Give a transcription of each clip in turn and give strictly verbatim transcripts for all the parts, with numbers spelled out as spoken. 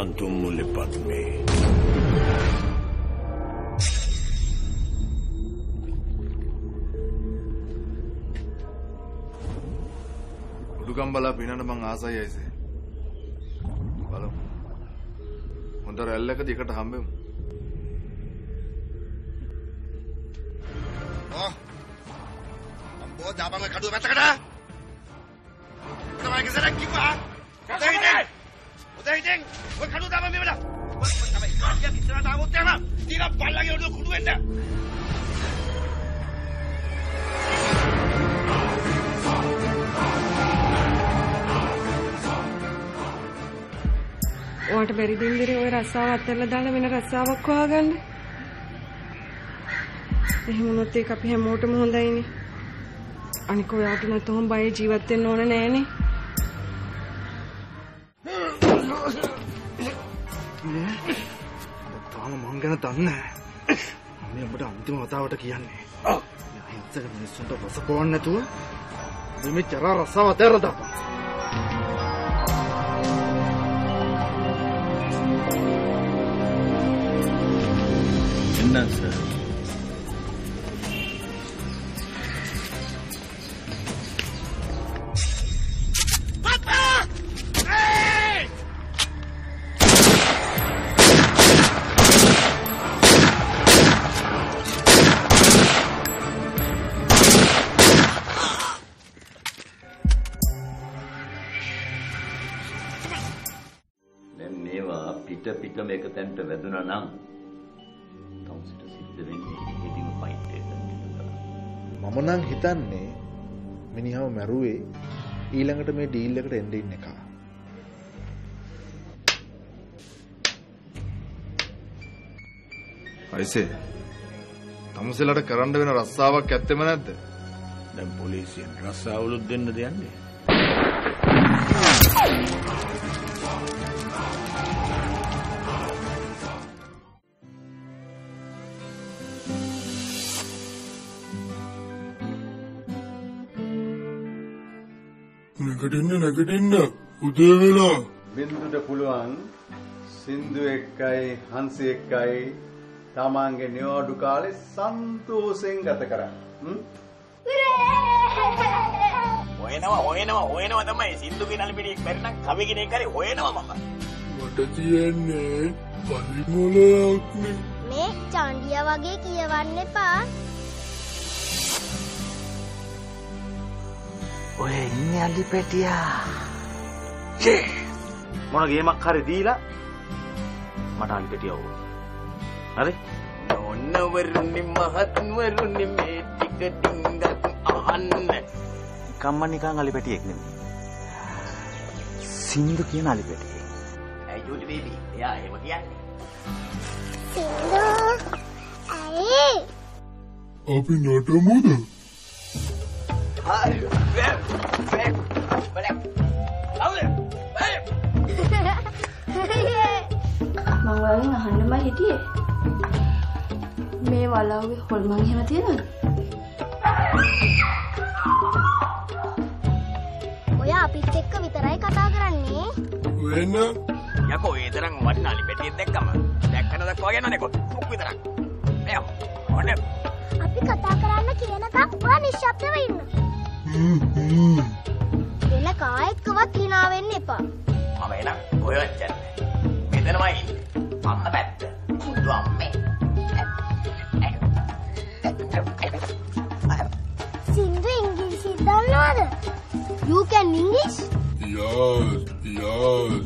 Antum mulipat me. Udugambala pinana mang asa yaise. Balam. Hondar ellaka dikata hambem. Oh. Ambo dabang kadu batakada. Udah kesana kipa. Udah hiding. Udah hiding. Gua kadu dabang me mana. Gua sampai kerja di sana tahu tema. Tidak bal lagi udah kudu enda. ඔයාට බැරි දින්දරේ ඔය රස්සාව අත්හැරලා දාලා වෙන රස්සාවක් හොයාගන්න. එහෙම වුණොත් ඒක අපි හැමෝටම හොඳයිනේ. අනික ඔයාට නැතොම් බය ජීවත් වෙන්න ඕන නෑනේ. තාම මං ගැන දන්නේ නෑ. මම ඔබට අන්තිම වතාවට කියන්නේ. අහිංසක මිනිස්සුන්ට රස පොවන්න නැතුව මේ චරා රස්සාව අත්හැරලා දාපන්. Sir. Papa! Hey! දැන් මේවා පිට පිට මේක තැන්ට වැදුනා නම් මම නම් හිතන්නේ මිනිහව මැරුවේ ඊළඟට මේ ඩීල් එකට එන්න ඉන්න එක. අයිසේ තමුසෙලට කරන්න වෙන රස්සාවක් ඇත්තෙම නැද්ද? දැන් පොලිසියෙන් රස්සාවලුත් දෙන්නද යන්නේ? නගටින්න නගටින්න උදේ වෙලා බින්දුට පුළුවන් සින්දු එක්කයි හංසි එක්කයි තමන්ගේ නිවාඩු කාලේ සන්තෝෂෙන් ගත කරන්න. හොයනවා හොයනවා හොයනවා තමයි සින්දු කෙනාලි පිටියක් බැරි නම් කවි කෙනෙක් හරි හොයනවා මම. මට තියන්නේ පරිමලයක් නේ. මේ චාන්ඩියා වගේ කියවන්න එපා. ඔය ඉන්නේ අලි පැටියා. ජේ මොන ගේමක් හරි දීලා මට අලි පැටියා ඕන. හරි? ඔන්න වරුනි මහත්න් වරුනි මේ ටික ටිංගක් අහන්න. කම්ම නිකන් අලි පැටියෙක් නෙමෙයි. සින්දු කියන අලි පැටියෙක්. ඇයි ජෝලි බේබි? එයා එහෙම කියන්නේ. සින්දු. අයි. අපි නටමුද? හරි. වැ වැ බලක්. අවුල. මම වලින් අහන්නම හිටියේ. මේ වලව්වේ හොල්මන් එහෙම තියෙනවද? ඔය අපිත් එක්ක විතරයි කතා කරන්නේ. වෙන යකෝ ඒ තරම් වටිනා අලි පැටියෙක් දැක්කම දැක්කන දක්වා යනනේ කො මුක් විතරක්. මෙයා ඔන්න අපි කතා කරන්න කියනකම් ඔයා නිශ්ශබ්දව ඉන්න. වෙන කායකවත් hina වෙන්න එපා. මම එනම් ඔයවත් යන්නේ. මෙතනමයි අම්ම පැත්ත. මුදු අම්මේ. සින්දු ඉංග්‍රීසි දන්නවද? You can English? Yes, yes.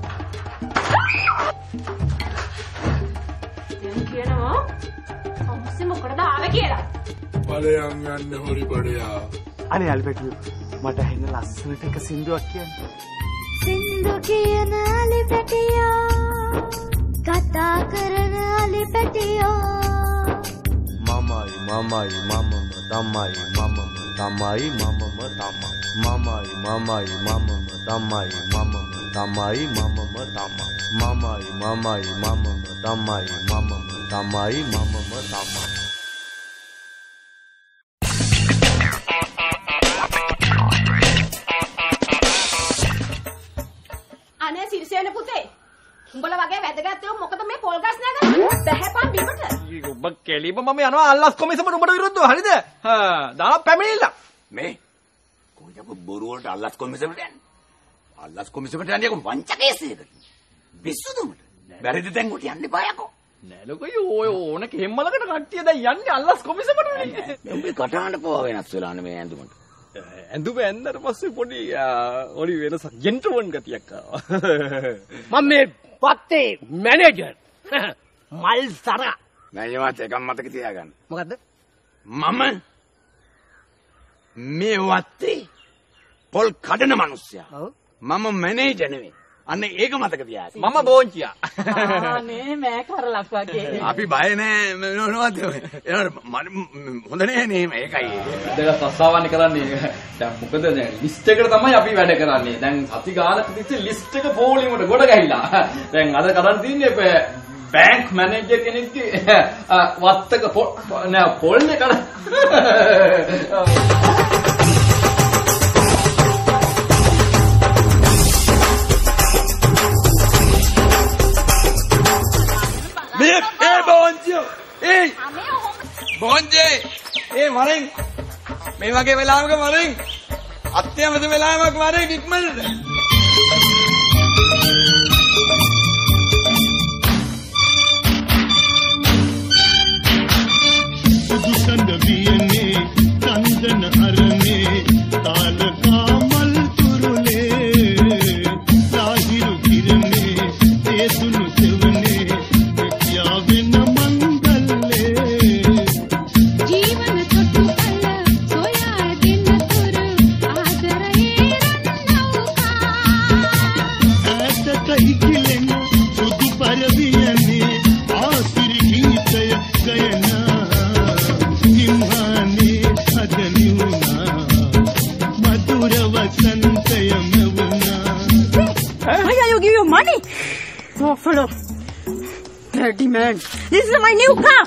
දැන් කියනවා ඔම්සි මොකටද ආවේ කියලා. ඵලයන් යන්න හොරි බඩයා. අනේ අලි පැටියෝ මට ඇහෙන ලස්සනට එක සින්දුවක් කියන්න. සින්දු කියන අලි පැටියා කතා කරන අලි පැටියා මමයි මමයි මමම තමයි මමම තමයි මමම තමයි මමයි මමයි මමම තමයි මමම තමයි මමම තමයි මමයි මමයි මමම තමයි මමම තමයි මමම තමයි අනේ සිරිසේන පුතේ උඹලා ඔබ කෙලිම මම යනවා අල්ලස් කොමිසමට උඹට විරුද්ධව හරිද? හා දාන පැමිණිල්ල. මේ කොයිද ඔබ බොරු වලට අල්ලස් කොමිසමට යන්නේ? අල්ලස් කොමිසමට යන්නේ කො වංචකයේසේද? බිස්සුද උඹට? බැරිද දැන් උට යන්න බයකෝ. නෑ ලොකෝ ඔය ඕන කෙම්මලකට කට්ටිය දැන් යන්නේ අල්ලස් කොමිසමට නේ. උඹේ කටහඬ පවා වෙනස් වෙලා නේ ඇඳුමට. ඇඳුම ඇඳලා පස්සේ පොඩි ඔලි වෙනසක් ජෙන්ටල්මන් ගතියක් ආවා. මම මේ පත්තේ මැනේජර් මල් සර. නෑ මාත් එකක් මතක තියාගන්න. මොකද්ද? මම මේ වත්තේ පොල් කඩන මිනිස්සයා. මම මැනේජර් නෙවෙයි. අන්න ඒක මතක තියාගන්න. මම බෝන්චියා. අනේ මෑ කරලක් වගේ. අපි බය නෑ මොනවද? හොඳ නෑ නේ මේකයි. දෙක සස්සාවන්නේ කරන්නේ. දැන් මොකද දැන් ලිස්ට් එකට තමයි අපි වැඩ කරන්නේ. දැන් සති ගානක් තිස්සේ ලිස්ට් එක පොලිමට ගොඩ ගහිලා. දැන් අද කරන් තින්නේ බැංක් මැනේජර් කෙනෙක්ගේ වත්තක නෑ පොල්නේ කර. මේ ඒ බොන්ජෝ ඒ බොන්ජේ ඒ මරෙන් මේ වගේ වෙලාවක මරෙන් අත්‍යවශ්‍ය වෙලාවක් මරෙන් ඉක්මනට සුදුසඳ වියනේ චන්දන අරනේ තාල කාමල් තුරුලේ සාහිරු කිරනේ තේසුණු සෙවනේ වෙන මංගල්ලේ ජීවන සතු කල සොයා දෙන්න තුරු ආදරේ රන්නවුකා ඇතක ඉකිලෙන සුදු පරවියනේ ආසිරි ගීතය ගයනා හිම්හානේ අදනියුනා මధుර වසන්තයම වුණා. Why are you give your money? Oh, fellow. Dirty man. This is my new car.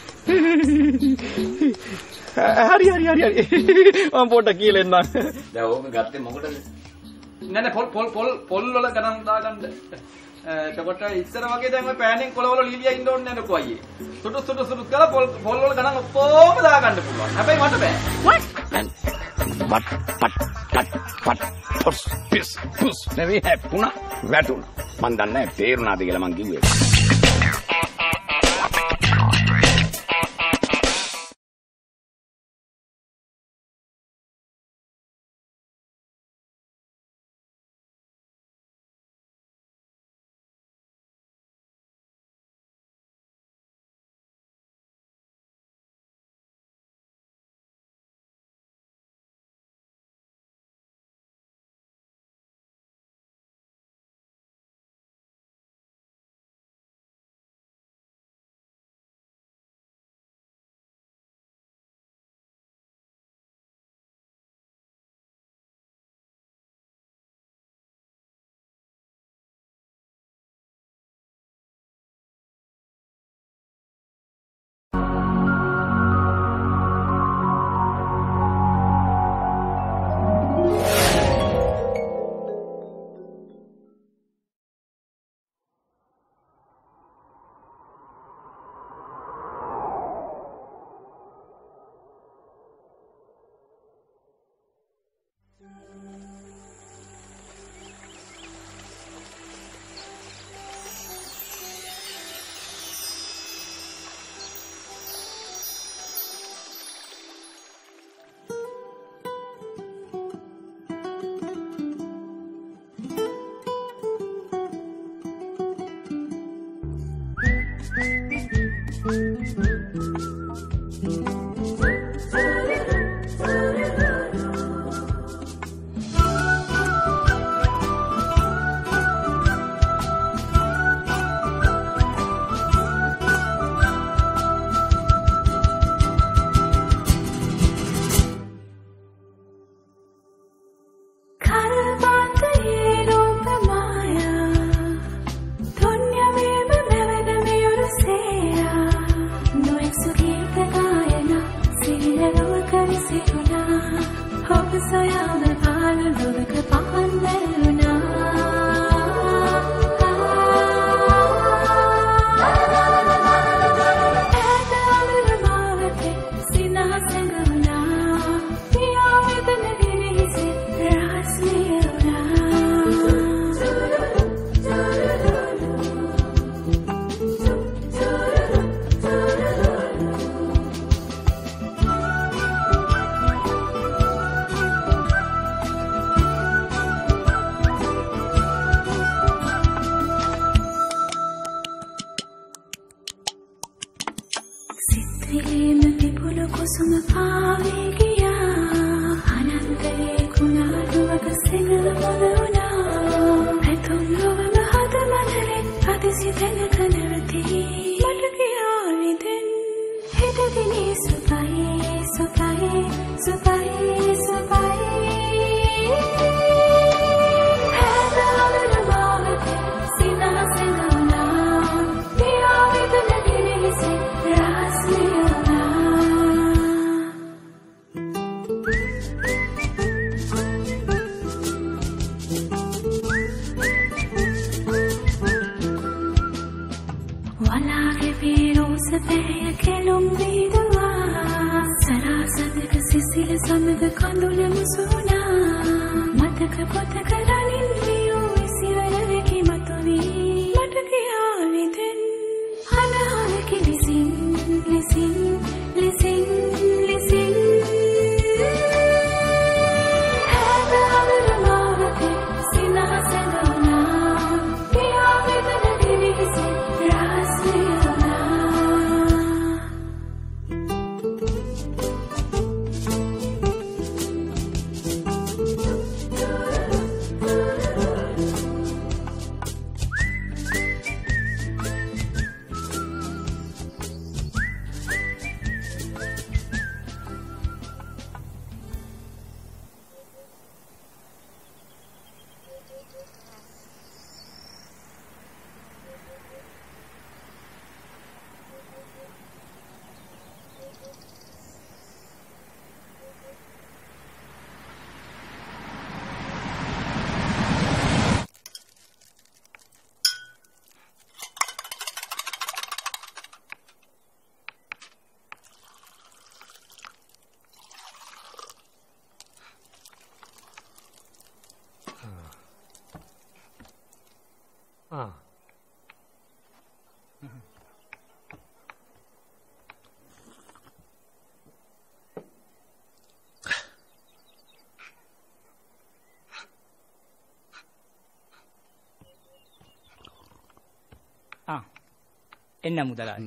හරි හරි හරි හරි. මම පොඩ්ඩක් කියලා එන්නම්. දැන් ඕක ගත්තේ මොකටද? නෑ නෑ පොල් පොල් පොල් පොල් වල ගණන් දාගන්න. එතකොට ඉස්සර වගේ දැන් ඔය පෑනෙන් කොළවල ලීලියා ඉන්න ඕනේ නෑ ලොකෝ අයියේ. සුටු සුටු සුටු කරලා පොල් පොල් වල ගණන් ඔක්කොම දාගන්න පුළුවන්. හැබැයි මට බෑ. What? පට් පට් පට් පට් පොස් පිස් පුස් නෙවෙයි හැප්පුණා වැටුණා. මන් දන්නේ නැහැ තේරුණාද කියලා මං කිව්වේ. සිසිලීම විපුල කුසුම පාවේ ගියා අනන්තයේ කුණාටුවක සිඟල මොද වුණා පැතුම් ලොවම හද මනරෙන් අතිසිතෙනක නැවතී මට ගියා විදෙන් හෙට දිනේ සුපයි සුපයි සුපයි සුපයි හැදවල මාවතේ සිනහ සිනහනා පියා විදන දිරිහිසේ රාස්ලියනා වලාගේ පීරෝස පැය කෙලුම් වීදවා සරාසදක සිසිල සමග කඳුල මුසුනා මතක පොතක රනින් වියෝ විසිවර වෙකි මතුවී මට ගියා විදෙන් අනහරකි ලිසින් ලිසින් ලිසින් ලිසින් හැදවල මාවතේ සිනහ සැඳවුණා පියා විදන දිරිහිසේ රාස්ලියනා එන්න මුදලාලි.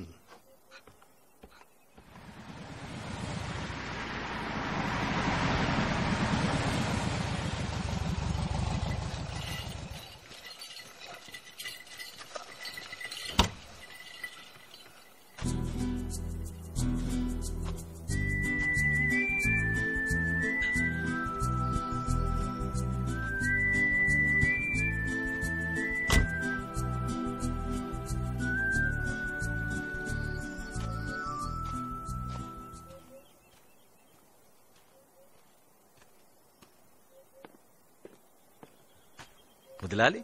මුදලාලි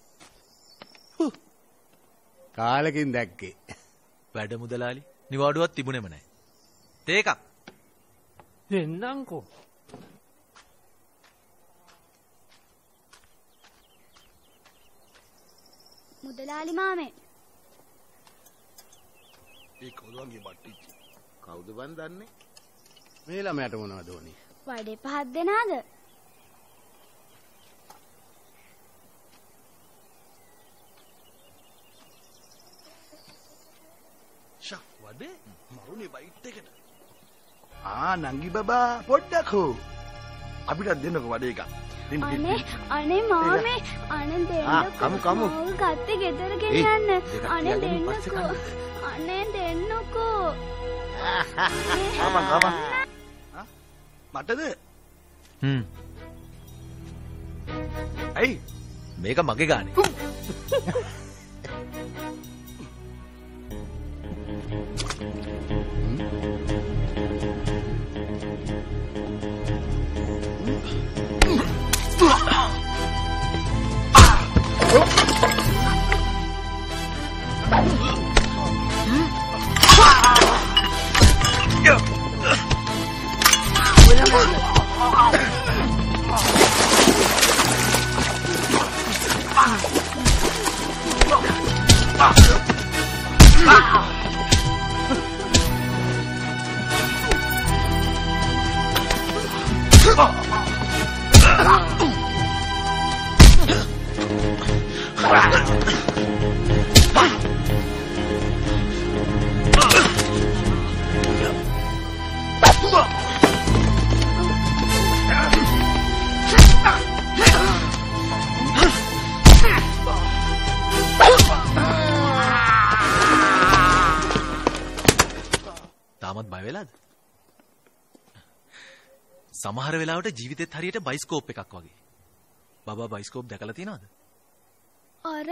කාලෙකින් දැක්කේ වැඩ මුදලාලි නිවාඩුවක් තිබුණෙම නැහැ. තේ එකක් දෙන්නම්කෝ. මුදලාලි මාමේ. ඒ කොළුවන්ගේ බට්ටිච්චි. කවුද බන් දන්නේ? මේ ළමයට මොනවද ඕනේ? වඩේ පහක් දෙනාද? වඩේ මරුනේ බයිට් එකට. ආ නංගි බබා පොඩ්ඩක් හෝ අපිට දෙන්නකෝ වඩේ එකක්. අනේ අනේ මාමේ අනේ දෙන්නකෝ. කමු කමු. ඔව් ගත්තේ ගෙදර ගෙනියන්න. අනේ දෙන්නකෝ. අනේ දෙන්නකෝ. ආමන් ආමන්. මටද? හ්ම්. ඇයි මේක මගේ ගානේ. දැකලාද? සමහර වෙලාවට ජීවිතෙත් හරියට බයිස්කෝප් එකක් වගේ. බබා බයිස්කෝප් දැකලා තියෙනවද? අර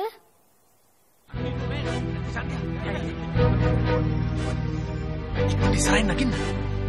ඉස්සරහින් නකින්න.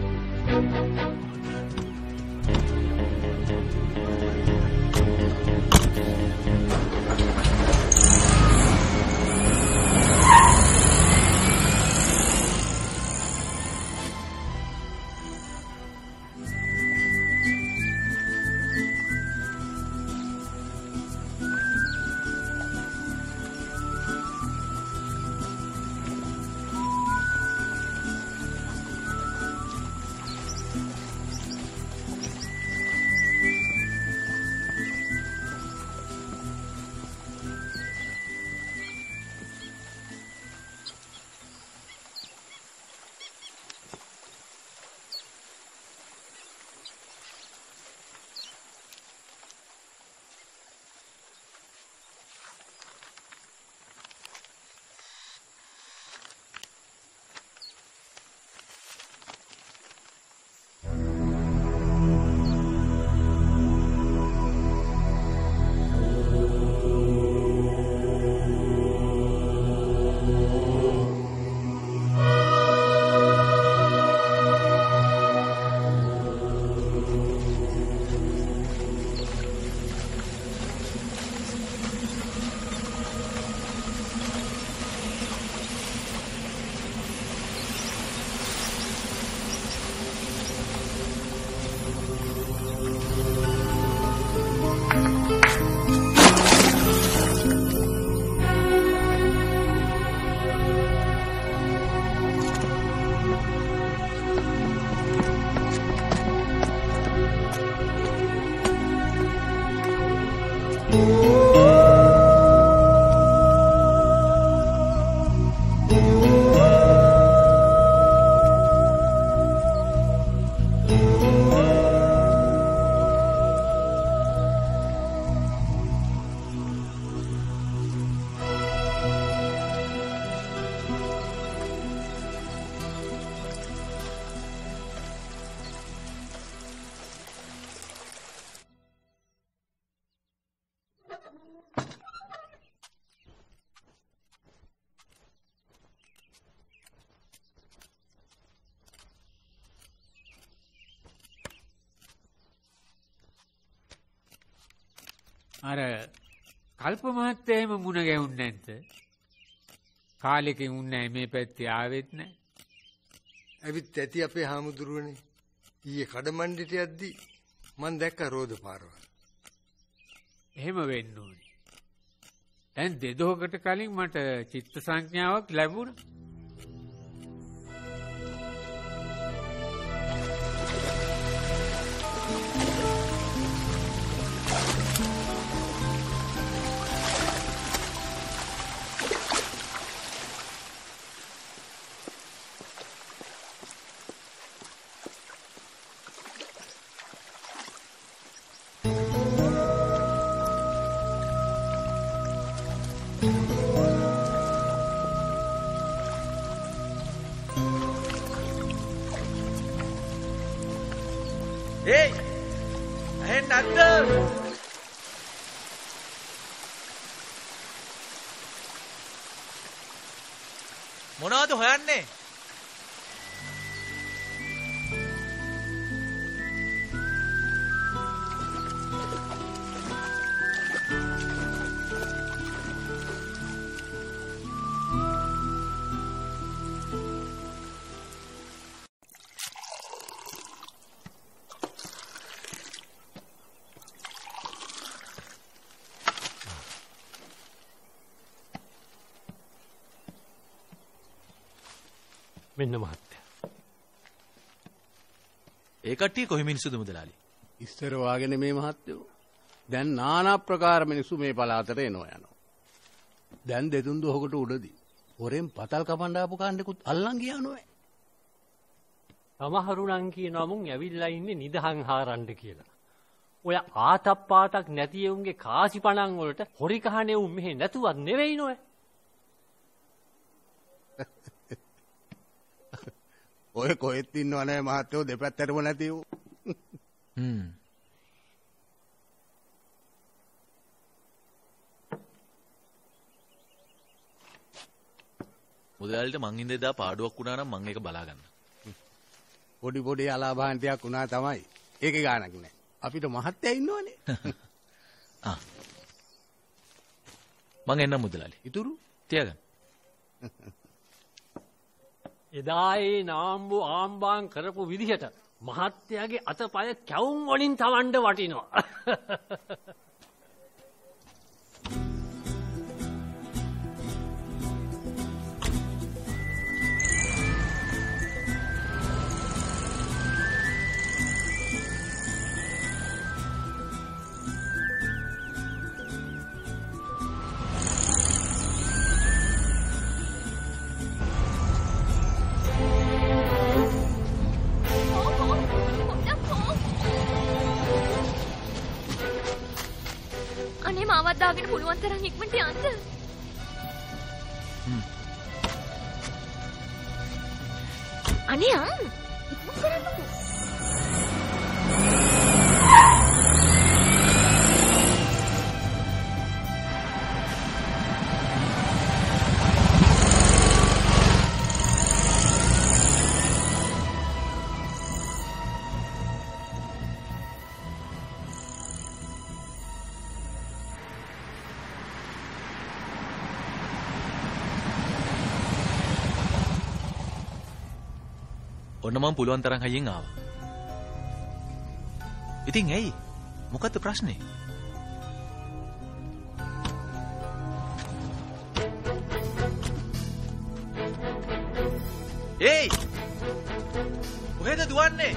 අර කල්ප මහත්තයා එහෙම මුණ ගැහුන්නේ නැද්ද? කාලෙකින් උන්නේ මේ පැත්තේ ආවෙත් නැහැ. ඇවිත් ඇති අපේ හාමුදුරුවනේ. ඊයේ කඩමණ්ඩිට යද්දි මං දැක්ක රෝද පාරවල්. එහෙම වෙන්න ඕනේ. දැන් දෙදොහකට කලින් මට චිත්ත සංඥාවක් ලැබුණා. Hey! Ahen නැද්ද? මොනවද හොයන්නේ? මෙන්න මහත්තයා. ඒ කට්ටිය කොහේ මිනිස්සුද මුදලාලි? ඉස්සර වාගෙන මේ මහත්තයෝ. දැන් নানা ප්‍රකාර මිනිස්සු මේ පළාතට එනවා යනවා. දැන් දෙතුන් දොහකට උඩදී හොරෙන් පතල් කපන්න ආපු කාණ්ඩෙකුත් අල්ලන් ගියා නෝයි. සමහරු නම් කියනවා මුන් ඇවිල්ලා ඉන්නේ නිදහන් හාරන්න කියලා. ඔය ආතප්පාටක් නැති එවුන්ගේ කාසි පණන් වලට හොරි කහනේ උන් මෙහෙ නැතුවත් නෙවෙයි නෝයි. ඔය කොහෙත් ඉන්නව නෑ මහත්තයෝ දෙපැත්තටම නැති වූ. හ්ම්. මුදලාලිට මං ඉඳලා දා පාඩුවක් වුණා නම් මං ඒක බලා ගන්න. පොඩි පොඩි අලාභාන්තියක් වුණා තමයි. ඒකේ ගාණක් නෑ. අපිට මහත්තයා ඉන්නවනේ. ආ. මං එන්න මුදලාලි. ඉතුරු තියාගන්න. එදා ඒ නාම්බු ආම්බාන් කරපු විදිහට මහත්තයාගේ අතපය කැවුම් වලින් තවන්න වටිනවා. දාගෙන පුළුවන් තරම් ඉක්මනට යන්න. අනේ අම් ඉක්මන කරන්නකෝ. ඔන්න මම පුළුවන් තරම් හයියෙන් ආවා. ඉතින් ඇයි? මොකද්ද ප්‍රශ්නේ? ඒයි! කොහෙද දුවන්නේ?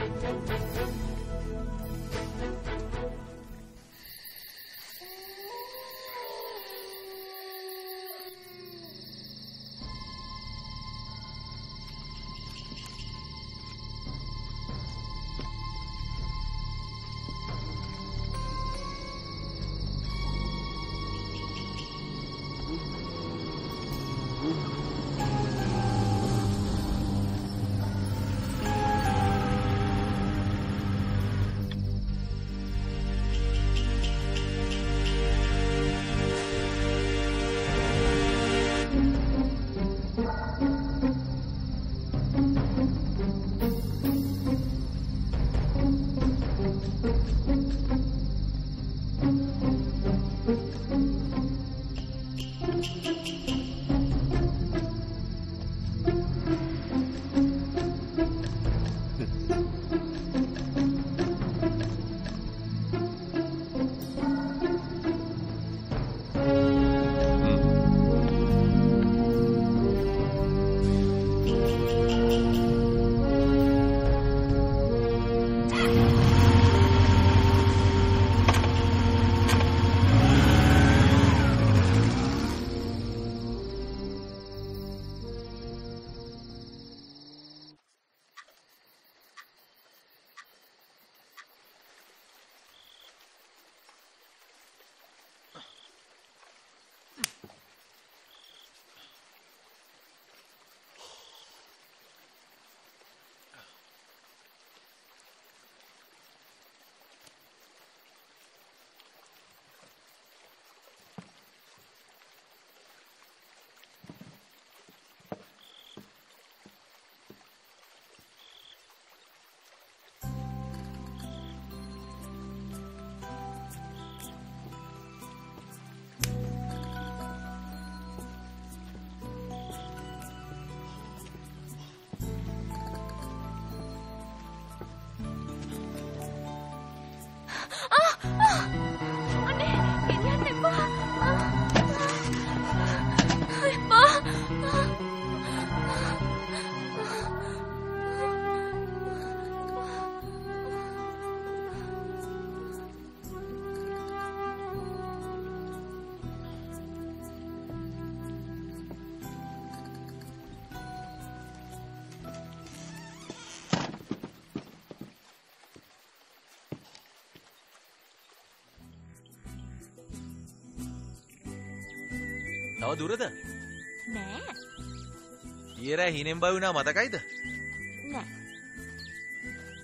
තව දුරද? නෑ. ඊයරා හිනෙන් බය වුණා මතකයිද? නෑ.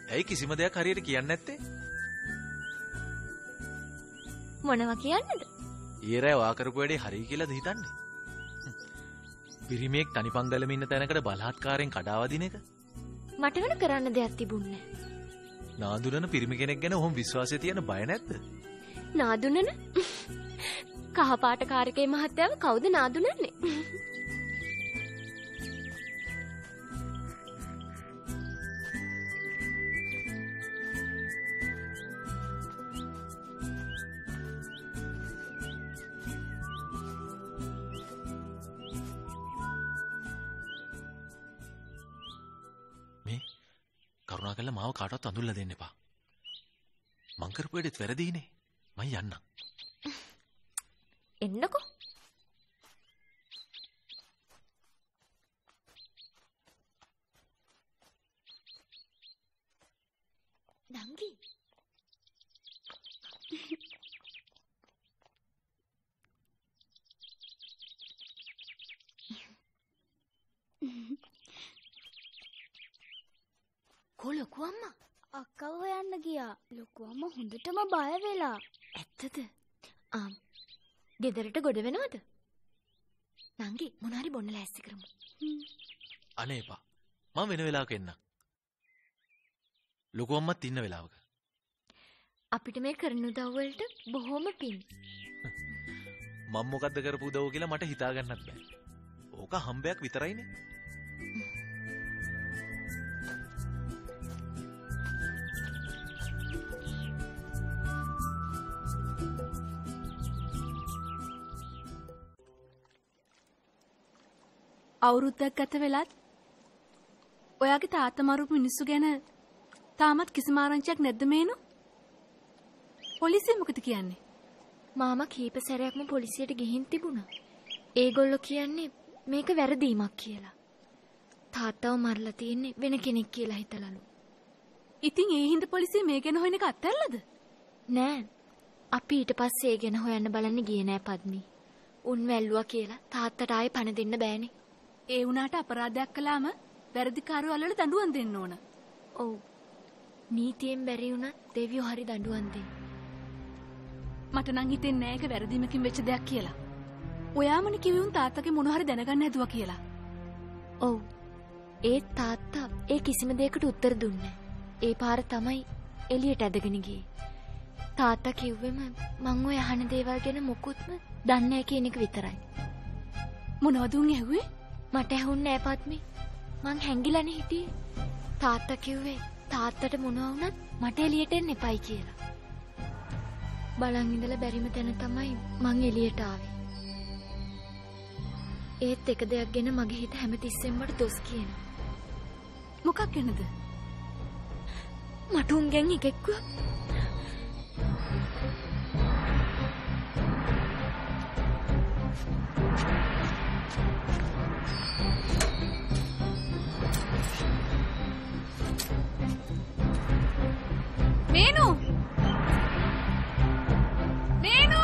ඇයි කිසිම දෙයක් හරියට කියන්නේ නැත්තේ? මොනවා කියන්නද? ඊරෑ වා කරපු වැඩේ හරි කියලාද හිතන්නේ? පිරිමියෙක් තනිපංගලෙම ඉන්න තැනකට බලහත්කාරයෙන් කඩාවදින එක? මට වෙන කරන්න දෙයක් තිබුණේ නැහැ. නාදුනන පිරිමි කෙනෙක් ගැන ඔහොම විශ්වාසය තියන බය නැද්ද? නාදුනන? කහපාට කාර්යකේ මහත්තයාව කවුද නාදුනන්නේ? කරුණාකරලා මාව කාටවත් අඳුල්ලා දෙන්න එපා. මං කරපු වැඩේත් වැරදීනේ. මං යන්නම්. එන්නකෝ. නංගි. ලොකු අම්මා අක්කව හොයන්න ගියා. ලොකු අම්මා හොඳටම බය වෙලා. ඇත්තද? ආ ගෙදරට ගොඩ වෙනවද? නංගි මොනාරි බොන්න ලෑස්ති කරමු. අනේ එපා. මම වෙන වෙලාවක එන්නම්. ලොකු අම්මත් ඉන්න වෙලාවක. අපිට මේ කරන උදව් වලට බොහොම පිං. මම මොකද්ද කරපු උදව් කියලා මට හිතා ගන්නත් බෑ. ඕක හම්බයක් විතරයිනේ. අවුරුද්දක් ගත වෙලත් ඔයාගේ තාත්තා මරුපු මිනිස්සු ගැන තාමත් කිසිම ආරංචියක් නැද්ද මේනෝ? පොලිසිය මොකද කියන්නේ? මාමා කීප සැරයක්ම පොලිසියට ගිහින් තිබුණා. ඒගොල්ලෝ කියන්නේ මේක වැරදීමක් කියලා. තාත්තව මරලා තියන්නේ වෙන කෙනෙක් කියලා හිතලලු. ඉතින් ඒ හින්දා පොලිසිය මේ ගැන හොයන එක අත්හැරලාද? නෑ. අපි ඊට පස්සේ ඒ ගැන හොයන්න බලන්න ගියේ නෑ පද්මි. උන් වැල්ලුවා කියලා තාත්තට ආයේ පණ දෙන්න බෑනේ. ඒ වුණාට අපරාධයක් කළාම වැරදිකාරයෝ අල්ලලා දඬුවම් දෙන්න ඕන. ඔව්. නීතියෙන් බැරි වුණත් දෙවියෝ හරි දඬුවම් දෙන්න. මට නම් හිතෙන්නේ නෑ ඒක වැරදීමකින් වෙච්ච දෙයක් කියලා. ඔයාමනේ කිව්වේ උන් තාත්තගේ මොන හරි දැනගන්න හැදුවා කියලා. ඔව්. ඒ තාත්තා ඒ කිසිම දෙයකට උත්තර දුන්නේ ඒ පාර තමයි එළියට ඇදගෙන ගියේ. තාත්තා කිව්වෙම මං ඔය අහන දේවල් ගැන මොකුත්ම දන්නේ නැහැ කියන එක විතරයි. මොනවද උන් ඇහුවේ? මට ඇහුන්නේ නෑ පද්මි. මං හැංගිලානේ හිටියේ. තාත්තා කිව්වේ තාත්තට මොනවා වුණත් මට එළියට එන්න එපයි කියලා. බලන් ඉඳලා බැරිම තැන තමයි මං එළියට ආවේ. ඒත් එක දෙයක් ගැන මගේ හිත හැමතිස්සෙම මට දොස් කියනවා. මොකක් ගැනද? මට උන්ගෙන් එකෙක්ව මේනු මේනු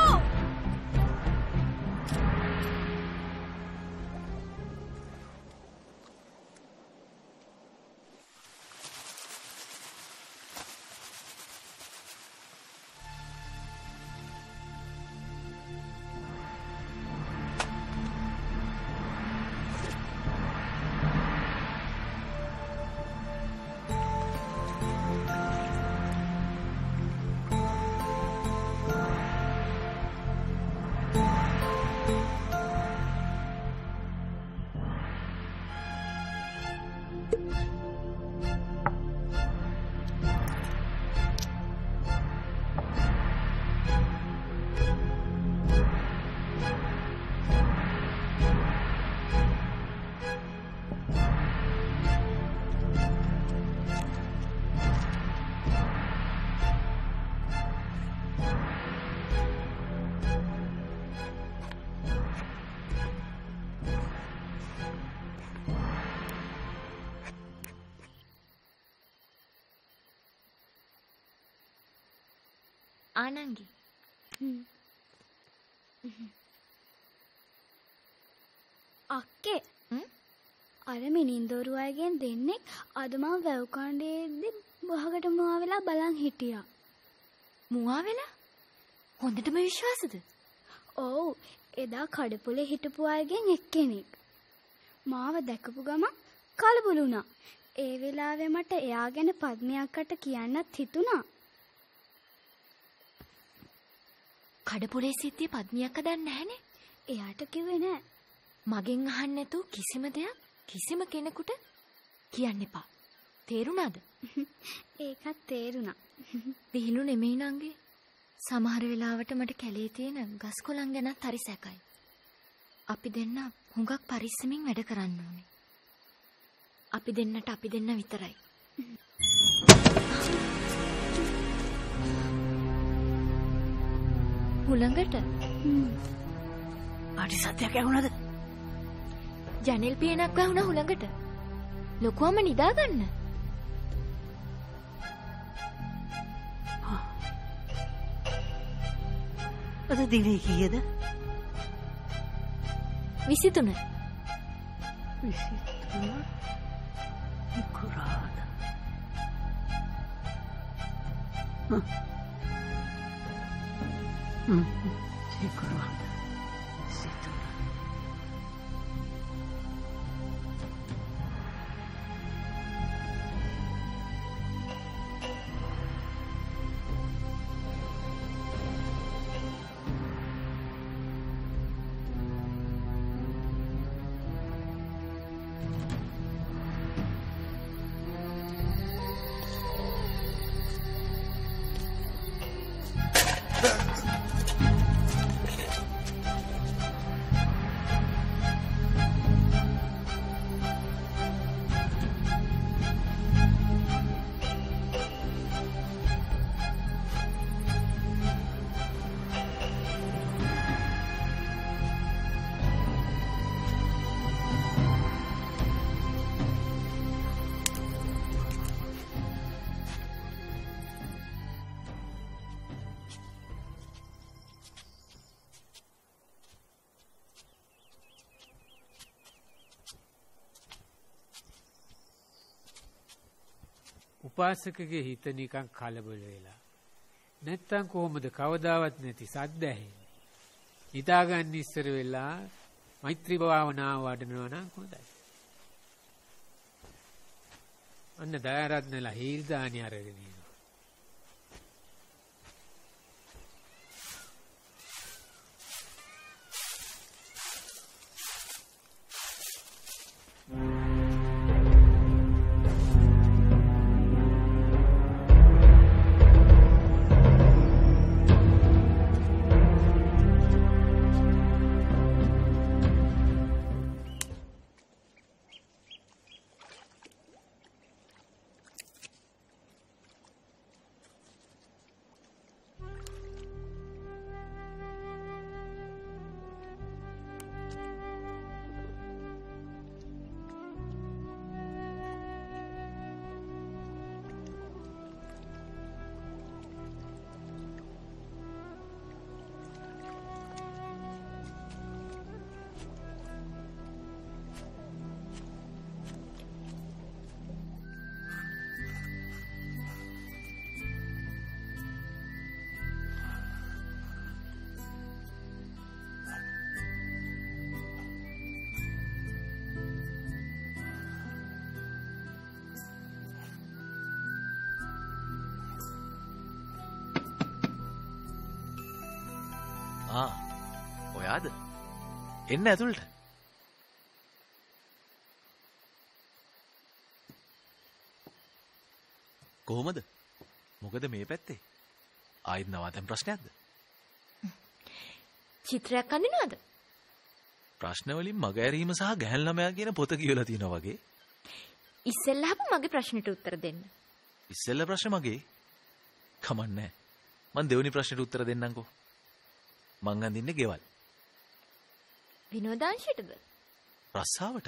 ආනංගි. අක්කේ අර මිනින්දෝරු අයගෙන් දෙන්නේ අද මම වැව් කණ්ඩේදී වහකට මුවා වෙලා බලන් හිටියා. මුවා වෙලා? හොඳටම විශ්වාසද? ඔව්. එදා කඩපොලේ හිටපු අයගෙන් එක්කෙනෙක්. මාව දැකපු ගමන් කලබල වුණා. ඒ වෙලාවේ මට එයා ගැන පද්මියක්කට කියන්නත් හිතුණා. කඩපොලේ සිද්ධිය පද්මියක්ක දන්නේ නැහනේ. එයාට කිව්වේ නෑ. මගෙන් අහන්න නැතුව කිසිම දෙයක් කිසිම කෙනෙකුට කියන්න එපා. තේරුණාද? ඒකත් තේරුණා. විහිළු නෙමෙයි නංගි. සමහර වෙලාවට මට කැලේ තියෙන ගස් කොළන් ගැනත් හරි සැකයි. අපි දෙන්න හුඟක් පරිස්සමින් වැඩ කරන්න ඕනේ. අපි දෙන්නට අපි දෙන්න විතරයි. හුළඟට පාටි සත්‍යයක් ඇහුණාද? ජනෙල් පියනක් වැහුණා හුළඟට. ලොකුවම නිදා ගන්න. අද දිනේ කීයද? විසිතුන. විසිතුන කුරාද. හ්ම්. හ්ම්. කුරාද. විසිතුන. උපාසකගේ හිත නිකන් කලබල වෙලා. නැත්තම් කොහොමද කවදාවත් නැති සද්ද ඇහෙන්නේ. හිතාගන්න ඉස්සර වෙලා මෛත්‍රී භාවනාව වඩනවා නම් හොඳයි. අන්න දයාරත්නලා හීල් දානි අරගෙන ඉනවා. ආ ඔයාද? එන්න ඇතුළට. කොහොමද? මොකද මේ පැත්තේ? ආයෙත් නවාතැන් ප්‍රශ්නයක්ද? චිත්‍රයක් අඳිනවද? ප්‍රශ්න වලින් මග ඇරීම සහ ගැහැණු ළමයා කියන පොත කියවලා තියෙනවා වගේ. ඉස්සෙල්ලාම මගේ ප්‍රශ්නෙට උත්තර දෙන්න. ඉස්සෙල්ලා ප්‍රශ්න මගේ. කමන්නේ. මං දෙවෙනි ප්‍රශ්නෙට උත්තර දෙන්නම්කෝ. මං අඳින්නේ ගෙවල්. විනෝදාංශයටද? රස්සාවට.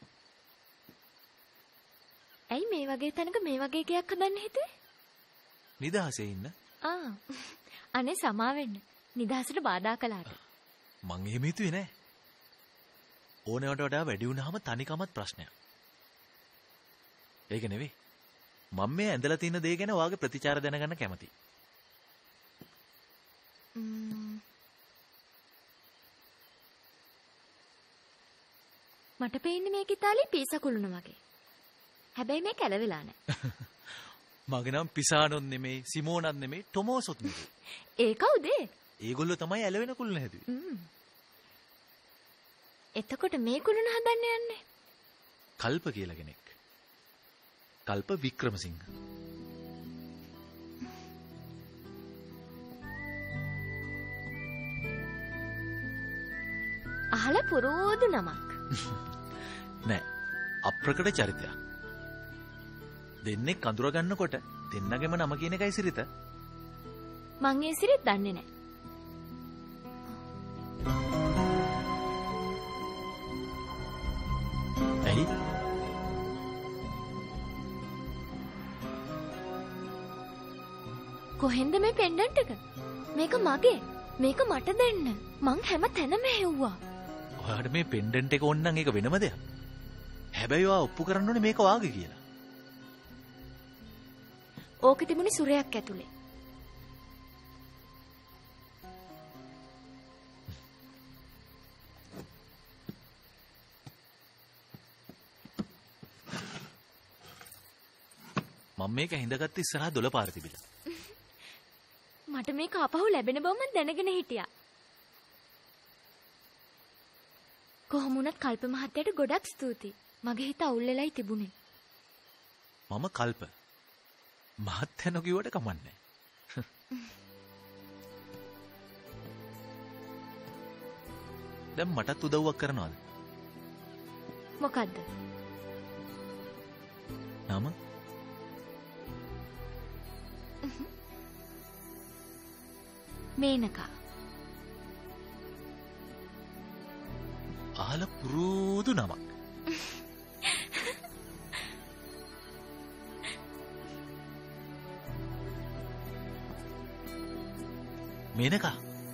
ඇයි මේ වගේ තැනක මේ වගේ ගයක් හදන්න හිතුවේ? නිදහසේ ඉන්න. ආ. අනේ සමා වෙන්න. නිදහසට බාධා කළාට. මං එහෙම හිතුවේ නෑ. ඕනෑවට වඩා වැඩි වුණාම තනිකමත් ප්‍රශ්නයක්. ඒක නෙවෙයි. මම මේ ඇඳලා තියෙන දේ ගැන ඔයාගේ ප්‍රතිචාර දැනගන්න කැමතියි. මට පේන්නේ මේක ඉතාලියේ පීසා කුළුණ වගේ. හැබැයි මේ කැලවෙලා නැහැ. මගේ නම් පිසානොත් නෙමෙයි, සිමෝනත් නෙමෙයි, ටොමෝසොත් නෙමෙයි. ඒ කවුද? ඒගොල්ලෝ තමයි ඇලවෙන කුළුණ හැදුවේ. එතකොට මේ කුළුණ හදන්න යන්නේ? කල්ප කියලා කෙනෙක්. කල්ප වික්‍රමසිංහ. අහල පුරෝදු නමක්. නෑ, අප්‍රකට චරිතයක්. දෙන්නේ කඳුර ගන්නකොට දෙන්නගෙම නම කියන එකයි සිරිත. මං ඒ සිරිත දන්නේ නෑ. ඇයි? කොහෙන්ද මේ පෙන්ඩන්ට් එක? මේක මගේ. මේක මට දෙන්න. මං හැම තැනම හෙව්වා. ඔයාට මේ පෙන්ඩන්ට් එක ඕන නම් ඒක වෙනම දෙයක්. හැබැයි ඔයා ඔප්පු කරන්න ඕනේ මේක වාගේ කියලා. ඕක තිබුණේ සුරයක් ඇතුලේ. මම මේක හිඳගත්ත ඉස්සරහා දොළ පාර තිබිලා. මට මේක ආපහු ලැබෙන බව මම දැනගෙන හිටියා. කොහොම වුණත් කල්ප මහත්තයාට ගොඩක් ස්තුතියි. මගේ හිත අවුල් වෙලයි තිබුණේ. මම කල්ප. මහත්තයා නොකියුවට කමන්නේ. දැන් මටත් උදව්වක් කරනවද? මොකද්ද? නම? මේනකා. අහල පුරුදු නමක්. මේනකා.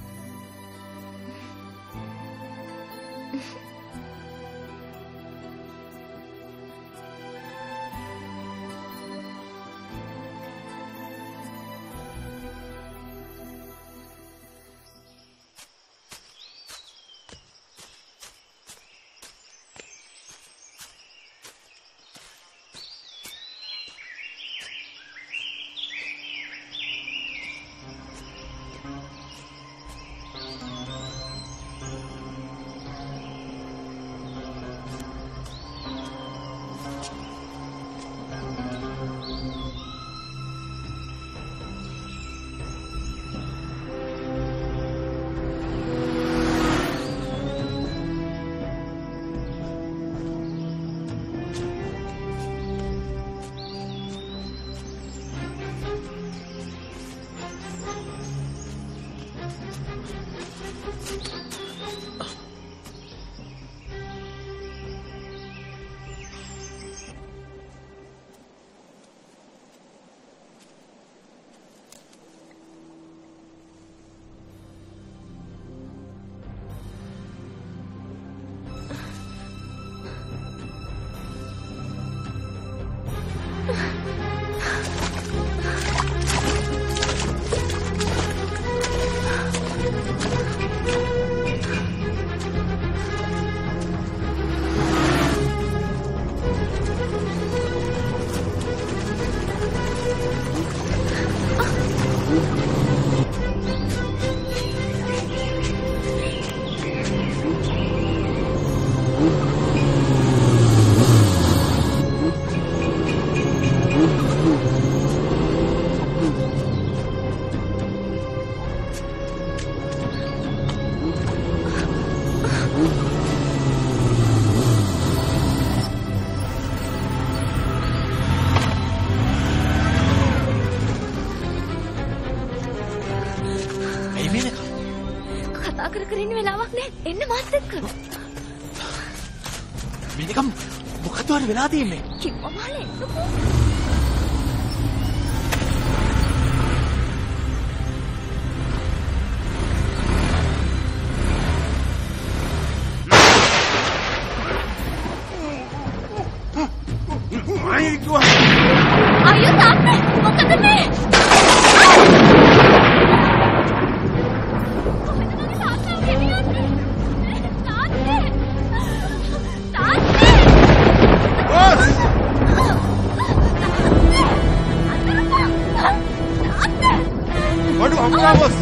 වෙලා තියෙන්නේ කිව්වා මාලේ අයියෝ Waduh, ampun bos.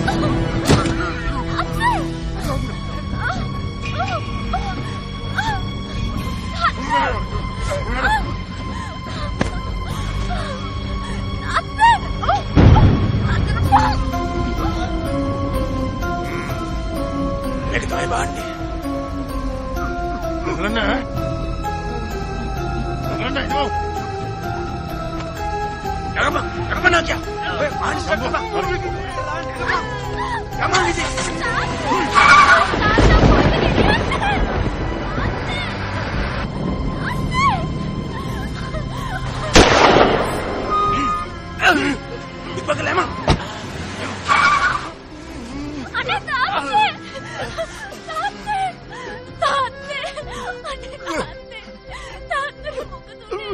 Lagi tahu bandi. Kelana, kelana itu. Jangan bang, jangan mana aja. Eh, mana sih bang? Jangan di sini. Dipakai lemah. Ane tate, tate, tate, ane tate, tate muka tuh.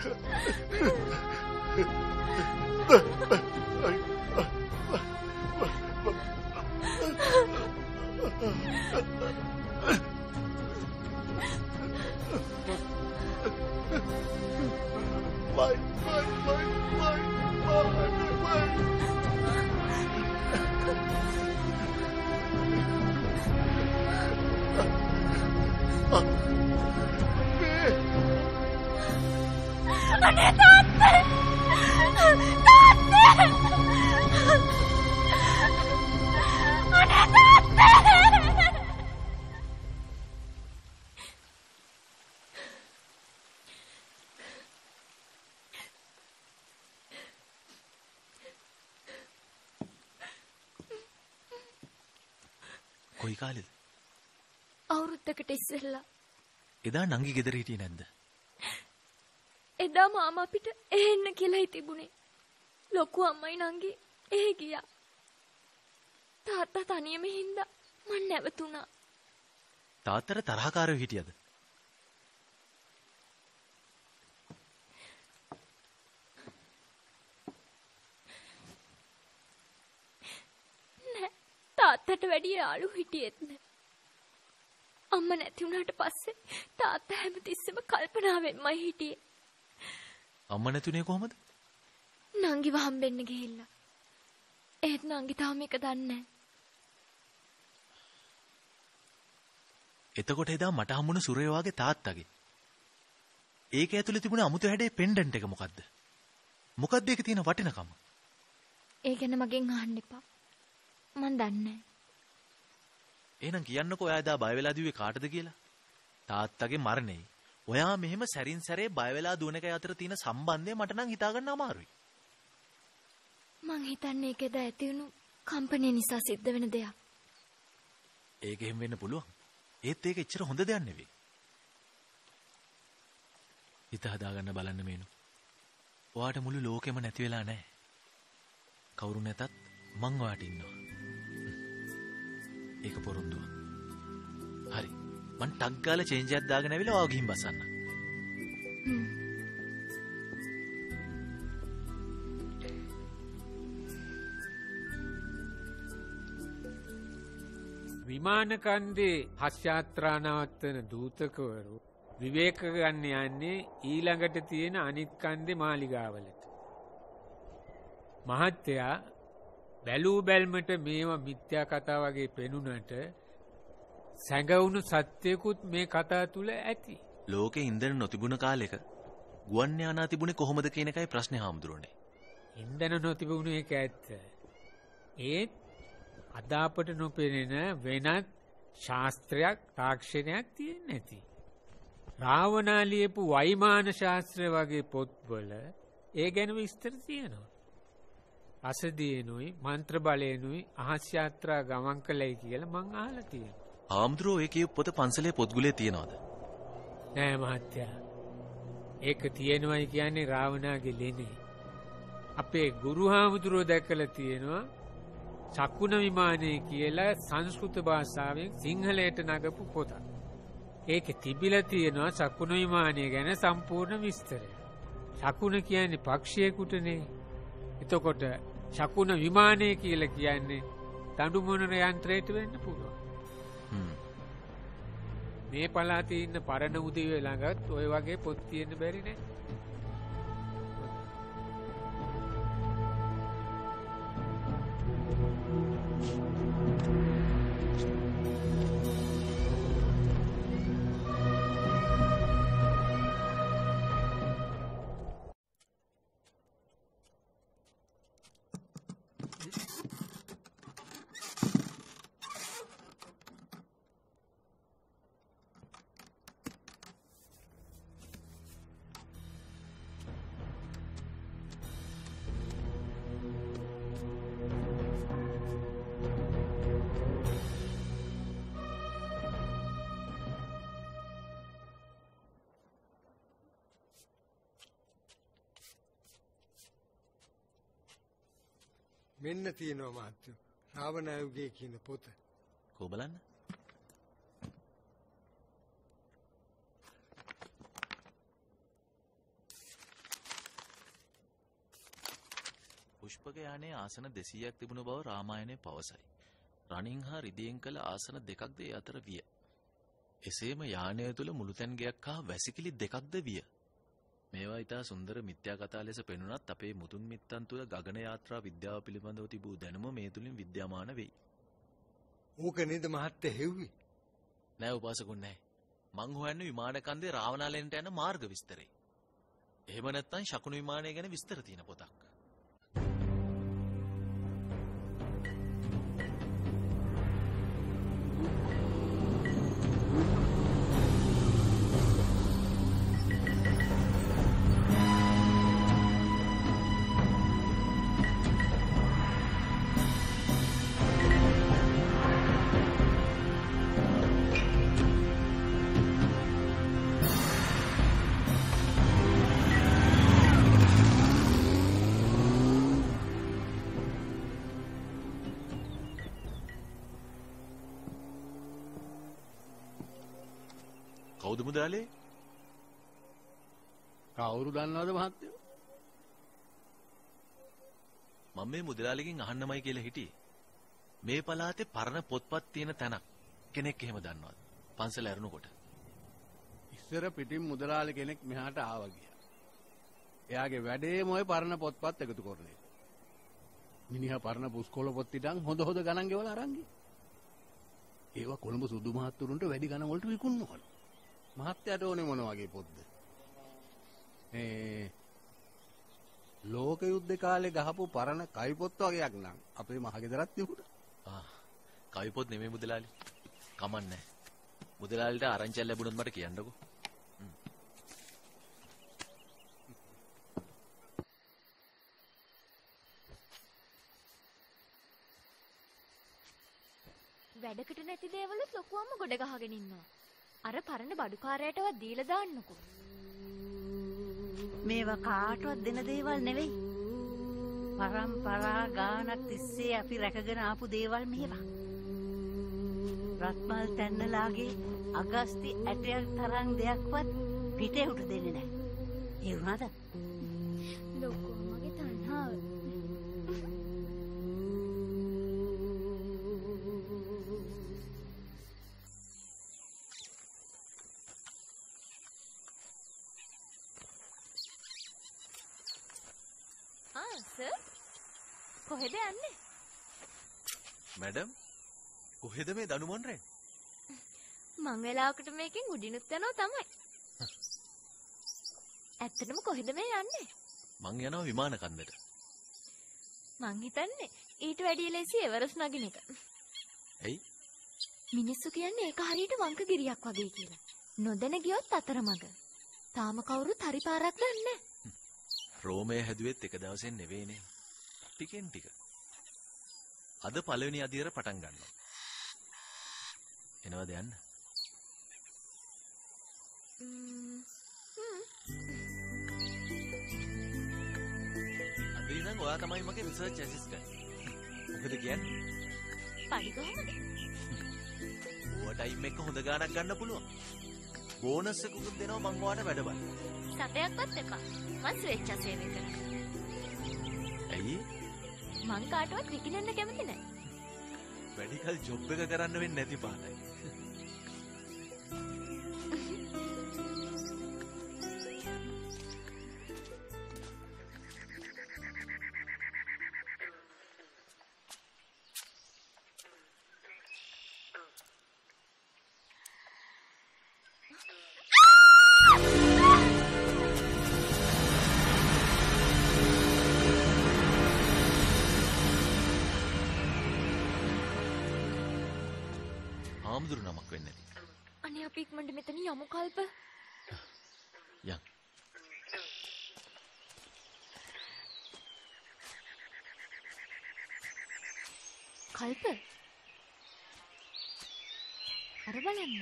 Bye, bye, bye, bye, bye, bye. Ane tate, tate, ane tate. කොයි කාලෙද? අවුරුද්දකට ඉස්සෙල්ලා. එදා නංගි ගෙදර හිටියේ නැද්ද? එදා මාමා අපිට එහෙන්න කියලා තිබුණේ. ලොකු අම්මයි නංගි එහෙ ගියා. තාත්තා තනියම හින්දා මං නැවතුණා. තාත්තට තරහකාරයෝ හිටියද? නෑ. තාත්තට වැඩි යාළු හිටියෙත් නෑ. අම්මා නැති වුණාට පස්සේ තාත්තා හැමතිස්සෙම කල්පනාවෙන්මයි හිටියේ. අම්මා නැතුනේ කොහමද? නංගිව හම්බෙන්න ගිහිල්ලා. ඒත් නංගි තාම එක දන්නේ නැහැ. එතකොට එදා මට හම්බුණු සුරේ වාගේ තාත්තගේ. ඒක ඇතුලේ තිබුණ අමුතු හැඩේ පෙන්ඩන්ට් එක මොකද්ද? මොකද්ද ඒකේ තියෙන වටිනකම? ඒ ගැන මගෙන් අහන්න එපා. මන් දන්නේ නැහැ. එහෙනම් කියන්නකෝ ඔයා එදා බය වෙලා දිව්වේ කාටද කියලා? තාත්තගේ මරණේ. ඔයා මෙහෙම සැරින් සැරේ බය වෙලා දුවන එකයි අතර තියෙන සම්බන්ධය මට නම් හිතා ගන්න අමාරුයි. මං හිතන්නේ ඒකද ඇති වුණු කම්පැනි නිසා සිද්ධ වෙන දෙයක්. ඒක එහෙම වෙන්න පුළුවන්. ඒත් ඒක එච්චර හොඳ දෙයක් නෙවෙයි. හිත හදාගන්න බලන්න මේනු. ඔයාට මුළු ලෝකෙම නැති වෙලා නැහැ. කවුරු නැතත් මං ඔයාට ඉන්නවා. ඒක පොරොන්දුව. හරි. මං ටක් ගාලා චේන්ජ් එකක් දාගෙන ඇවිල්ලා ඔයාව ගිහින් බසන්න. හ්ම්. විමාන කන්දේ හස්යාත්‍රා නවත්තන දූතකවරු විවේක ගන්න යන්නේ ඊළඟට තියෙන අනිත් කන්දේ මාලිගාවලට. මහත්තයා බැලූ බැල්මට මේවා මිත්‍යා කතා වගේ පෙනුනට සැඟවුණු සත්‍යකුත් මේ කතා තුල ඇති. ලෝකේ ඉන්ධන නොතිබුණ කාලෙක ගුවන් යානා තිබුණේ කොහොමද කියන එකයි ප්‍රශ්නේ හාමුදුරනේ. ඉන්ධන නොතිබුණු එක ඇත්ත. ඒත් අද අපට නොපෙනෙන වෙනත් ශාස්ත්‍රයක් තාක්ෂණයක් තියෙන්නේ නැති. රාවණා ලියපු වෛමාන ශාස්ත්‍රය වගේ පොත්වල ඒ ගැන විස්තර තියෙනවා. අසදීනුයි මන්ත්‍ර බලේනුයි අහස් යාත්‍රා ගමන් කළයි කියලා මං අහලා තියෙනවා. ආම්ද්‍රෝ ඒකේ පොත පන්සලේ පොත්ගුලේ තියනවාද? නෑ මහත්තයා. ඒක තියෙනවයි කියන්නේ රාවණාගේ ලෙනේ. අපේ ගුරු හාමුදුරුවෝ දැකලා තියෙනවා චකුණ විමානය කියලා සංස්කෘත භාෂාවෙන් සිංහලයට නගපු පොතක්. ඒකේ තිබිලා තියෙනවා චකුණ විමානය ගැන සම්පූර්ණ විස්තරය. චකුණ කියන්නේ පක්ෂියෙකුටනේ. එතකොට චකුණ විමානය කියලා කියන්නේ දඬු මොනර යන්ත්‍රයට වෙන්න පුළුවන්. මේ පළාතේ ඉන්න පරණ උදවිය ළඟත් ඔය වගේ පොත් තියෙන්න බැරි නේ. මෙන්න තියෙනවා මහත්තයෝ. රාවණායුගේ කියන පොත. කො බලන්න. පුෂ්පක යානයේ ආසන දෙසීයක් තිබුණ බව රාමායනයේ පවසයි. රණින් හා රිදියෙන් කළ ආසන දෙකක්ද ඒ අතර විය. එසේම යානය තුල මුළුතැන් ගෙයක් හා වැසිකිලි දෙකක්ද විය. මේවා ඊට සුන්දර මිත්‍යා කතා ලෙස පෙනුනත් අපේ මුතුන් මිත්තන් තුල ගගන යාත්‍රා විද්‍යාව පිළිබඳව තිබූ දැනුම මේ තුලින් විද්‍යාමාන වෙයි. ඕක නේද මහත්තයා හෙව්වේ? නෑ උපාසකුන් නෑ. මං හොයන්නේ විමාන කන්දේ රාවණාලෙන්ට යන මාර්ග විස්තරේ. එහෙම නැත්නම් ශකුණු විමානය ගැන විස්තර තියෙන පොතක්. කවුද මුදලාලේ? කවුරු දන්නවද මහත්තයෝ? මම මේ මුදලාලිගෙන් අහන්නමයි කියලා හිටියේ. මේ පළාතේ පරණ පොත්පත් තියෙන තැනක් කෙනෙක් එහෙම දන්නවද? පන්සල ඇරුණකොට. ඉස්සර පිටින් මුදලාලි කෙනෙක් මෙහාට ආවා ගියා. එයාගේ වැඩේම ওই පරණ පොත්පත් එකතු කරන එක. මිනිහා පරණ පුස්කොළ පොත් ටිකක් හොඳ හොඳ ගණන් ගෙවලා අරන් ගියා. ඒවා කොළඹ සුදු මහත්තුරුන්ට වැඩි ගණන් වලට විකුණනවා. මහත්තයාට ඕනේ මොන වගේ පොත්ද? මේ ලෝක යුද්ධ කාලේ ගහපු පරණ කවි පොත් වගේක් නම් අපේ මහගෙදරත් තිබුණා. ආ කවි පොත් නෙමෙයි මුදලාලි. කමන්නේ. මුදලාලිට ආරංචියක් ලැබුණොත් මට කියන්නකෝ. වැඩකට නැති දේවලුත් ලොකුවම ගොඩ ගහගෙන ඉන්නවා. අර පරණ බඩුකාරයටවත් දීලා දාන්නකෝ. මේවා කාටවත් දෙන දේවල් නෙවෙයි. පරම්පරා ගානක් තිස්සේ අපි රැකගෙන ආපු දේවල් මේවා. රත්මල් තැන්නලාගේ අගස්ති ඇටයක් තරම් දෙයක්වත් පිටේ උට දෙන්නේ නැහැ. ඒ වුණාද? ලොකෝ මගේ තණ්හාව. කොහෙද යන්නේ? මැඩම් කොහෙද මේ දනුමොන්රේ? මං වෙලාවකට මේකෙන් උඩිනුත් යනවා තමයි. ඇත්තටම කොහෙද මේ යන්නේ? මං යනවා විමාන කන්දට. මං හිතන්නේ ඊට වැඩිය ලේසි එවරස් නගින එක. ඇයි? මිනිස්සු කියන්නේ ඒක හරියට වංක ගිරියක් වගේ කියලා. නොදැන ගියොත් අතරමඟ. තාම කවුරුත් හරි පාරක් දන්නේ නැහැ. රෝමයේ හැදුවෙත් එක දවසෙන් නෙවෙයිනේ. ටිකෙන් ටික. අද පළවෙනි අදියර පටන් ගන්නවා. එනවද යන්න? අද ඉඳන් ඔයා තමයි මගේ රිසර්ච් ඇසිස්ටන්ට්. මොකද කියන්නේ? පඩි කොහොමද? ඔයා ටයිම් එක හොඳ ගාණක් ගන්න පුළුවන්. බෝනස් එකකුත් දෙනවා මං ඔයාට වැඩ බලන්න. සතයක්වත් එපා. මං ස්වේච්ඡා සේවය කරනවා. ඇයි? මං කාටවත් විකිනෙන්න කැමති නැහැ. වැඩිකල් ජොබ් එක කරන්න වෙන්නේ නැති පාටයි. හාමුදුරු නමක් වෙන්නේ නැති. අනේ අපි ඉක්මනට මෙතන යමු කල්ප. යන්. කල්ප. අර බලන්න.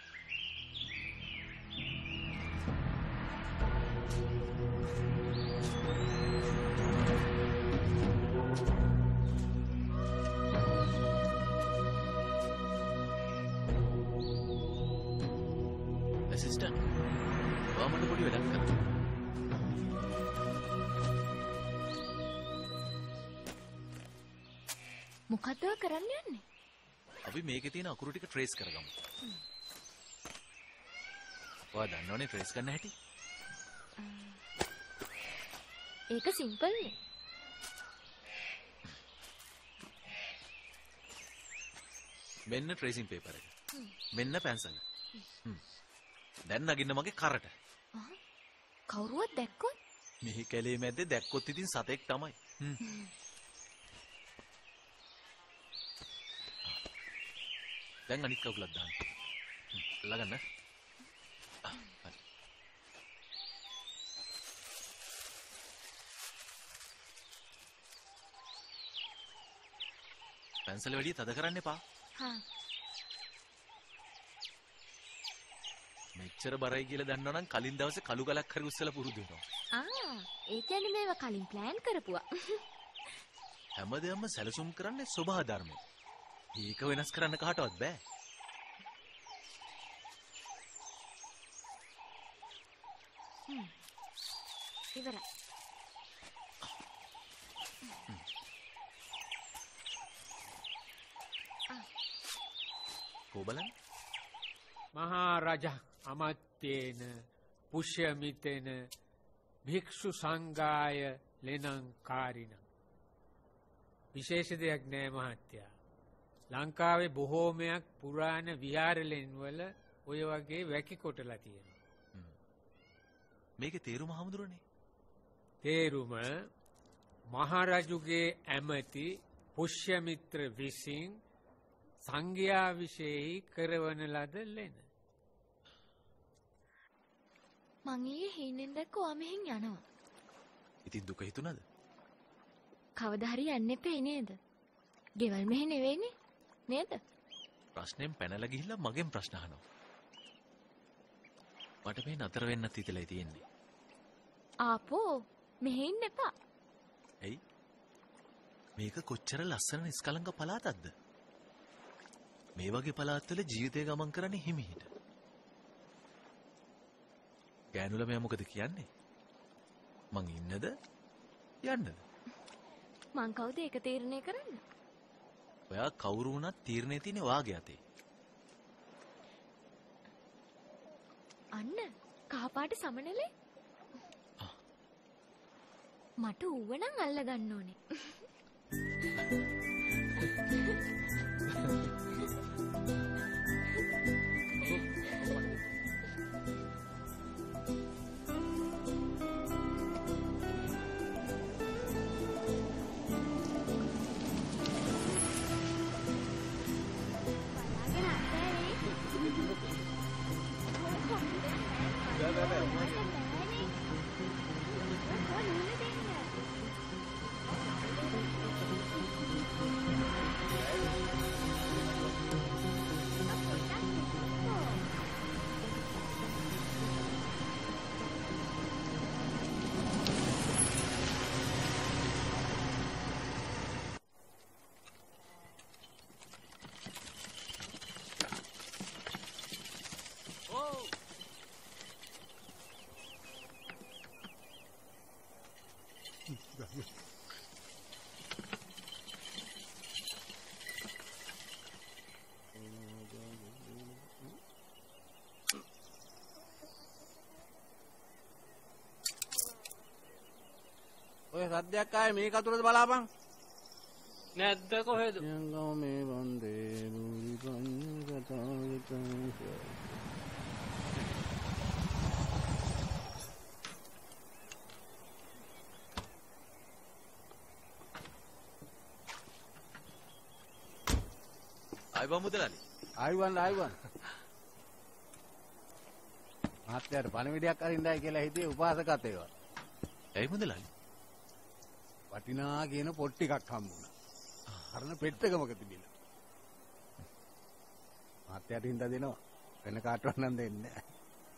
ඇසිස්ටන්ට්. ඔයාමට පොඩි වැඩක් කරන්න. මොකද කරන්න යන්නේ? අපි මේකේ තියෙන අකුරු ටික ට්‍රේස් කරගමු. ඔයා දන්නවනේ ට්‍රේස් කරන්න හැටි? ඒක සිම්පල් නේ. මෙන්න ට්‍රේසින් පේපර් එක. මෙන්න පැන්සල. දැන් නගින්න මගේ කරට. කවුරුවත් දැක්කොත්? මෙහි කැලේ මැද්දේ දැක්කොත් ඉතින් සතෙක් තමයි. දැන් අනිත් කකුලක් දාන්න. ළඟන්න. හරි. පැන්සල වැඩි තද කරන්න එපා. හා. මෙච්චර බරයි කියලා දන්නවනම් කලින් දවසේ කළු ගලක් හරි උස්සලා පුරුදු වෙනවා. ආ, ඒ කියන්නේ මේවා කලින් ප්ලෑන් කරපුවා. හැමදේම සැලසුම් කරන්නේ සබහා ධර්මය. ඒක වෙනස් කරන්න කාටවත් බෑ. හ්ම්. ඉවරයි. කොබලන් මහරජා අමත්තේන පුෂ්‍යමිතේන භික්ෂු සංඝාය ලෙනංකාරින විශේෂ දෙයක් නෑ මහත්තයා. ලංකාවේ බොහෝමයක් පුරාණ විහාරලෙන් වල ඔය වගේ වැකි කොටලා තියෙනවා. මේකේ තේරුම හමුදුරනේ. තේරුම මහරජුගේ ඇමති පුෂ්‍යමිත්‍ර විසින් සංඝයා විශේෂයි කරවන ලද ලෙන. මං ඊයේ හීනෙන් දැක්ක ඔයා මෙහෙන් යනවා. ඉතින් දුක හිතුණාද? කවදා හරි යන්න එපේ නේද? ගෙවල් මෙහෙ නෙවෙයිනේ නේද? ප්‍රශ්නෙන් පැනලා ගිහිල්ලා මගෙන් ප්‍රශ්න අහනවා. මට මේ නතර වෙන්නත් හිතලා තියෙන්නේ. ආපෝ මෙහෙ ඉන්න එපා. ඇයි? මේක කොච්චර ලස්සන නිස්කලංක පළාතක්ද? මේ වගේ පළාත්වල ජීවිතය ගමන් කරන්නේ හිමිහිට. ගෑනු ළමයා මොකද කියන්නේ? මං ඉන්නද? යන්නද? මං කවුද ඒක තීරණය කරන්න? ඔයා කවුරු වුණත් තීරණය තියෙන්නේ ඔයාගේ අතේ. අන්න කහපාට සමනලේ. මට ඌව නම් අල්ල ගන්න ඕනේ. ඔය සද්දයක් ආයේ මේ කතුරද බලාපන්. නැද්ද කොහෙද? යංගෝ මේ වන්දේ මුනි පඤ්ඤ කතාවතං. ආයි බමුදලානි. ආයිවන් ආයිවන්. මාත්‍යාට පණවිඩයක් අරින්නයි කියලා හිතේ උපාසකත් ඒවා. ඇයි මුදලාලි? වටිනා කියන පොත් ටිකක් හම්බුණා. හරන පෙට්ටකමක තිබිලා. මාත්‍යාට හින්දා දෙනවා. වෙන කාටවත් නම් දෙන්නේ නැහැ.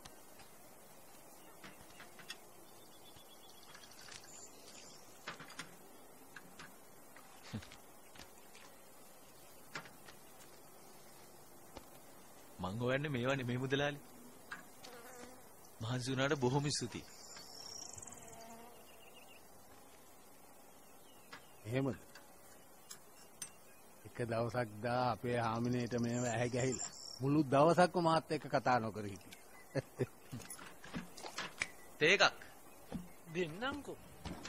මං හොයන්නේ මේවනේ මේ මුදලාලි. මහන්සි වුණාට බොහොම ස්තුතියි. එහෙමද? එක දවසක් දා අපේ හාමිනේට මේව ඇහැ ගැහිලා මුළු දවසක්ම මාත් එක්ක කතා නොකර හිටියේ. තේ එකක් දෙන්නම්කෝ.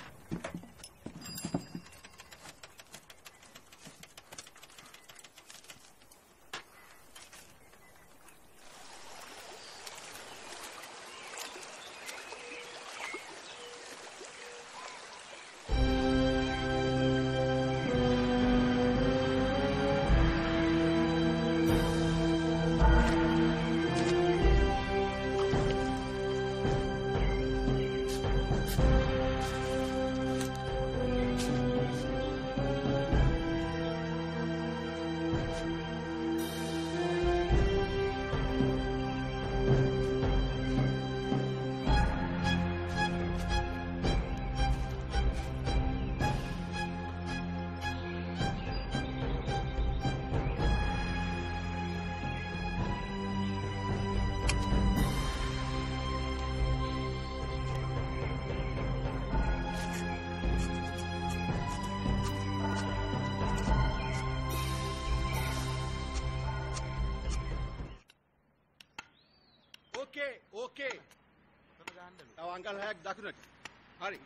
ඕකේ. තව අංකල් හයක් දකුණට. හරි.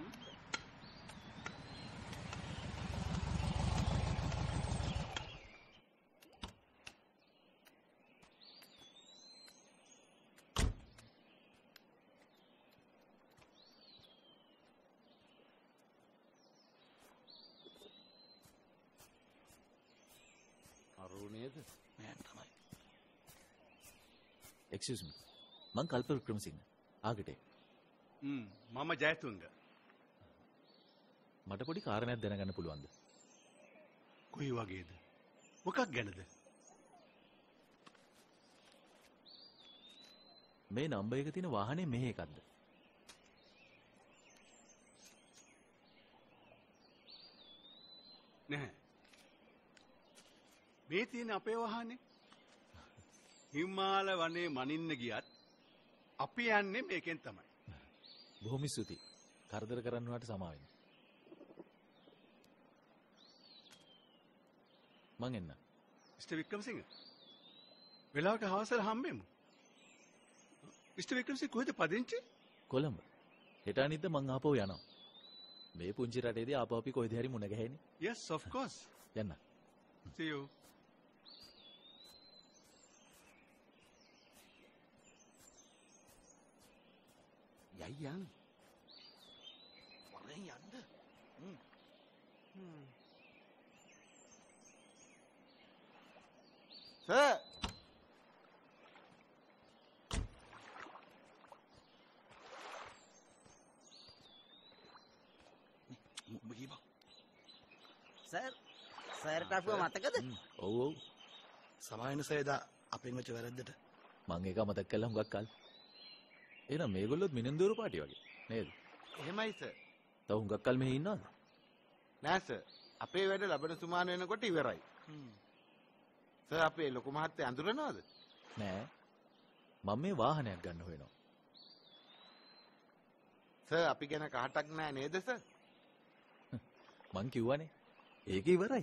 අරුණේද? නෑ තමයි. Excuse me. මං කල්ප වික්‍රමසිංහ. ආගට. හ්ම් මම ජයතුංග. මට පොඩි කාරණයක් දැනගන්න පුළුවන්ද? කොයි වගේද? මොකක් ගැනද? මේ නම්බර් එක තියෙන වාහනේ මෙහෙ එකක්ද? නැහැ. මේ තියෙන අපේ වාහනේ. හිමාල වනේ මනින්න ගියත් අපි යන්නේ මේකෙන් තමයි. බොහොම ස්තුතියි. කරදර කරන්න වට සමා වෙන්න. මං එන්න. මිස්ටර් වික්‍රමසිංහ. වෙලාවට හවසල හම්බෙමු. මිස්ටර් වික්‍රමසිංහ කොහෙද පදිංචි? කොළඹ. හෙට අනිද්ද මං ආපහු යනවා. මේ පුංචි රටේදී ආපහු අපි කොහෙද හරි මුණ ගැහෙන්නේ. Yes, of course. යන්න. See you. යයියන්. වරෙන් යන්න. හ්ම්. හ්ම්. සර්. සර් සර්ට අපුව මතකද? ඔව් ඔව්. සමායන සේදා අපෙන් වෙච්ච වැරද්දට මං ඒක මතක් කළා හුඟක් කල්. එහෙනම් මේගොල්ලොත් මිනින්දూరు පාටි වගේ නේද? එහෙමයි සර්. තව හුඟක් කල් මෙහි ඉන්නවද? නෑ සර්. අපේ වැඩ ලබන සුමාන වෙනකොට ඉවරයි. සර් අපේ ලොකු මහත්තයා අඳුරනවද? නෑ. මම මේ වාහනයක් ගන්න හොයනවා. සර් අපි ගැන කහටක් නෑ නේද සර්? මං කිව්වනේ. ඒක ඉවරයි.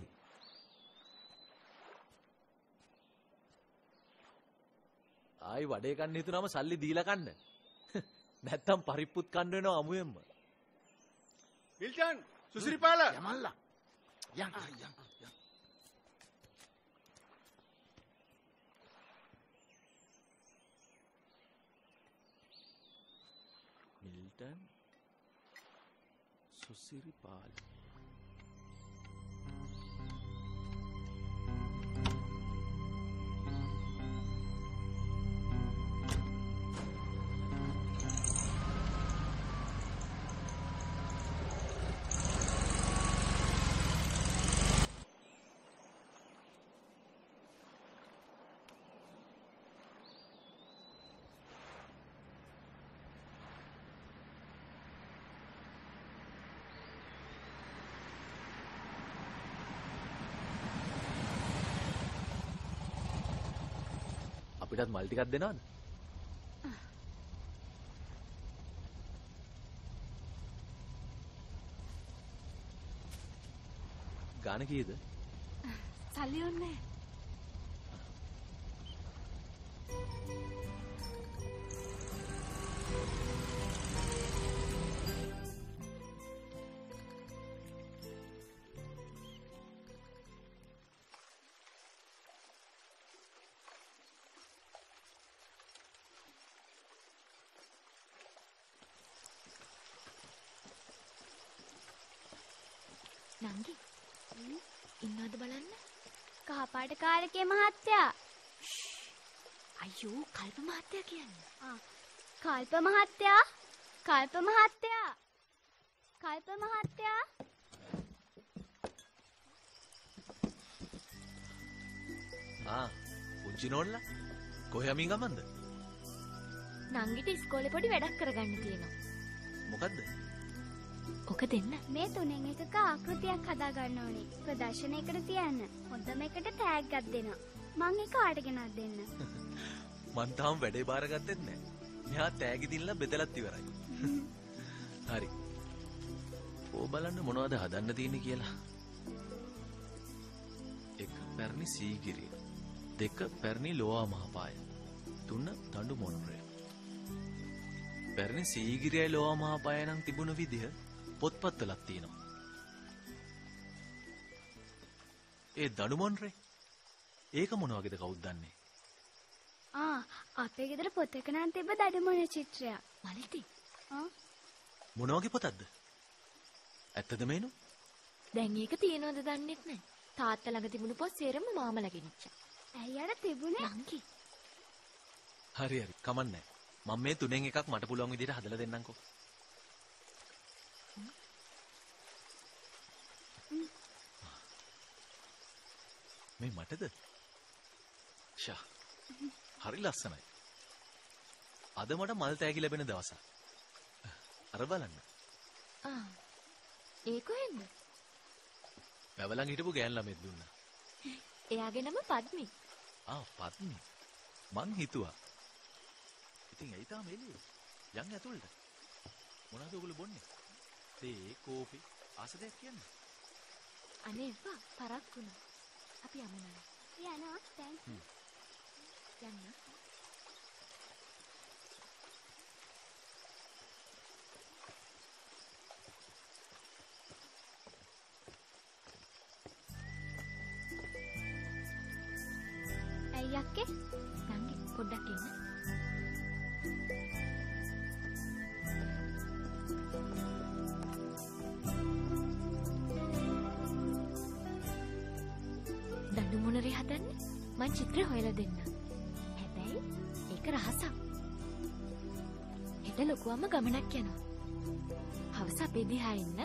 ආයි වඩේ කන්න හිතුනම සල්ලි දීලා කන්න. නැත්තම් පරිප්පුත් කන්න වෙනවා අමුයෙන්ම. මිල්ටන් සුසිරිපාල යමල්ලා. යන් යන් යන්. මිල්ටන් සුසිරිපාල. අපිටත් මල් ටිකක් දෙනවද? ගාන කීයද? සල්ලි ඕනේ. නංගි ඉන්නවද බලන්න? කහපාට කාරකේ මහත්තයා. අයියෝ කල්ප මහත්තයා කියන්නේ. ආ කල්ප මහත්තයා කල්ප මහත්තයා කල්ප මහත්තයා ආ පුංචි නෝනලා කොහේ යමින් ගමන්ද? නංගිට ඉස්කෝලේ පොඩි වැඩක් කරගන්න තියෙනවා. මොකද්ද? ඔක දෙන්න. මේ තුනෙන් එකක ආකෘතියක් හදා ගන්න ඕනේ. ප්‍රදර්ශනයකට තියන්න. හොඳම එකට ටැග් එකක් දෙනවා. මං ඒක ආට ගෙනත් දෙන්න. මං තාම වැඩේ බාරගත්තෙත් නෑ. මෙහා තෑගි දිනලා බෙදලත් ඉවරයි. හරි. ඕ බලන්න මොනවද හදන්න තියෙන්නේ කියලා. එක පැරණි සීගිරිය. දෙක පැරණි ලෝවා මහපාය. තුන දඬු මොණරය. පැරණි සීගිරියයි ලෝවා මහපාය නම් තිබුණ විදිහ පොත්පත්වලක් තියෙනවා. ඒ දඬු මොණරේ ඒක මොන වගේද කවුද දන්නේ? ආ අපේ ගෙදර පොතක නම් තිබ්බ දඩමොන චිත්‍රයක්. මලිටි. ආ මොන වගේ පොතක්ද? ඇත්තද මේනු? දැන් ඒක තියෙනවද දන්නෙත් නැහැ. තාත්තා ළඟ තිබුණු පොත් සේරම මාමලා ගෙනිච්චා. ඇයි අර තිබුණේ? නංගි. හරි හරි කමන්නේ. මම මේ තුනෙන් එකක් මට පුළුවන් විදිහට හදලා දෙන්නම්කෝ. මේ මටද? ෂා. හරි ලස්සනයි. අද මට මල් තෑගි ලැබෙන දවසක්. අර බලන්න. ආ. ඒ කොහෙන්ද? වැවලන් හිටපු ගෑන් ළමෙක් දුන්නා. එයාගේ නම පද්මි. ආ පද්මි. මං හිතුවා. ඉතින් ඇයි තාම එළියේ? යන් ඇතුළට. මොනවද ඔයගොල්ලෝ බොන්නේ? තේ, කෝපි, ආස දෙයක් කියන්නේ. අනේ එපා, තරක් වුණා. අපි යමු නේද? යනවා. thank you. යන්න. ඇයි අක්කේ? නංගි පොඩ්ඩක් ඉන්න. දඬු මොනරේ හදන්නේ? මං චිත්‍ර හොයලා දෙන්න. හැබැයි ඒක රහසක්. හෙට ලොකුවම ගමනක් යනවා. හවස අපේ දිහා ඉන්න.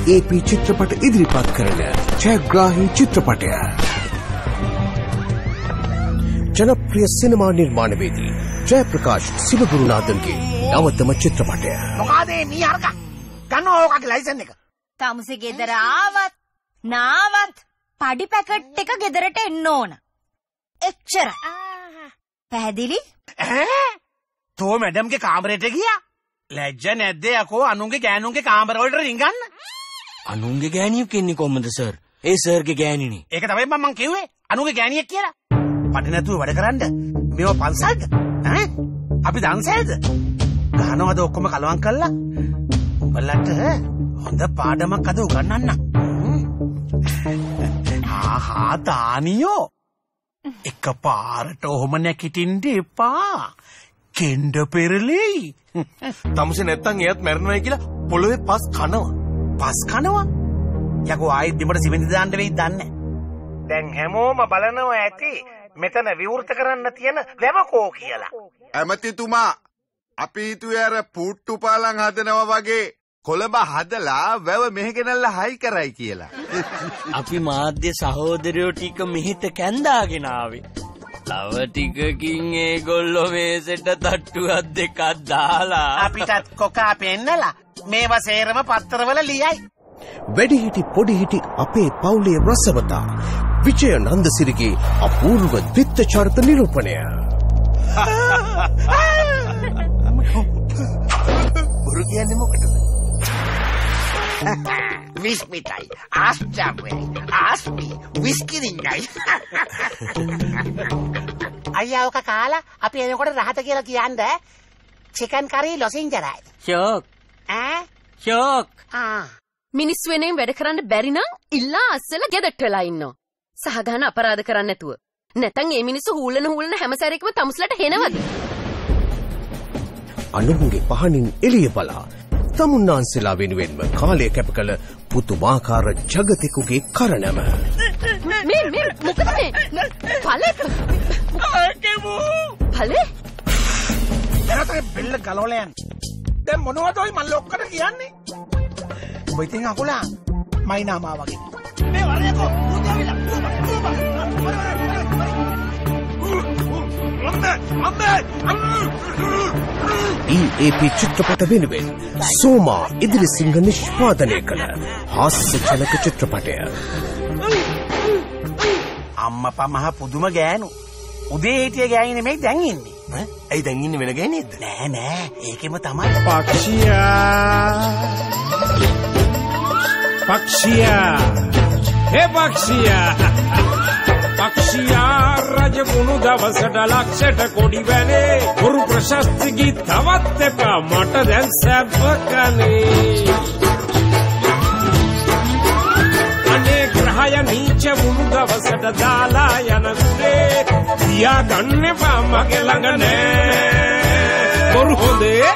ඒ පී චිත්‍රපට ඉදිරිපත් කරන ජයග්‍රාහී චිත්‍රපටය. ජනප්‍රිය සිනමා නිර්මාණවේදී ජයප්‍රකාශ් සිවගුරුනාഥන්ගේ නවතම චිත්‍රපටය. මොකද මේ අරක ගන්න ඕකගේ ලයිසන් එක. තමුසේ ගෙදර ආවත් නාවත් පඩි පැකට් එක ගෙදරට එන්න ඕන. එච්චර. පැහැදිලි? ඈ? තෝ මැඩම්ගේ කාමරේට ගියා? ලැජ්ජ නැද්ද යකෝ අනුන්ගේ ගෑනුන්ගේ කාමර වලට රින්ගන්න? අනුන්ගේ ගෑණියෙක් ඉන්නේ කොහමද සර්? ඒ සර්ගේ ගෑණිනේ. ඒක තමයි මම කිව්වේ. අනුන්ගේ ගෑණියෙක් කියලා. පඩි නැතුව වැඩ කරන්න. මේව පන්සල්ද? ඈ? අපි දන්සල්ද? ගහනවද ඔක්කොම කලවම් කළා? උඹලට හොඳ පාඩමක් අද උගන්වන්න. ආහා තානියෝ. එක පාරට ඔහොම නැකිටින්න එපා. කෙන්ඩ පෙරලෙයි. තමුසේ නැත්තම් එයත් මැරෙනවයි කියලා පොළොවේ පස් කනවා. පස් කනවා? යකෝ ආයෙත් බිමට සිමෙන්ති දාන්න වෙයි දන්නේ. දැන් හැමෝම බලනවා ඇති මෙතන විවෘත කරන්න තියෙන වැවකෝ කියලා. ඇමතිතුමා අපි හිතුවේ අර පුට්ටු පාලං හදනවා වගේ කොළඹ හදලා වැව මෙහෙ ගෙනල්ලා හයි කරයි කියලා. අපි මාධ්‍ය සහෝදරයෝ ටික මෙහෙට කැන්දාගෙන ආවේ. තව ටිකකින් ඒගොල්ලෝ මේසෙට තට්ටුවක් දෙකක් දාලා අපිටත් කොකා පෙන්නලා මේවා සේරම පත්තරවල ලියයි. වැඩිහිටි පොඩිහිටි අපේ පවුලේ රසවතා විජය නන්දසිරිගේ අපූර්ව ද්විත්ව චරිත නිරූපණය. බොරු කියන්නේ මොකටද? විස්මිතයි ආශ්චර්යයි ආස්පි විස්කිරින්ගයි. අයියා ඔක කාලා අපි එනකොට රහත කියලා කියන්නේ චිකන් කරි ලොසින්ජරයි. ෂෝක් ඈ ෂෝක්. ආ මිනිස් වෙනෙන් වැඩ කරන්න බැරි නම් ඉල්ලා අස්සලා ගෙදරට වෙලා ඉන්නවා. සහගාන අපරාධ කරන්න නැතුව. නැතන් මේ මිනිස්සු හූලන හූලන හැම සැරේකම තමුස්ලට හෙනවද? අනුන්ගේ පහනින් එළිය බලා තමුන්නාන්සලා වෙනුවෙන්ම කාලය කැප කළ පුතුමාකාර ජගතෙකුගේ කරණම. මේ මේ මොකද මේ? ඵලෙ ආකෙමු. ඵලෙ? එනතේ බෙල්ල ගලවලා යන්න. දැන් මොනවද ඔය මල්ල ඔක්කට කියන්නේ? ඔබ ඉතින් අකුලා මයිනාමා වගේ. මේ වරේකෝ පුතාවිලා. ඊ ඒ පී චිත්‍රපට වෙනුවෙන් සෝමා ඉදිරිසිංහ නිෂ්පාදනය කළ හාස්‍ය ජනක චිත්‍රපටය. අම්මපා මහ පුදුම ගෑනු. උදේ හිටිය ගෑණි නෙමෙයි දැන් ඉන්නේ. ඈ? ඇයි දැන් ඉන්නේ වෙන ගෑණියෙක්ද? නෑ නෑ ඒකෙම තමයි. පක්ෂියා පක්ෂියා හේ පක්ෂියා පක්ෂියා රජගුණු දවසට ලක්ෂට කොඩි වැනේ ගුරු ප්‍රශස්තිගී තවත් එපා මට දැන් සැපකනේ. අනේ ග්‍රහය නීච වුණු දවසට දාලා යන ගුණේ තියා ගන්න එපා මගේ ළඟ නෑ බොරු හොඳේ.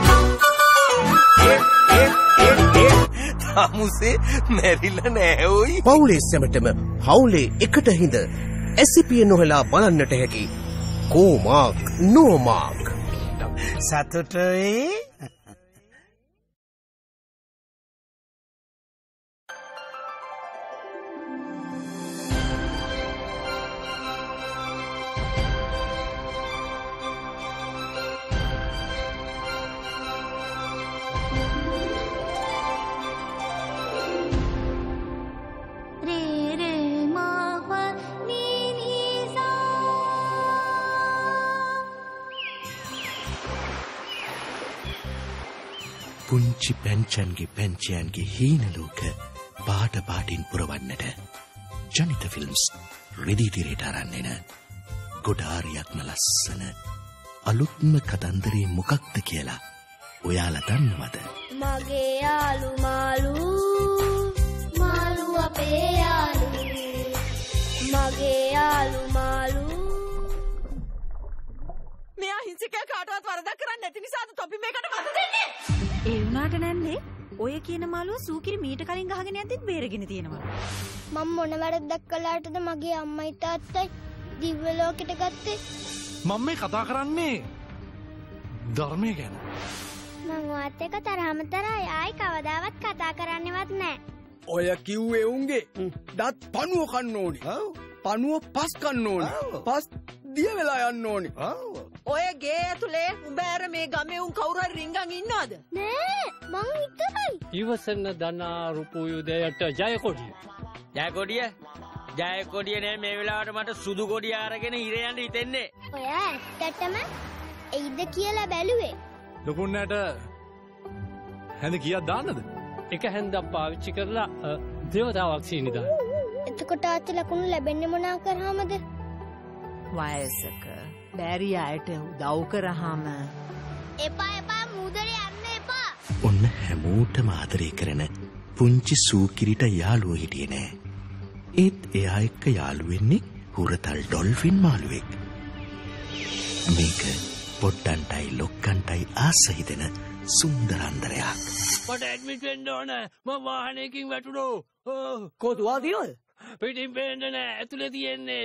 තමුසේ මැරිලා නෑ ඔයි. පවුලේ සැමටම හවුලේ එකට හිඳ ඇසිපිය නොහෙලා බලන්නට හැකි කෝමාක් නෝමාක්. සතුටුයි. පුංචි පැංචන්ගේ පැංචයන්ගේ හීනලෝක පාට පාටින් පුරවන්නට ජනිත ෆිල්ම්ස් රෙදිතිරයට අරන්නෙන ගොඩාරියක්ම ලස්සන අලුත්ම කතන්දරේ මොකක්ද කියලා ඔයාලා දන්නවද? මගේ යාළු මාළු මාළු අපේ යාළු මගේ යාළු මාළු. මෙයා හිංසකයා කාටවත් වරදක් කරන්නේ නැති නිසාද තොපි මේකට මත දෙන්නේ? ඒ වුණාට නැන්නේ ඔය කියන මාළුව සූකිරි මීට කලින් ගහගෙන යද්දිත් බේරගෙන තියෙනවා. මම මොන වැරද්දක් කළාටද මගේ අම්මයි තාත්තයි දිව්‍ය ලෝකෙට ගත්තේ? මම මේ කතා කරන්නේ ධර්මය ගැන. මං ඔයත් එක්ක තරහම තරහයි ආයි කවදාවත් කතා කරන්නේවත් නැහැ. ඔය කිව්වේ උන්ගේ දත් පණුව කන්න ඕනි. පණුව පස් කන්න ඕනි. පස් දිය වෙලා යන්න ඕනි. ඔය ගේ ඇතුලේ උඹ ඇර මේ ගමේ උන් කවුරු හරි රින්ගන් ඉන්නවද? නෑ මං විතරයි. ඉවසන්න දනා රුපුයුදයට ජයකොඩිය. ජයකොඩිය? ජයකොඩිය නෑ මේ වෙලාවට මට සුදු කොඩිය අරගෙන ඉර යන්න හිතෙන්නේ. ඔයා ඇත්තටම එයිද කියලා බැලුවේ. ලොකුන්නට හැඳ කීයක් දාන්නද? එක හැන්දක් පාවිච්චි කරලා දේවතාවක් සීනිදා. එතකොට ආච්චි ලකුණු ලැබෙන්නේ මොනා කරාමද? වයසක බැරි අයට උදව් කරාම එපා එපා මූදරේ යන්න එපා. ඔන්න හැමෝටම ආදරය කරන පුංචි සූකිරිට යාළුවෝ හිටියේ නෑ. ඒත් එයා එක්ක යාළු වෙන්නේ හුරතල් ඩොල්ෆින් මාළුවෙක්. මේක පොඩ්ඩන්ටයි ලොක්කන්ටයි ආස හිතෙන සුන්දර අන්දරයක්. මට ඇඩ්මිට් වෙන්න ඕන. මම වාහනයකින් වැටුණෝ. කොහොද වාදියෝද? පිටින් පේන්නේ නෑ ඇතුලේ තියෙන්නේ.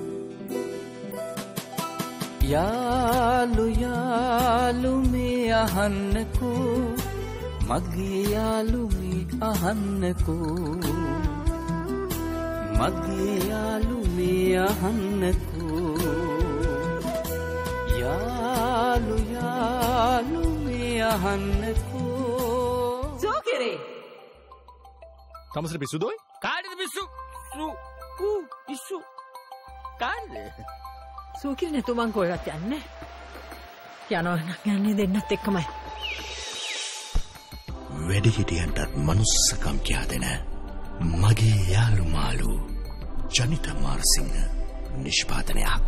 යාලු යාලු මේ අහන්නකෝ මගේ යාලු මේ අහන්නකෝ මගේ යාලු මේ අහන්නකෝ යාලු යාලු මේ අහන්නකෝ සෝකිරේ තමසර පිස්සුදෝයි? කාටද පිස්සු? සු ඌ පිස්සු. කාටද? සෝකිරේ නැතු මං කොහෙවත් යන්නේ. යනවා නම් යන්නේ දෙන්නත් එක්කමයි. වැඩිහිටියන්ටත් මනුස්සකම් කියා දෙන මගේ යාළු මාළු ජනිත මාරසිංහ නිෂ්පාදනයක්.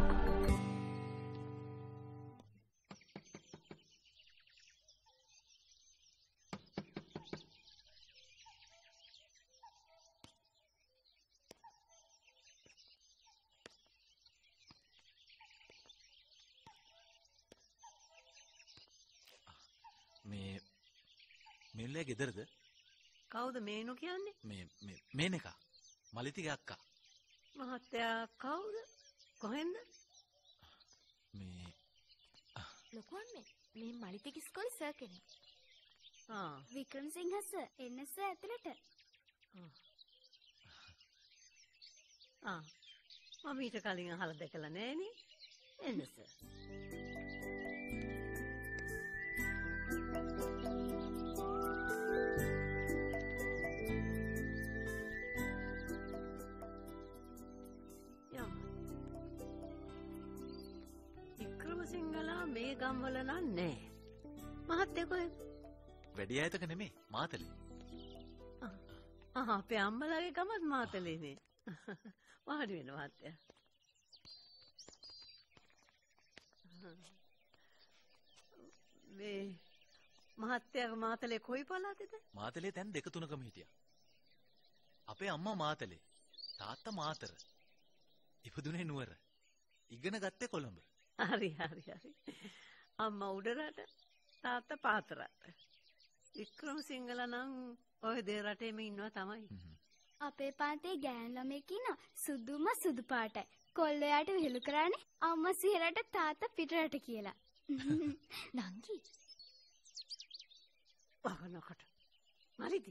මේ මෙල්ලේ ගෙදරද? කවුද මේනු කියන්නේ? මේ මේ මේනක මලිතිගේ අක්කා. මහත්තයා කවුද? කොහෙන්ද? මේ ලොකු අම්මේ මේ මලිතිගේ ඉස්කෝලේ සර් කෙනෙක්. ආ වික්‍රමසිංහ සර් එන්න සර් ඇතුළට. ආ මම ඊට කලින් අහලා දැකලා නෑනේ. එන්න සර්. වික්‍රමසිංහලා මේ ගම්වල නෑ. මහත්තයා කොහෙද? වැඩි ඈතක නෙමෙයි මාතලේ. ආ අපේ අම්මලාගේ ගමත් මාතලේනේ. වාඩි වෙන මහත්තයා. මේ මහත්තයා මාතලේ කොයි පළාතේද? මාතලේ තැන් දෙක තුනකම හිටියා. අපේ අම්මා මාතලේ, තාත්තා මාතර. ඉපදුනේ නුවර. ඉගෙන ගත්තේ කොළඹ. හරි හරි හරි. අම්මා උඩරට, තාත්තා පාතරට. වික්‍රමසිංහලා නම් ඔය දෙ රටේම ඉන්නවා තමයි. අපේ පාතේ ගෑන් ළමෙක් ඉන්න සුදුම සුදු පාටයි. කොල්ලයාට විහිළු කරන්නේ අම්මා සිහරට තාත්තා පිටරට කියලා. නංගි වහනකට මරිදි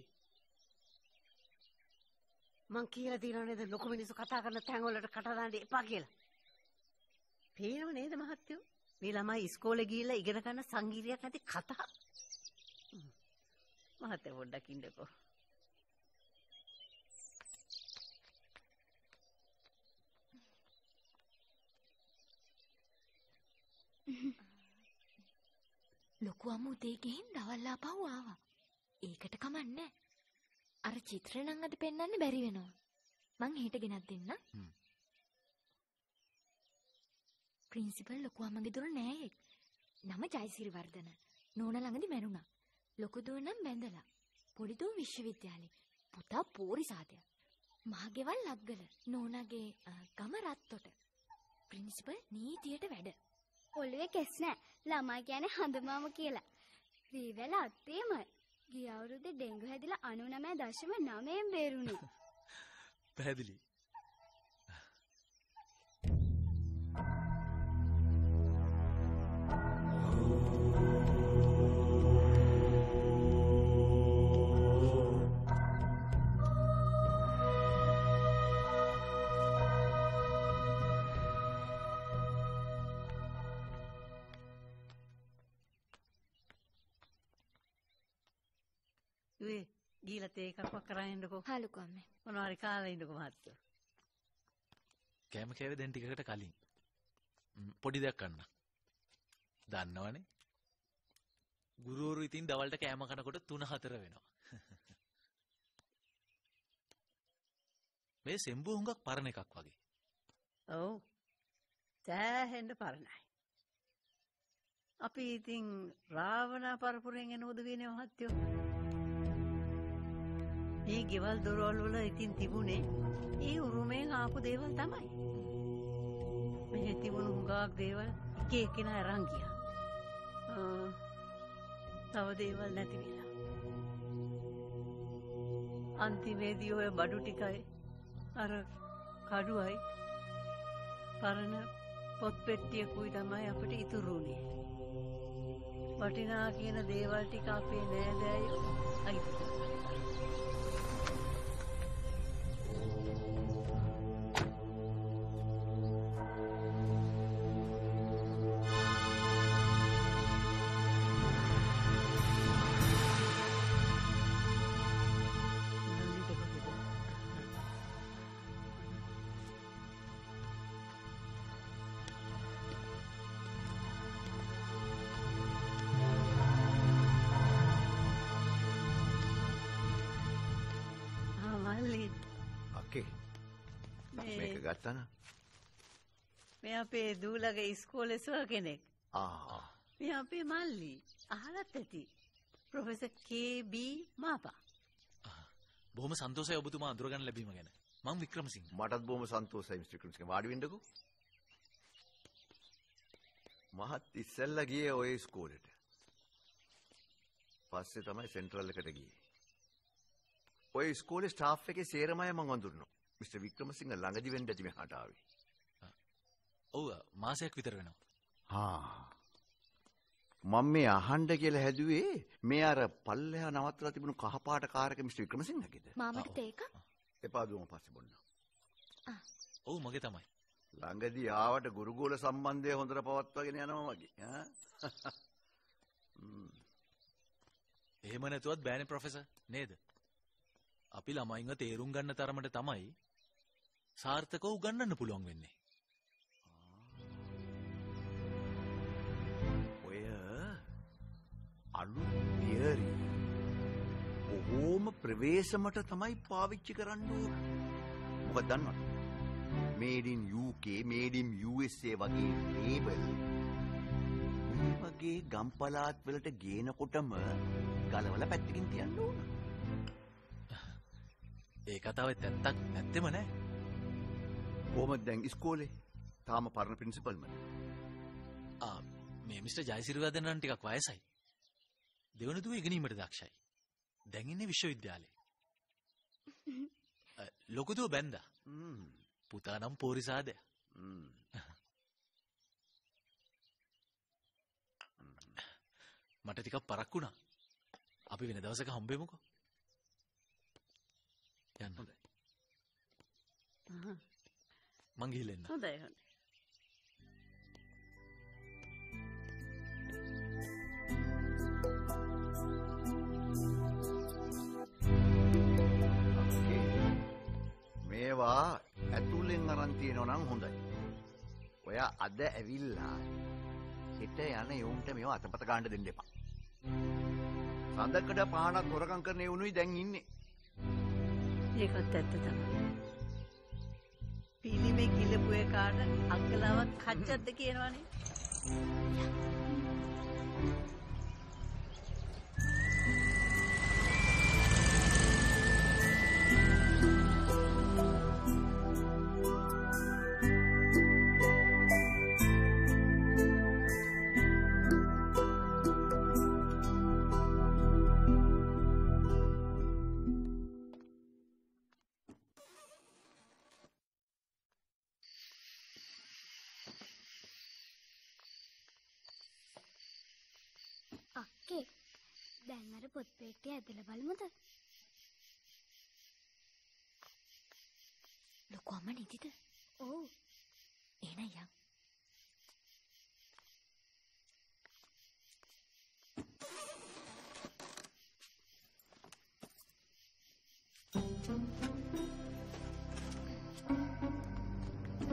මං කියලා දිනන නේද ලොකු මිනිස්සු කතා කරන තැන් වලට කට දාන්න එපා කියලා. පේනව නේද මහත්තයෝ? මේ ළමයි ඉස්කෝලේ ගිහිල්ලා ඉගෙන ගන්න සංගීතයක් නැති කතා. මහත්තයා පොඩ්ඩක් ඉන්නකෝ. ලොකු අම්මු උදේ ගිහින් දවල් ආපහු ආවා. ඒකට කමන්නේ. අර චිත්‍ර නම් අද පෙන්වන්න බැරි වෙනවා. මං හෙට ගෙනත් දෙන්න. ප්‍රින්සිපල් ලොකු අම්මගේ දුර නෑ. නම ජයසිරි වර්ධන. නෝනා ළඟදි මැරුණා. ලොකු දුව නම් බැඳලා. පොඩි දුව විශ්වවිද්‍යාලේ. පුතා පෝරිසාදය. මහගෙවල් ලග්ගල. නෝනාගේ ගම රත්තොට. ප්‍රින්සිපල් නීතියට වැඩ. ඔළුවේ කෙස් නෑ. ළමයි කියන්නේ හඳමාම කියලා. වීවැල අත්තේමයි. ගිය අවුරුද්දේ ඩෙන්ගු හැදිලා අනූනමය දශම නවයෙන් බේරුණේ. පැහැදිලි. ගිහලා තේ එකක් කරන් එන්නකෝ. හලුකෝ අම්මේ. මොනවා හරි කාලා ඉන්නකෝ මහත්තයෝ. කෑම කෑවේ දැන් ටිකකට කලින්. පොඩි දෙයක් කන්න. දන්නවනේ. ගුරුවරු ඉතින් දවල්ට කෑම කනකොට තුන හතර වෙනවා. මේ සෙම්බු හුඟක් පරණ එකක් වගේ. ඔව්. සෑහෙන්න පරණයි. අපි ඉතින් රාවණා පරපුරෙන් එන උදවියනේ මහත්තයෝ. මේ ගෙවල් දොරවල් වල ඉතින් තිබුණේ ඒ උරුමෙන් ආපු දේවල් තමයි. මේ තිබුණු හුඟක් දේවල් එක එක්කෙනා අරන් ගියා. තව දේවල් නැති වෙලා. අන්තිමේදී ඔය බඩු ටිකයි අර කඩුවයි පරණ පොත් පෙට්ටියකුයි තමයි අපිට ඉතුරු වුණේ. වටිනා කියන දේවල් ටික අපේ නෑදෑයෝ අයිති කරා. මේක ගත්තන මේ අපේ දූලගේ ඉස්කෝලේ සර් කෙනෙක්. ආ මේ අපේ මල්ලි අහලත් ඇති. Professor K B. මාපා. බොහොම සන්තෝෂයි ඔබතුමා අඳුරගන්න ලැබීම ගැන. මම වික්‍රමසිංහ. මටත් බොහොම සන්තෝෂයි මිස්ටර් වික්‍රමසිංහ. වාඩි වෙන්නකෝ. මහත් ඉස්සෙල්ලා ගියේ ඔය ඉස්කෝලේට. පස්සේ තමයි සෙන්ට්‍රල් එකට ගියේ. ඔය ඉස්කෝලේ ස්ටාෆ් එකේ සේරම අය මම වඳුරනවා. මිස්ටර් වික්‍රමසිංහ ළඟදි වෙන්න ඇති මෙහාට ආවේ. ඔව් මාසයක් විතර වෙනවා. හා. මම මේ අහන්න කියලා හැදුවේ මේ අර පල්ලෙහා නවත්තලා තිබුණු කහපාට කාර් එක මිස්ටර් වික්‍රමසිංහගේද? මාමට තේක? එපා දුවම පස්සේ බොන්න. ආ. ඔව් මගේ තමයි. ළඟදී ආවට ගුරුගෝල සම්බන්ධය හොඳට පවත්වාගෙන යනවා වගේ. ඈ. එහෙම නැතුවත් බෑනේ ප්‍රොෆෙසර් නේද? අපි ළමයින්ව තේරුම් ගන්න තරමට තමයි සාර්ථකව උගන්වන්න පුළුවන් වෙන්නේ. ඔය අලුත් තියරි බොහෝම ප්‍රවේශමට තමයි පාවිච්චි කරන්න ඕන. මොකද දන්නවද? Made in U K, Made in U S A වගේ ලේබල් මේ වගේ ගම්පලාත් වලට ගේනකොටම ගලවලා පැත්තකින් තියන්න ඕන. ඒ කතාවෙත් ඇත්තක් නැත්තෙම නෑ. කොහොමද දැන් ඉස්කෝලේ? තාම පරණ ප්‍රින්සිපල්මද? ආ මේ මිස්ටර් ජයසිරිවර්ධන නම් ටිකක් වයසයි. දෙවන දුව ඉගෙනීමට දක්ෂයි. දැන් ඉන්නේ විශ්වවිද්‍යාලේ. ලොකු දුව බැන්දා. පුතා නම් පෝරිසාදය. මට ටිකක් පරක් වුණා. අපි වෙන දවසක හම්බෙමුකෝ. යන්න. හොඳයි. මං ගිහින් එන්න. හොඳයි හොඳයි. මේවා ඇතුලෙන් අරන් තියෙනවා නම් හොඳයි. ඔයා අද ඇවිල්ලා හිට යන යොන්ට මේවා අතපත ගන්න දෙන්න එපා. සඳකඩ පහනක් හොරකම් කරන යුණුයි දැන් ඉන්නේ. ඒකත් ඇත්ත තමයි. පිළිමේ කිලපු එකාට අක්කලාවක් කච්චද්ද කියනවනේ. අක්කේ දැන් අර පොත් පෙට්ටිය ඇදලා බලමුද? ලොකු අම්මා නිදිද? ඔව්. එහෙනම් යන්.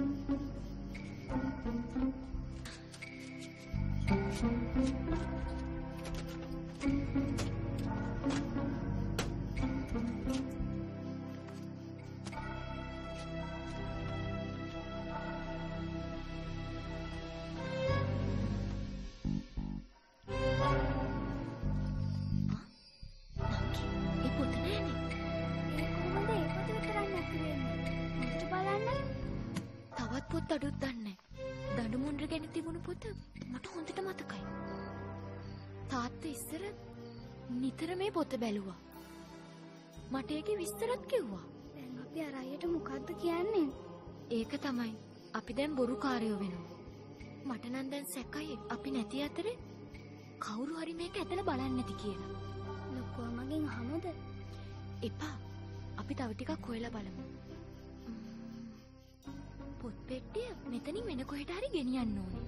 පොත් අඩුත් දන්නේ. දඬුමුණ්ඩ ගැන තිබුණු පොත මට හොඳට මතකයි. තාත්තා ඉස්සර නිතර මේ පොත බැලුවා. මට ඒකේ විස්තරත් කිව්වා. දැන් අපි අර අයියට මොකද්ද කියන්නේ? ඒක තමයි. අපි දැන් බොරුකාරයෝ වෙනවා. මට නම් දැන් සැකයි අපි නැති අතරේ කවුරු හරි මේක ඇදලා බලන්නේ නැති කියලා. ලොකෝ මගෙන් අහමුද? එපා. අපි තව ටිකක් හොයලා බලමු. පොත් පෙට්ටිය මෙතනින් වෙන කොහෙට හරි ගෙනියන්න ඕනේ.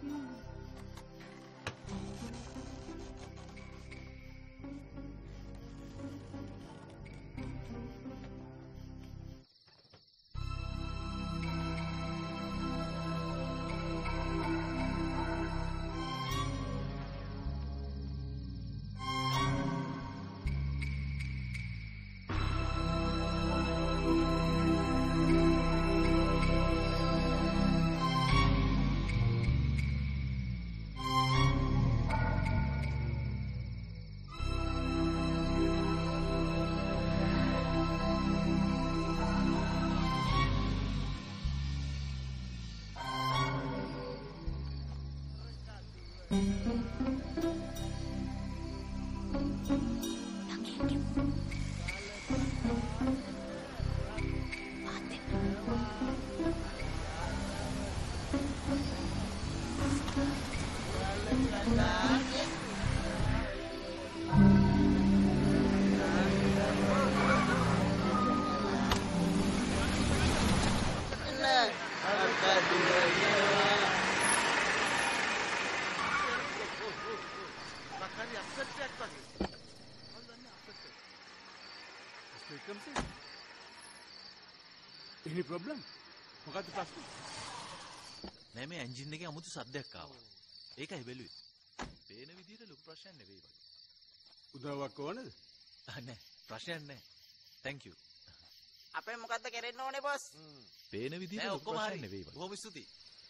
Any problem? මොකක්ද ප්‍රශ්නේ? නෑ මේ එන්ජින් එකේ අමුතු සද්දයක් ආවා. ඒකයි බැලුවේ. පේන විදිහට ලොකු ප්‍රශ්නයක් නෙවෙයි වගේ. උදව්වක් ඕනද? නෑ ප්‍රශ්නයක් නෑ. Thank you. අපේ මොකද්ද කරෙන්න ඕනේ බොස්? පේන විදිහට ලොකු ප්‍රශ්නයක් නෙවෙයි වගේ. බොහොම ස්තුතියි.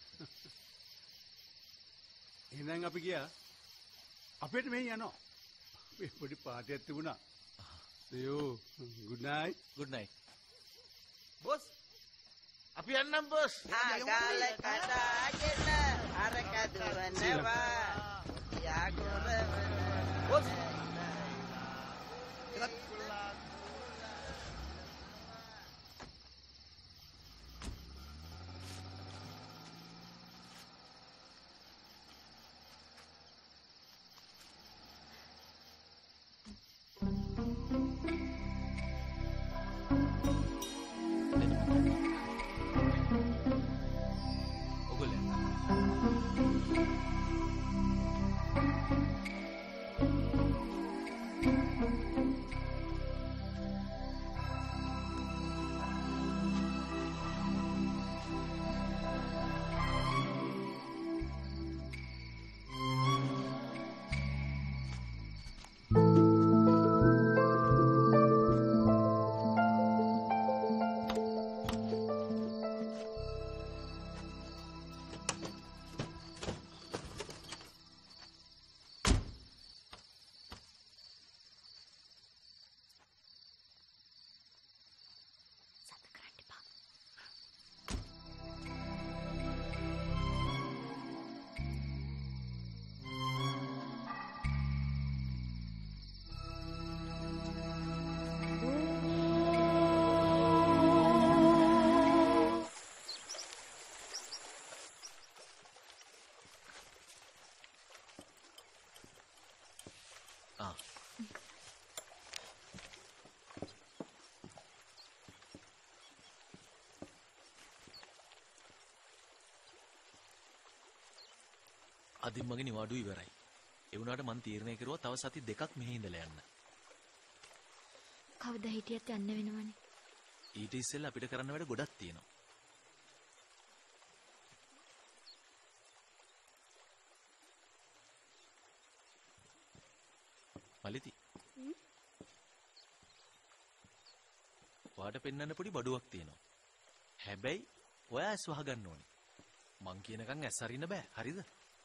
එහෙනම් අපි ගියා. අපිට මෙහෙන් යනවා. මේ පොඩි පාටියක් තිබුණා. සයෝ good night. good night. Boss අපි යන්නම් බොස්. ආගාල කඩාගෙන අරක දුවනවා. යාගොර බොස්. අදින් මගේ නිවාඩුව ඉවරයි. ඒ වුණාට මං තීරණය කරුවා තව සති දෙකක් මෙහි ඉඳලා යන්න. කවදා හිටියත් යන්න වෙනවනේ. ඊට ඉස්සෙල්ලා අපිට කරන්න වැඩ ගොඩක් තියෙනවා. මලිති. ඔයාට පෙන්වන්න පොඩි බඩුවක් තියෙනවා. හැබැයි ඔයා ඇස් වහගන්න ඕනේ. මං කියනකන් ඇස් අරින්න බෑ. හරිද?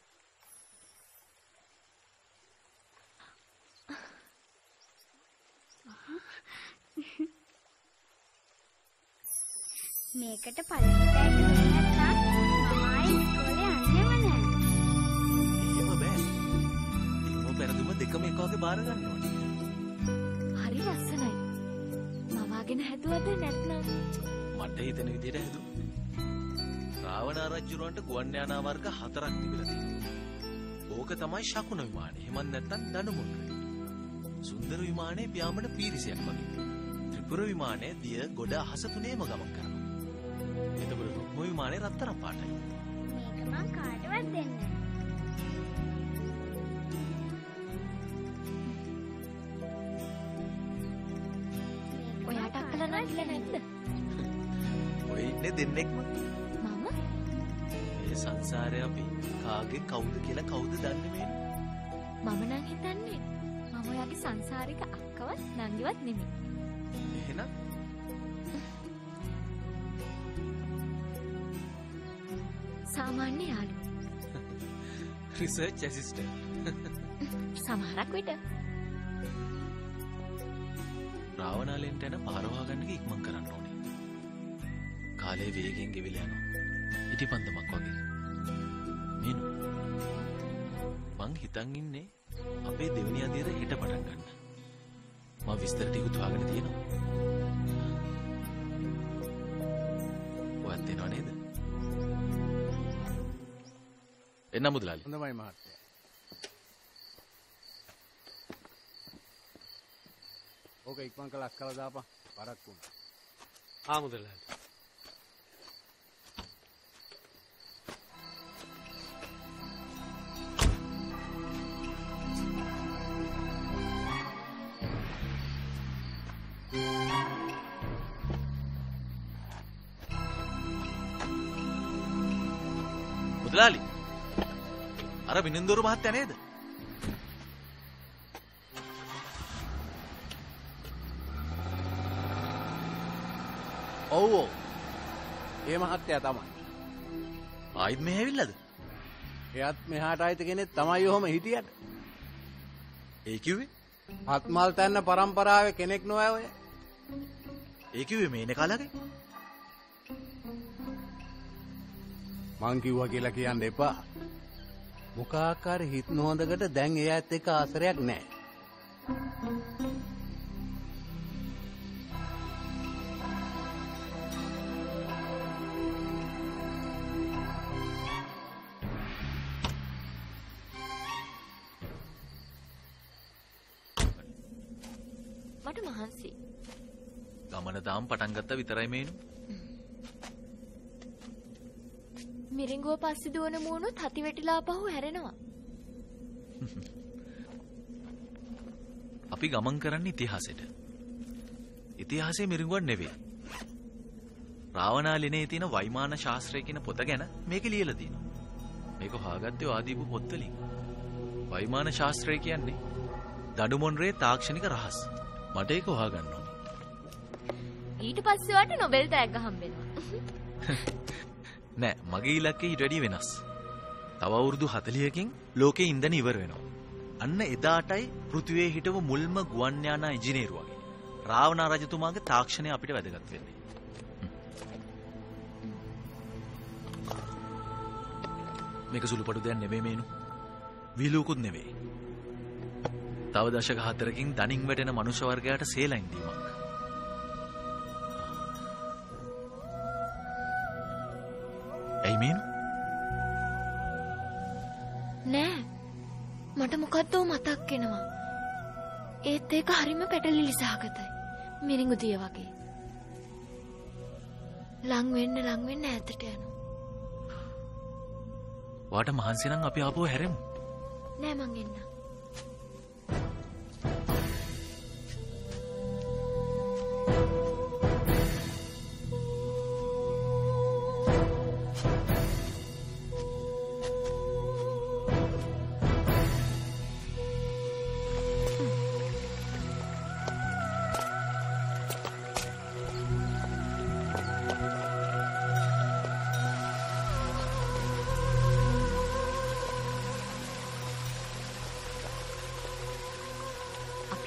මේකට පළවෙනි බෑග් එක නැත්නම් මමයි ඉස්කෝලේ යන්නේම නෑ. එහෙම බෑ. එහෙම පෙරදුම දෙකම එක වගේ බාර ගන්න ඕනේ. හරි ලස්සනයි. මවාගෙන හැදුවද නැත්නම් මට හිතෙන විදිහට හැදුවා. රාවණ ආරච්චිරුවන්ට ගුවන් යානා වර්ග හතරක් තිබිලා තියෙනවා. ඕක තමයි ශකුන විමානය. එහෙම නැත්නම් දනුමුල්ල. සුන්දර විමානයේ පියාඹන පීරිසයක් වගේ. ත්‍රිපුර විමානයේ දිය ගොඩ අහස තුනේම ගමන් කරනවා. එතකොට රුක්ම විමානයේ රත්තරන් පාටයි. මේක මං කාටවත් දෙන්නේ නෑ. ඔයාට අක්කලා නැගිලා නැද්ද? ඔය ඉන්නේ දෙන්නෙක්ම. මම? මේ සංසාරේ අපි කාගේ කවුද කියලා කවුද දන්නේ මේ? මම නම් හිතන්නේ මම ඔයාගේ සංසාරික අක්කවත් නංගිවත් නෙමෙයි. එහෙනම් සාමාන්‍ය යාළුවෝ. Research assistant. සමහරක් විට රාවණාලෙන්ට යන පාරවා ගන්න එක ඉක්මන් කරන්න ඕනේ. කාලේ වේගෙන් ගෙවිලා යනවා. ඉටිපන්දමක් වගේ. මීනු. මං හිතන් ඉන්නේ අපේ දෙවෙනි අදියර හෙට පටන් ගන්න. මම විස්තර ටික උත්වාගෙන තියෙනවා. ඔයත් එනව නේද? එන්න මුදලාලි. හොඳයි මහත්තයා. ඕක ඉක්මන් කළා අක්කලා දාපන්. බරක් වුණා. ආ මුදලාලි. මුදලාලි. අර බිනින්දෝරු මහත්තයා නේද? ඔව් ඔව්. ඒ මහත්තයා තමයි. ආයිත් මෙහෙ ඇවිල්ලාද? එයත් මෙහාට ආයිත කෙනෙක් තමයි ඔහම හිටියට. ඒ කිව්වේ? හත්මල් තැන්න පරම්පරාවේ කෙනෙක් නොවෑ ඔය. ඒ කිව්වේ මේන කාලගේ? මං කිව්වා කියලා කියන්න එපා. මොකාකාර හිත නොහොඳකට දැන් එයාත් එක්ක ආසරයක් නැහැ. මට මහන්සි. ගමන දාම් පටන් ගත්තා විතරයි මේනු. මිරිඟුව පස්සේ දුවන මූණුත් හති වැටිලා පහු හැරෙනවා. අපි ගමන් කරන්නේ ඉතිහාසෙට. ඉතිහාසයේ මිරිඟුවක් නෙවෙයි. රාවණාලිනේ තියෙන වෛමාන ශාස්ත්‍රය කියන පොත ගැන මේක ලියලා තියෙනවා. මේක හොයාගත්තේ ආදීපු පොත්වලින්. වෛමාන ශාස්ත්‍රය කියන්නේ දඩුමොන්රේ තාක්ෂණික රහස්. මට ඒක හොයාගන්න ඕනේ. ඊට පස්සේ වට නොබෙල් තෑග්ග හම්බෙනවා. නෑ මගේ ඉලක්කය ඊට වැඩිය වෙනස්. තව අවුරුදු හතලිහකින් ලෝකේ ඉන්ධන ඉවර වෙනවා. අන්න එදාටයි පෘථිවියේ හිටපු මුල්ම ගුවන් යානා ඉංජිනේරු වගේ රාවණ රජතුමාගේ තාක්ෂණය අපිට වැදගත් වෙන්නේ. මේක සුළුපටු දෙයක් නෙමෙයි මේනු. විලුකුත් නෙවෙයි. තව දශක හතරකින් දණින් වැටෙන මනුෂ්‍ය වර්ගයාට සේලයින් දීමක්. ඇයි මේනු? නෑ. මට මොකද්දෝ මතක් වෙනවා. ඒත් ඒක හරිම පැටලිලි සහගතයි. මිරිඟු දිය වගේ. ලං වෙන්න ලං වෙන්න ඈතට යනවා. වාට මහන්සි නම් අපි ආපහු හැරෙමු. නෑ මං එන්න.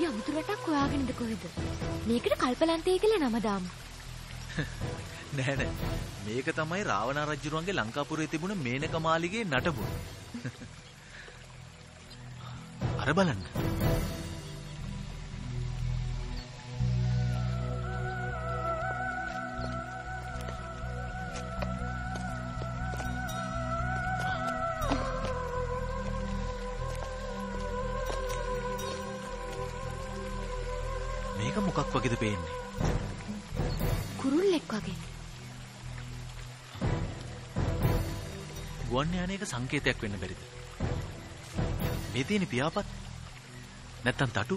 අමුතු රටක් හොයාගෙනද කොහෙද? මේකට කල්පලන්තය කියලා නම දාමු. නෑ නෑ. මේක තමයි රාවණ රජුරුවන්ගේ ලංකාපුරයේ තිබුණ මේනක මාලිගේ නටබුන. අර බලන්න. මේක මොකක් වගේද පේන්නේ? කුරුල්ලෙක් වගේ. ගුවන් යානයක සංකේතයක් වෙන්න බැරිද? මේ තියෙන පියාපත් නැත්තම් තටු?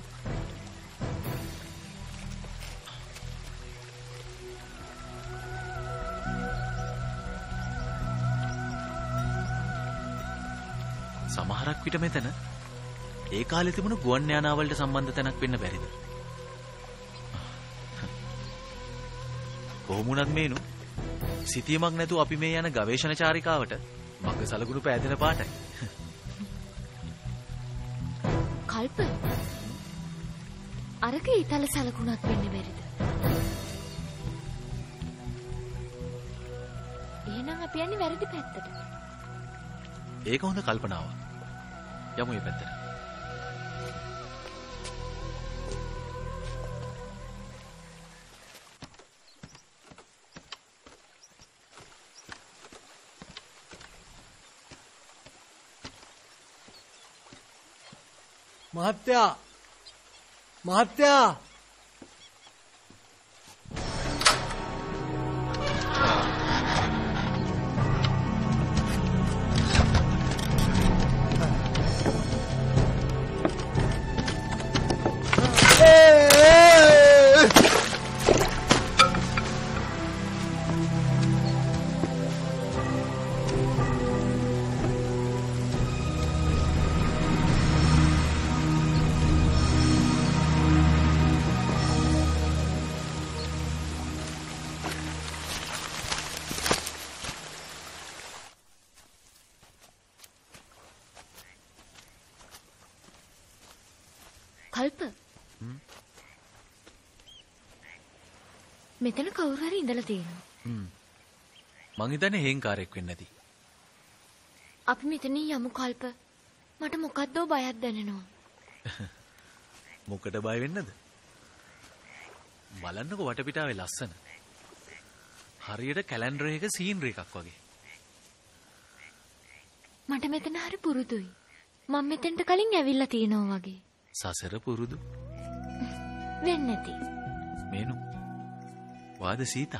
සමහරක් විට මෙතන ඒ කාලේ තිබුණු ගුවන් යානාවලට සම්බන්ධ තැනක් වෙන්න බැරිද? කොහොමුණත් මේනු සිතියමක් නැතුව අපි මේ යන ගවේෂණ චාරිකාවට මග සලකුණු පෑදෙන පාටයි. කල්ප අරක ඊතල සලකුණක් වෙන්න බැරිද? එහෙනම් අපි යන්නේ වැරදි පැත්තට. ඒක හොඳ කල්පනාවක්. යමු මේ පැත්තට. මහත්තයා මහත්තයා මෙතන කවුරු හරි ඉඳලා තියෙනවා. හ්ම්. මං හිතන්නේ හේන්කාරයෙක් වෙන්න ඇති. අපි මෙතනින් යමු කල්ප. මට මොකද්දෝ බයක් දැනෙනවා. මොකටද බය වෙන්නද? බලන්නකෝ වටපිටාවේ ලස්සන. හරියට කැලෙන්ඩර් එකක සීනරි එකක් වගේ. මට මෙතන හරි පුරුදුයි. මම මෙතෙන්ට කලින් ඇවිල්ලා තියෙනවා වගේ. සසර පුරුදු. වෙන්නේ නැති. මේනු වාද සීතා.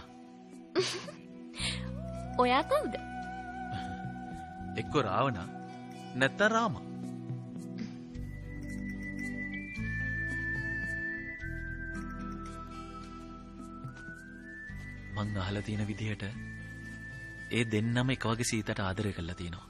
ඔයා කවුද? එක්ක රාවණ නැත්නම් රාම. මං අහලා තියෙන විදිහට ඒ දෙන්නම එක වගේ සීතට ආදරය කරලා තියෙනවා.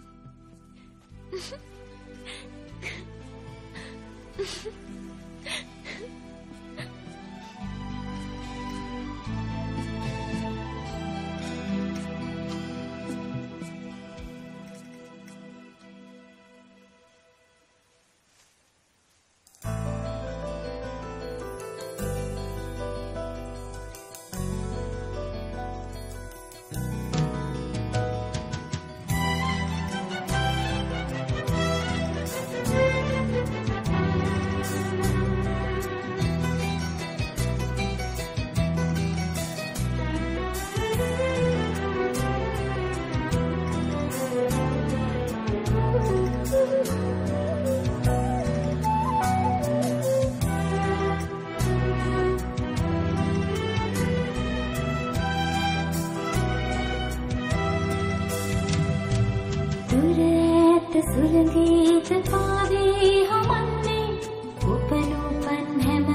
සුළඟීත පාවේ හමන්නේ උපනුපන් හැම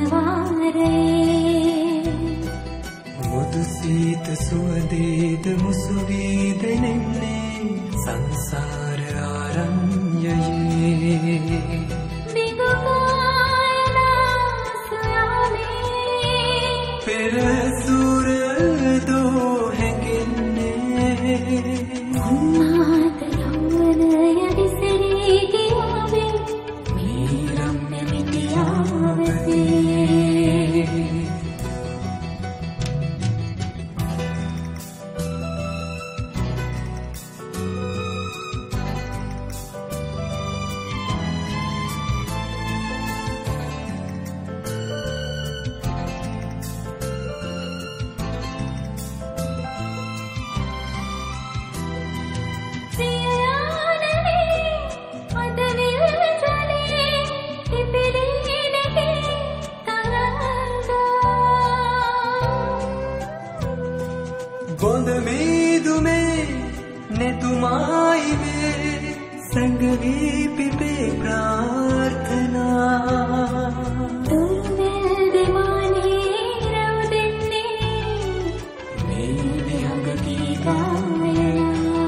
වාරේ මුදු සීත සුවඳේද මුසු වී දැනෙන්නේ සංසාර ආරණ්‍යයේ දිගු පායනා සොයාමේ පෙර සූරදෝ හැඟෙන්නේ උන්මාද යවන යදිසරේ ගියාවේ මේ රම්‍ය මිටියාවේ තුමායි වේ සංගවී පිපේ ප්‍රාර්ථනා දුර්වැල් දෙමානේ රව දෙන්නේ මේ දෙහඟදී ගායනා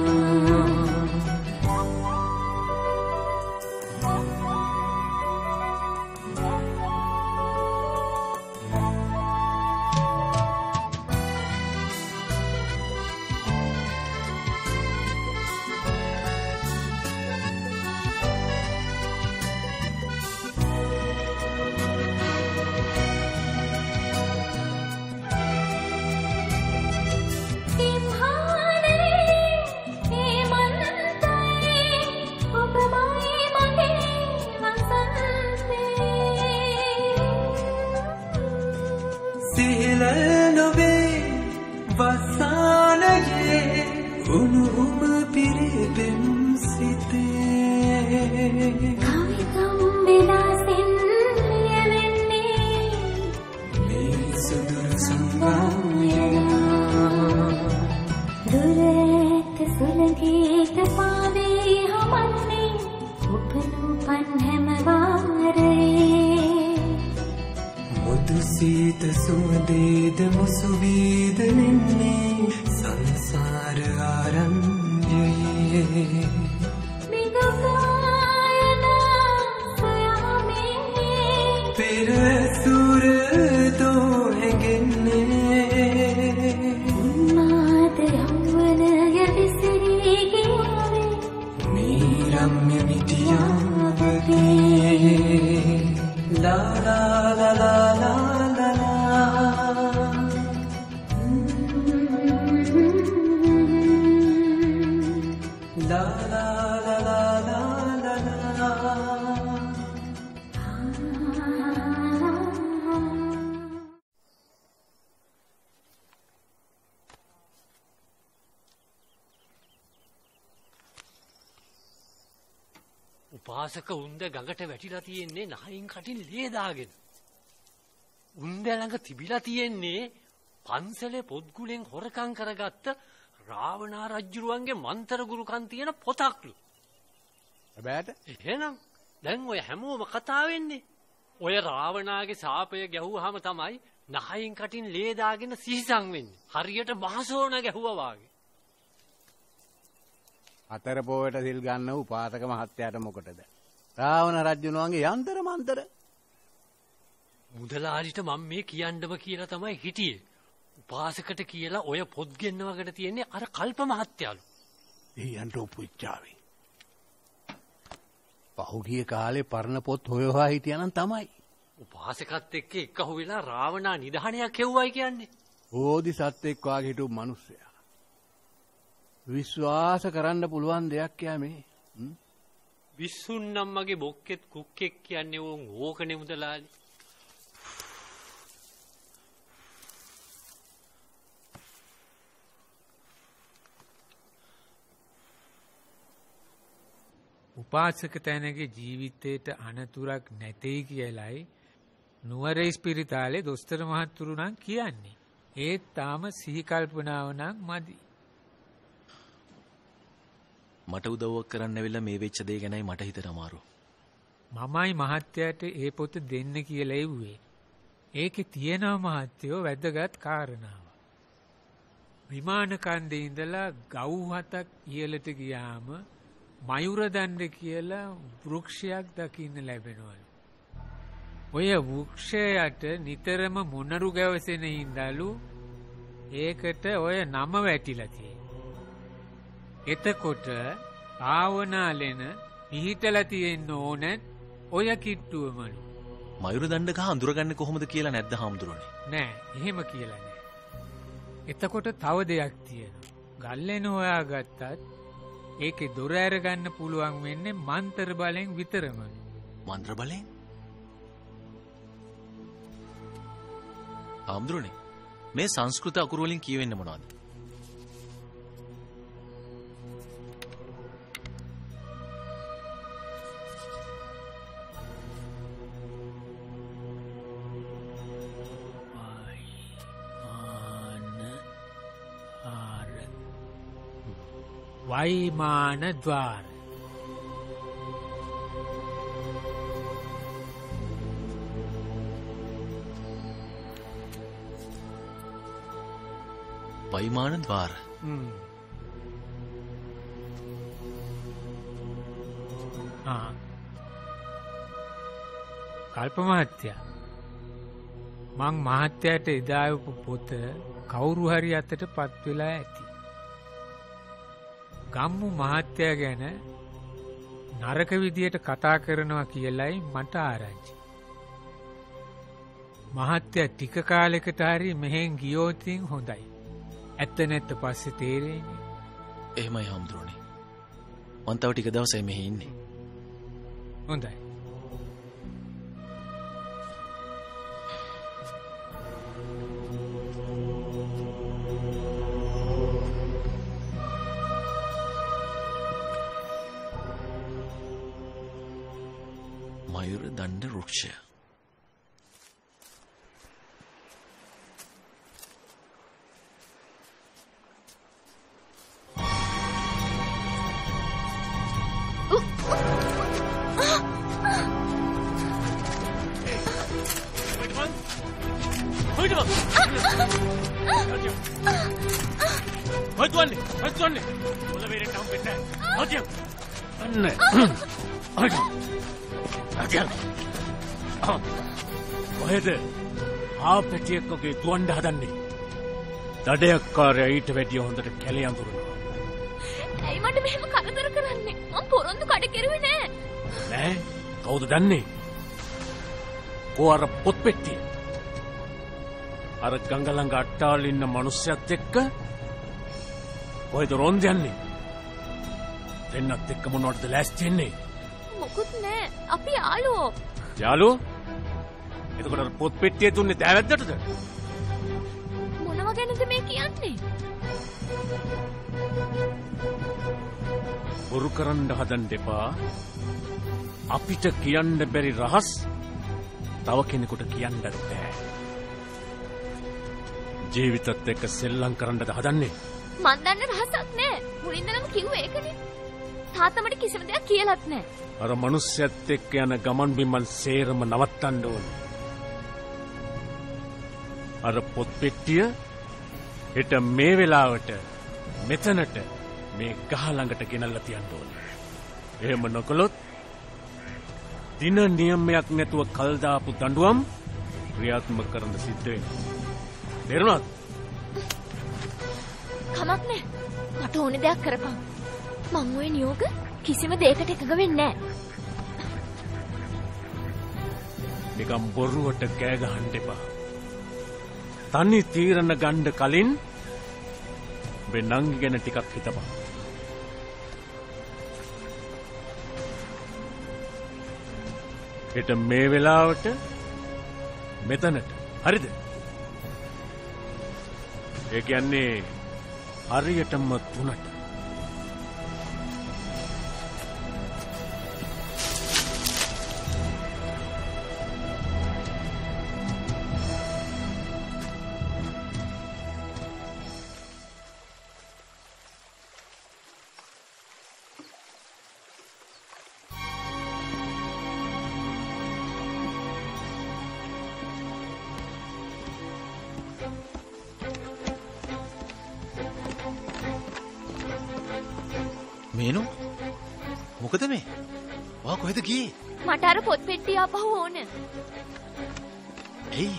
උපාසක උන්ද ගඟට වැටිලා තියෙන්නේ නහයින් කටින් ලේ දාගෙන. උන්ද ළඟ තිබිලා තියෙන්නේ පන්සලේ පොත්ගුලෙන් හොරකම් කරගත්ත රාවණා රජුරුවන්ගේ මන්තර ගුරුකම් තියෙන පොතක්ලු. හැබැයිට එහෙනම් දැන් ඔය හැමෝම කතා වෙන්නේ ඔය රාවණාගේ ශාපය ගැහුවාම තමයි නහයින් කටින් ලේ දාගෙන සිහිසම් වෙන්නේ. හරියට මහසෝන ගැහුවා වාගේ. අතර පොයට සිල් ගන්න උපාසක මහත්තයාට මොකටද? රාවණ රජුණුවන්ගේ යන්තර මන්තර. මුදලාලිට මම මේ කියන්නම කියලා තමයි හිටියේ. උපාසකට කියලා ඔය පොත් ගෙන්නවකට තියෙන්නේ අර කල්ප මහත්තයාලු. දෙයයන්ට උපුච්චාවේ. පහුගිය කාලේ පරණ පොත් හොය හොයා හිටියානම් තමයි. උපාසකත් එක්ක එක්කහුව වෙලා රාවණා නිධානයක් කෙව්වයි කියන්නේ. ඕදි සත් එක්ක වාගේ හිටු මිනිස්සයා. විශ්වාස කරන්න පුළුවන් දෙයක් යා මේ. විසුන්නම් මගේ බොක්කෙත් කුක්කෙක් කියන්නේ ඕන් ඕකනේ මුදලාලි. උපාසක තැනගේ ජීවිතේට අනතුරක් නැtei කියලයි නුවරේ ස්පිරිතාලේ දොස්තර මහත්තුරු නම් කියන්නේ. ඒත් තාම සිහි කල්පනාව නම් මදි. මට උදව්වක් කරන්න ඇවිල්ලා මේ වෙච්ච දේ ගැනයි මට හිතට අමාරු. මමයි මහත්තයාට ඒ පොත දෙන්න කියලා එව්වේ. ඒකේ තියෙනවා මහත්තයෝ වැදගත් කාරණාව. විමාන කන්දේ ඉඳලා ගව් හතක් ඉහළට ගියාම මයුර දණ්ඩ කියලා වෘක්ෂයක් දකින්න ලැබෙනවලු. ඔය වෘක්ෂයට නිතරම මොනරු ගැවසෙන හින්දාලු ඒකට ඔය නම වැටිලා තියෙන්නේ. එතකොට ආවනාලෙන පිහිටලා තියෙන්න ඕන ඔය කිට්ටුවමලු. මයුර දණ්ඩක හඳුරගන්නේ කොහොමද කියලා නැද්ද හාමුදුරනේ? නෑ, එහෙම කියලා නෑ. එතකොට තව දෙයක් තියෙනවා. ගල්ලෙන හොයාගත්තත් ඒකේ දොර අරගන්න පුළුවන් වෙන්නේ මන්ත්‍ර බලෙන් විතරමලු. මන්ත්‍ර බලෙන්? හාමුදුරනේ, මේ සංස්කෘත අකුරු වලින් කියවෙන්නේ මොනවද? වයිමාන ద్వාර. වයිමාන ద్వාර. හ්ම්. ආ. කල්ප මහත්තයා. මං මහත්තයාට එදා උප පොත කවුරු හරි අතට පත් වෙලා ඇති. ගම්මු මහත්තයා ගැන නරක විදියට කතා කරනවා කියලයි මට ආරංචි. මහත්තයා ටික කාලෙකට හරි මෙහෙන් ගියෝතින් හොඳයි. ඇත්ත නැත්ත පස්සේ තේරෙන්නේ. එහෙමයි හම්දුරනේ. මං තව ටික දවසයි මෙහි ඉන්නේ. හොඳයි. මයුර දණ්ඩ වෘක්ෂය. කොහෙද ආපැටියෙක්ගේ දුවන්ඩ හදන්නේ? දඩයක්කාරයා ඊට වැඩිය හොඳට කැලේ අඳුරනවා. ඇයි මට මෙහෙම කරදර කරන්නේ? මම පොරොන්දු කඩ කෙරුවේ නෑ. නෑ? කවුද දන්නේ? කෝ අර පොත් පෙට්ටිය? අර ගඟ ළඟ අට්ටාලේ ඉන්න මිනිස්සයත් එක්ක කොහෙද රොන්ද යන්නේ? දෙන්නත් එක්ක මොනවටද ලෑස්ති වෙන්නේ? මොකුත් නෑ. අපි යාළුවෝ. යාළුවෝ? එතකොට අර පොත් පෙට්ටිය දුන්නේ දෑවැද්දටද? මොනව ගැනද මේ කියන්නේ? බොරු කරන්න හදන්න එපා. අපිට කියන්න බැරි රහස් තව කෙනෙකුට කියන්න බෑ. ජීවිතත් එක්ක සෙල්ලම් කරන්නද හදන්නේ? මන් දන්නේ රහසක් නෑ. මුලින්දලම කිව්වේ ඒකනේ. තාත්තා මට කිසිම දෙයක් කියලාත් නෑ. අර මිනිස්සුත් එක්ක යන ගමන් බිමන් සේරම නවත්තන්න ඕනේ. අර පොත් පෙට්ටිය හෙට මේ වෙලාවට මෙතනට මේ ගහ ළඟට ගෙනල්ලා තියන්න ඕනේ. එහෙම නොකළොත් දින නියමයක් නැතුව කල් දාපු දඬුවම් ක්‍රියාත්මක කරන්න සිද්ධ වෙනවා. තේරුණාද? කමක් නෑ. මට ඕනේ දෙයක් කරපන්. මං ඔය නියෝග කිසිම දෙයකට එකඟ වෙන්නේ නෑ. නිකම් බොරුවට කෑ ගහන්න එපා. තනි තීරණ ගන්න කලින් ඔබේ නංගි ගැන ටිකක් හිතපන්. හෙට මේ වෙලාවට මෙතනට. හරිද? ඒ කියන්නේ හරියටම තුනට. මේනු මොකද මේ? වා කොහෙද ගියේ? මට අර පොත් පෙට්ටිය ආපහු ඕන. එයි.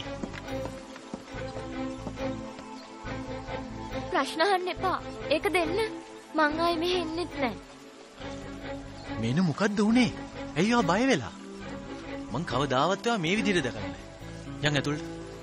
ප්‍රශ්න අහන්න එපා. ඒක දෙන්න. මං ආයේ මෙහෙ එන්නෙත් නෑ. මේනු මොකද්ද උනේ? ඇයි ඔයා බය වෙලා? මං කවදාවත් ඔයා මේ විදිහට දැකලා නෑ. යන් ඇතුළට.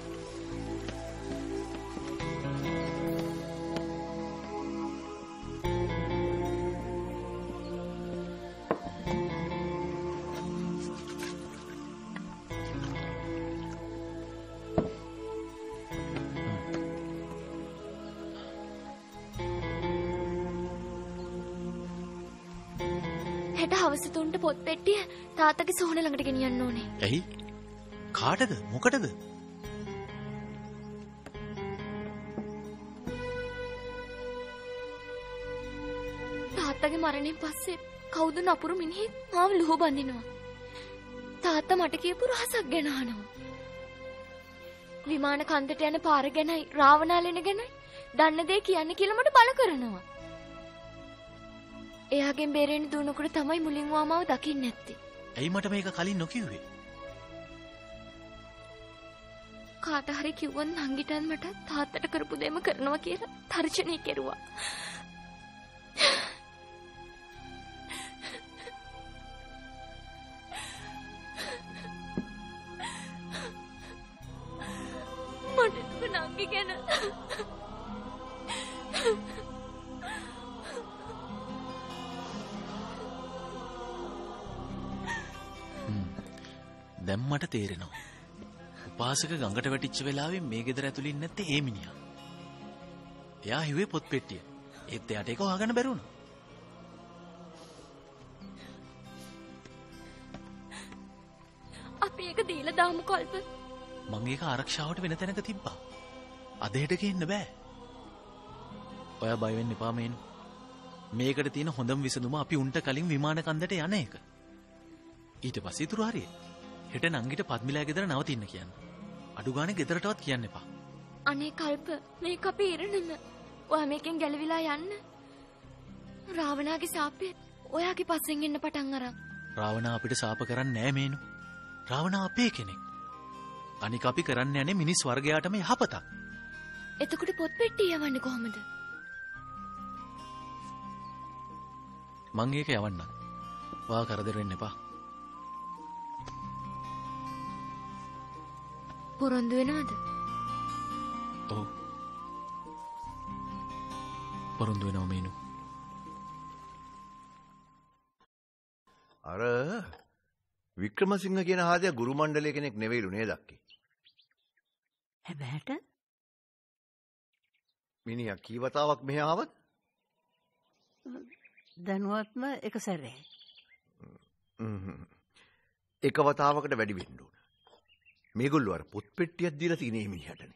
හවස තුන්ට පොත් පෙට්ටිය තාත්තගේ සෝන ළඟට ගෙනියන්න ඕනේ. ඇයි? කාටද? මොකටද? තාත්තගේ මරණයෙන් පස්සේ කවුද නපුරු මිනිහෙක් මාව ලුහු බඳිනවා. තාත්තා මට කියපු රහසක් ගැන අහනවා. විමාන කන්දට යන පාර ගැනයි රාවණාලෙන ගැනයි දන්න දේ කියන්න කියලා මට බල කරනවා. එයාගෙන් බේරෙන්න දුවනකොට තමයි මුලින්ම මාව දකින්නේ නැත්තේ. ඇයි මට මේක කලින් නොකියුවේ? කාට හරි කිව්වොත් නංගිටත් මට තාත්තට කරපු දෙයක්ම කරනවා කියලා තර්ජනය කෙරුවා. මට දුක නංගි ගැන. දැන් මට තේරෙනවා. උපාසක ගඟට වැටිච්ච වෙලාවේ මේ ගෙදර ඇතුළේ ඉන්නේ නැත්තේ ඒ මිනිහා. එයා හිුවේ පොත් පෙට්ටිය. ඒත් එයාට ඒක හොයාගන්න බැරි වුණා. අපි ඒක දීලා දාමු කල්ප. මං ඒක ආරක්ෂාවට වෙන තැනක තිබ්බා. අද හෙට ගේන්න බෑ. ඔයා බය වෙන්න එපා මේනු. මේකට තියෙන හොඳම විසඳුම අපි උන්ට කලින් විමාන කන්දට යන එක. ඊට පස්සේ ඉතුරු හරිය. හෙට නංගිට පද්මිලා ගෙදර නවතින්න කියන්න. අඩු ගානේ ගෙදරටවත් කියන්න එපා. අනේ කල්ප මේක අපි ඉරණම. ඔයා මේකෙන් ගැලවිලා යන්න. රාවණාගේ සාපේ ඔයාගේ පස්සෙන් එන්න පටන් අරන්. රාවණා අපිට සාප කරන්නේ නෑ මේනු. රාවණා අපේ කෙනෙක්. අනික අපි කරන්න යන්නේ මිනිස් වර්ගයාටම යහපතක්. එතකොට පොත් පෙට්ටිය යවන්නේ කොහමද? මං ඒක යවන්නම්. ඔයා කරදර වෙන්න එපා. පොරොන්දු වෙනවද? ඔව්. පොරොන්දු වෙනවා මේනු. අර වික්‍රමසිංහ කියන හාදයා ගුරු මණ්ඩලයේ කෙනෙක් නෙවෙයිලු නේද අක්කේ? හැබැයිට මිනිහා කී වතාවක් මෙහි ආවද? දැනුවත්ම එක සැරේ. එක වතාවකට වැඩි වෙන්න ඕන. මේගොල්ලෝ අර පොත් පෙට්ටියක් දීලා තියෙන මිනිහටනේ.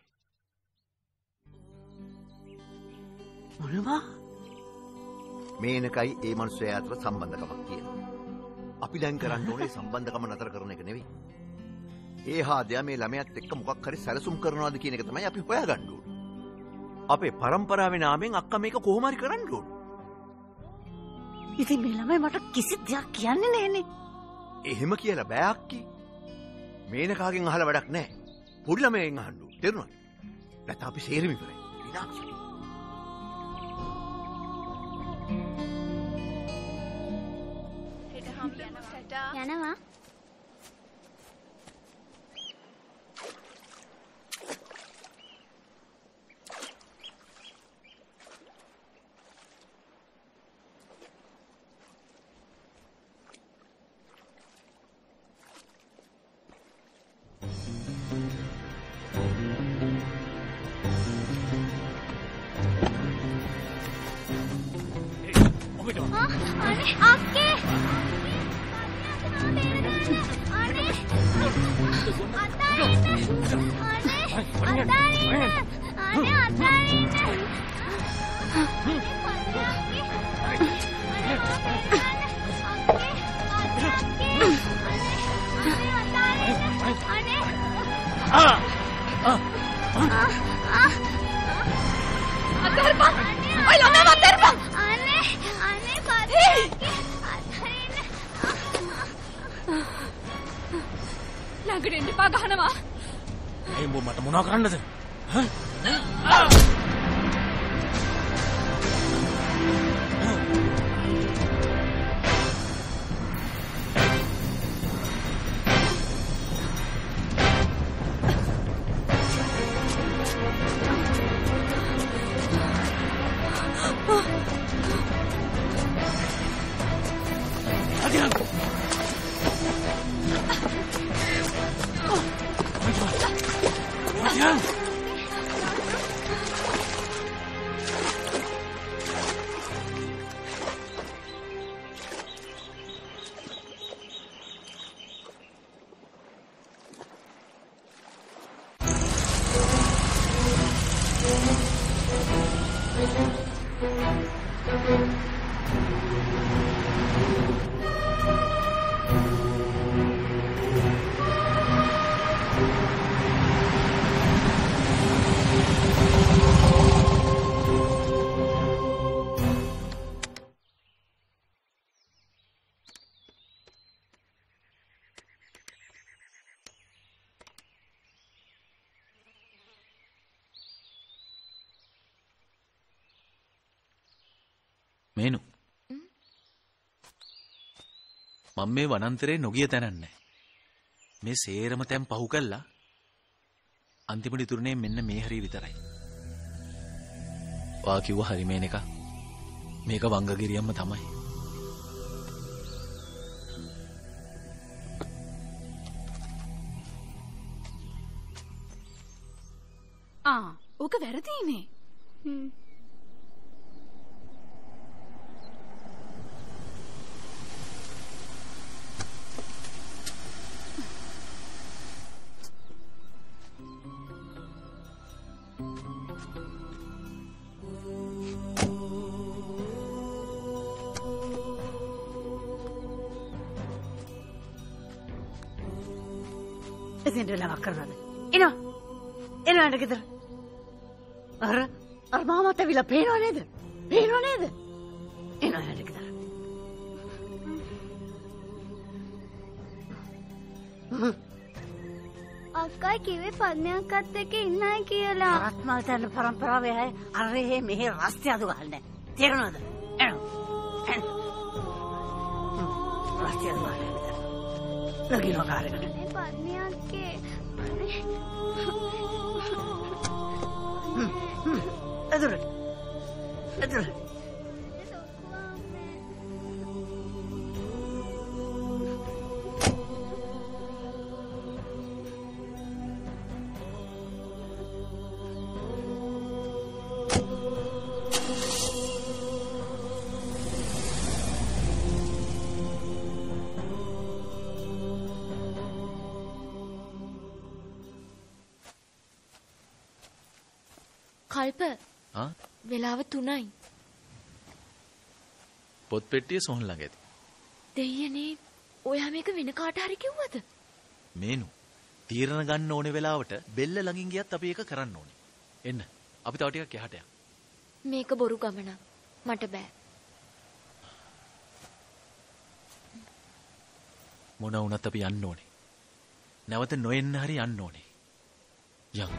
මොනවා? මේනකයි ඒ මනුස්සයා අතර සම්බන්ධකමක් තියෙනවා. අපි දැන් කරන්න ඕනේ සම්බන්ධකම නතර කරන එක නෙවෙයි. ඒ හාදයා මේ ළමයාත් එක්ක මොකක් හරි සැලසුම් කරනවාද කියන එක තමයි අපි හොයාගන්න ඕනේ. අපේ පරම්පරාවේ නාමයෙන් අක්කා මේක කොහොම හරි කරන්න ඕනේ. ඉතින් මේ ළමයි මට කිසි දෙයක් කියන්නේ නැහනේ. එහෙම කියලා බෑ අක්කී. මේනකාගෙන් අහලා වැඩක් නැහැ. පොඩි ළමයෙන් අහන්න ඕනේ. තේරුණාද? නැත්නම් අපි සේරෙම ඉවරයි. විනාශ. යනවා. මම මේ වනාන්තරේ නොගිය තැනක් නැහැ. මේ සේරම තැන් පහු කළා. අන්තිමට ඉතුරුනේ මෙන්න මේ හරිය විතරයි. වා කිව්ව හරි මේනක. මේක වංගගිරියම්ම තමයි. ආ, ඕක වැරදීනේ. හ්ම්. එතෙන්ට වෙලාවක් කරනවද? එනවා. එනවාට ගෙදර. අර අර මාමත් ඇවිල්ලා පේනව නේද? පේනව නේද? එනවාට ගෙදර. අක්කයි කිව්වේ පද්මයක්වත් එක්ක ඉන්නයි කියලා. රත්මල් තන පරම්පරාවේ අය අර එහෙ මෙහෙ රස්තිය අදු ගහන්නේ. තේරෙනවද? එනවා. එනවා. රස්තිය අදු ගහන්නේ. ලගිනව කාර්යකට. මේ පද්මයක්ගේ ඇතුළට. ඇතුළට. කල්ප ආ වෙලාව තුනයි. පොත් පෙට්ටිය සොහන් ළඟ ඇති. දෙයියනේ ඔයා මේක වෙන කාට හරි කිව්වද? මේනු තීරණ ගන්න ඕනේ වෙලාවට බෙල්ල ළඟින් ගියත් අපි ඒක කරන්න ඕනේ. එන්න අපි තව ටිකක් එහාට යමු. මේක බොරු ගමනක්. මට බෑ. මොන වුණත් අපි යන්න ඕනේ. නැවත නොඑන්න හරි යන්න ඕනේ. යමු.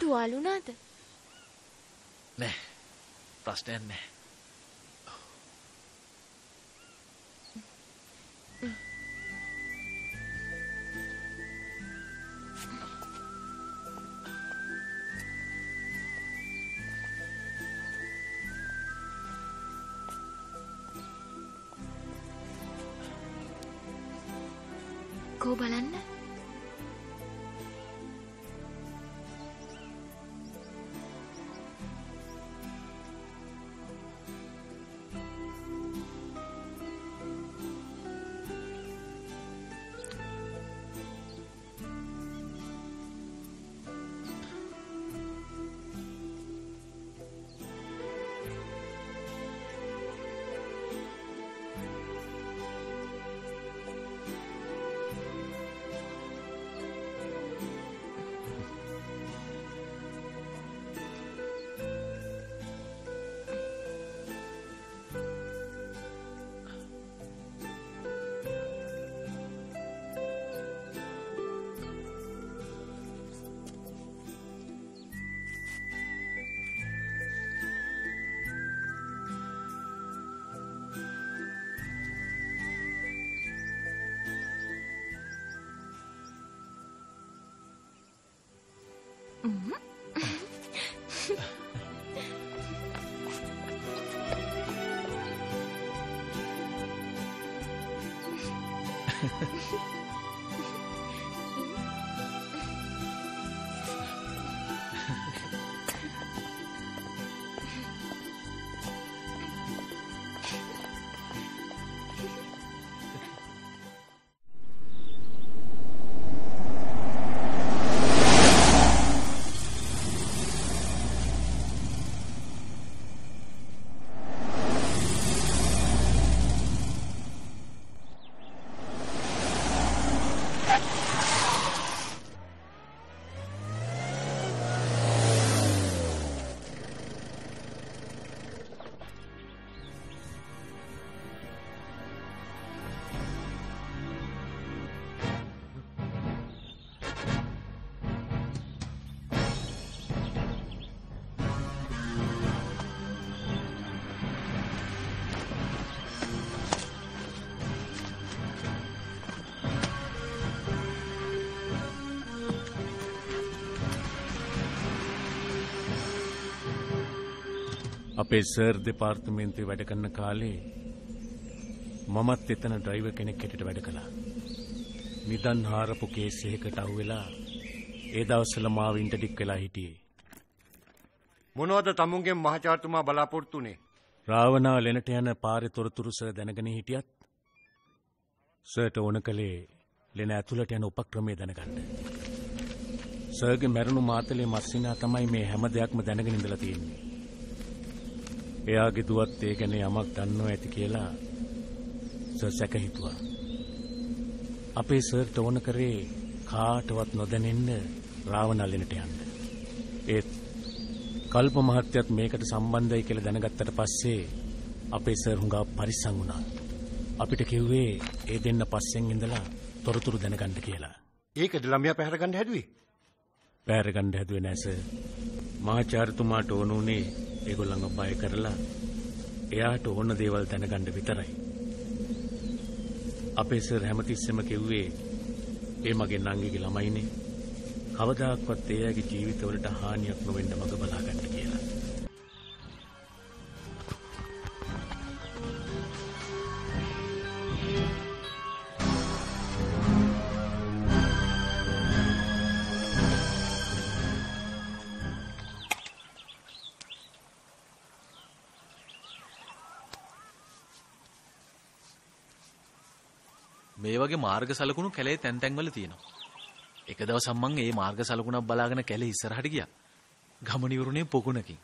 තුවාල වුණාද? නෑ. ප්‍රශ්නයක් නෑ. කෝ බලන්න. අපේ සර් දෙපාර්තමේන්තුවේ වැඩ කරන කාලේ මමත් එතන ඩ්‍රයිවර් කෙනෙක් හැටියට වැඩ කළා. නිදන් හාරපු කේස් එකකට අහුවෙලා ඒ දවස්වල මාව ඉන්ටර්ඩික් වෙලා හිටියේ. මොනවද තමුන්ගේ මහාචාර්යතුමා බලාපොරොත්තු වෙන්නේ? රාවණා ලෙනට යන පාරේ තොරතුරු සර් දැනගෙන හිටියත් සර්ට ඕන කළේ ලෙන ඇතුළට යන උපක්‍රමය දැනගන්න. සර්ගේ මැරුණු මාතලේ මස්සිනා තමයි මේ හැම දෙයක්ම දැනගෙන ඉඳලා තියෙන්නේ. එයාගේ දුවත් ඒ ගැන යමක් දන්නවා ඇති කියලා සර් සැක හිතුවා. අපේ සර්ට ඕන කරේ කාටවත් නොදැනෙන්න රාවණලෙනට යන්න. ඒත් කල්ප මහත්තයත් මේකට සම්බන්ධයි කියලා දැනගත්තට පස්සේ අපේ සර් හුඟා පරිස්සම් වුණා. අපිට කිව්වේ ඒ දෙන්න පස්සෙන් ඉඳලා තොරතුරු දැනගන්න කියලා. ඒකද ළමයා පැහැර ගන්න හැදුවේ? පැහැර ගන්න හැදුවේ නෑ සර්. මහාචාර්යතුමාට ඕන උනේ ඒගොල්ලන්ව බය කරලා එයාට ඕන දේවල් දැනගන්න විතරයි. අපේ සර් හැමතිස්සෙම කිව්වේ ඒ මගේ නංගිගේ ළමයිනේ. කවදාක්වත් එයාගේ ජීවිතවලට හානියක් නොවෙන්න මඟ බලා ගන්න කියලා. මේ වගේ මාර්ග සලකුණු කැලේ තැන් තැන්වල තියෙනවා. එක දවසක් මං ඒ මාර්ග සලකුණක් බලාගෙන කැලේ ඉස්සරහට ගියා. ගමන ඉවරුනේ පොකුණකින්.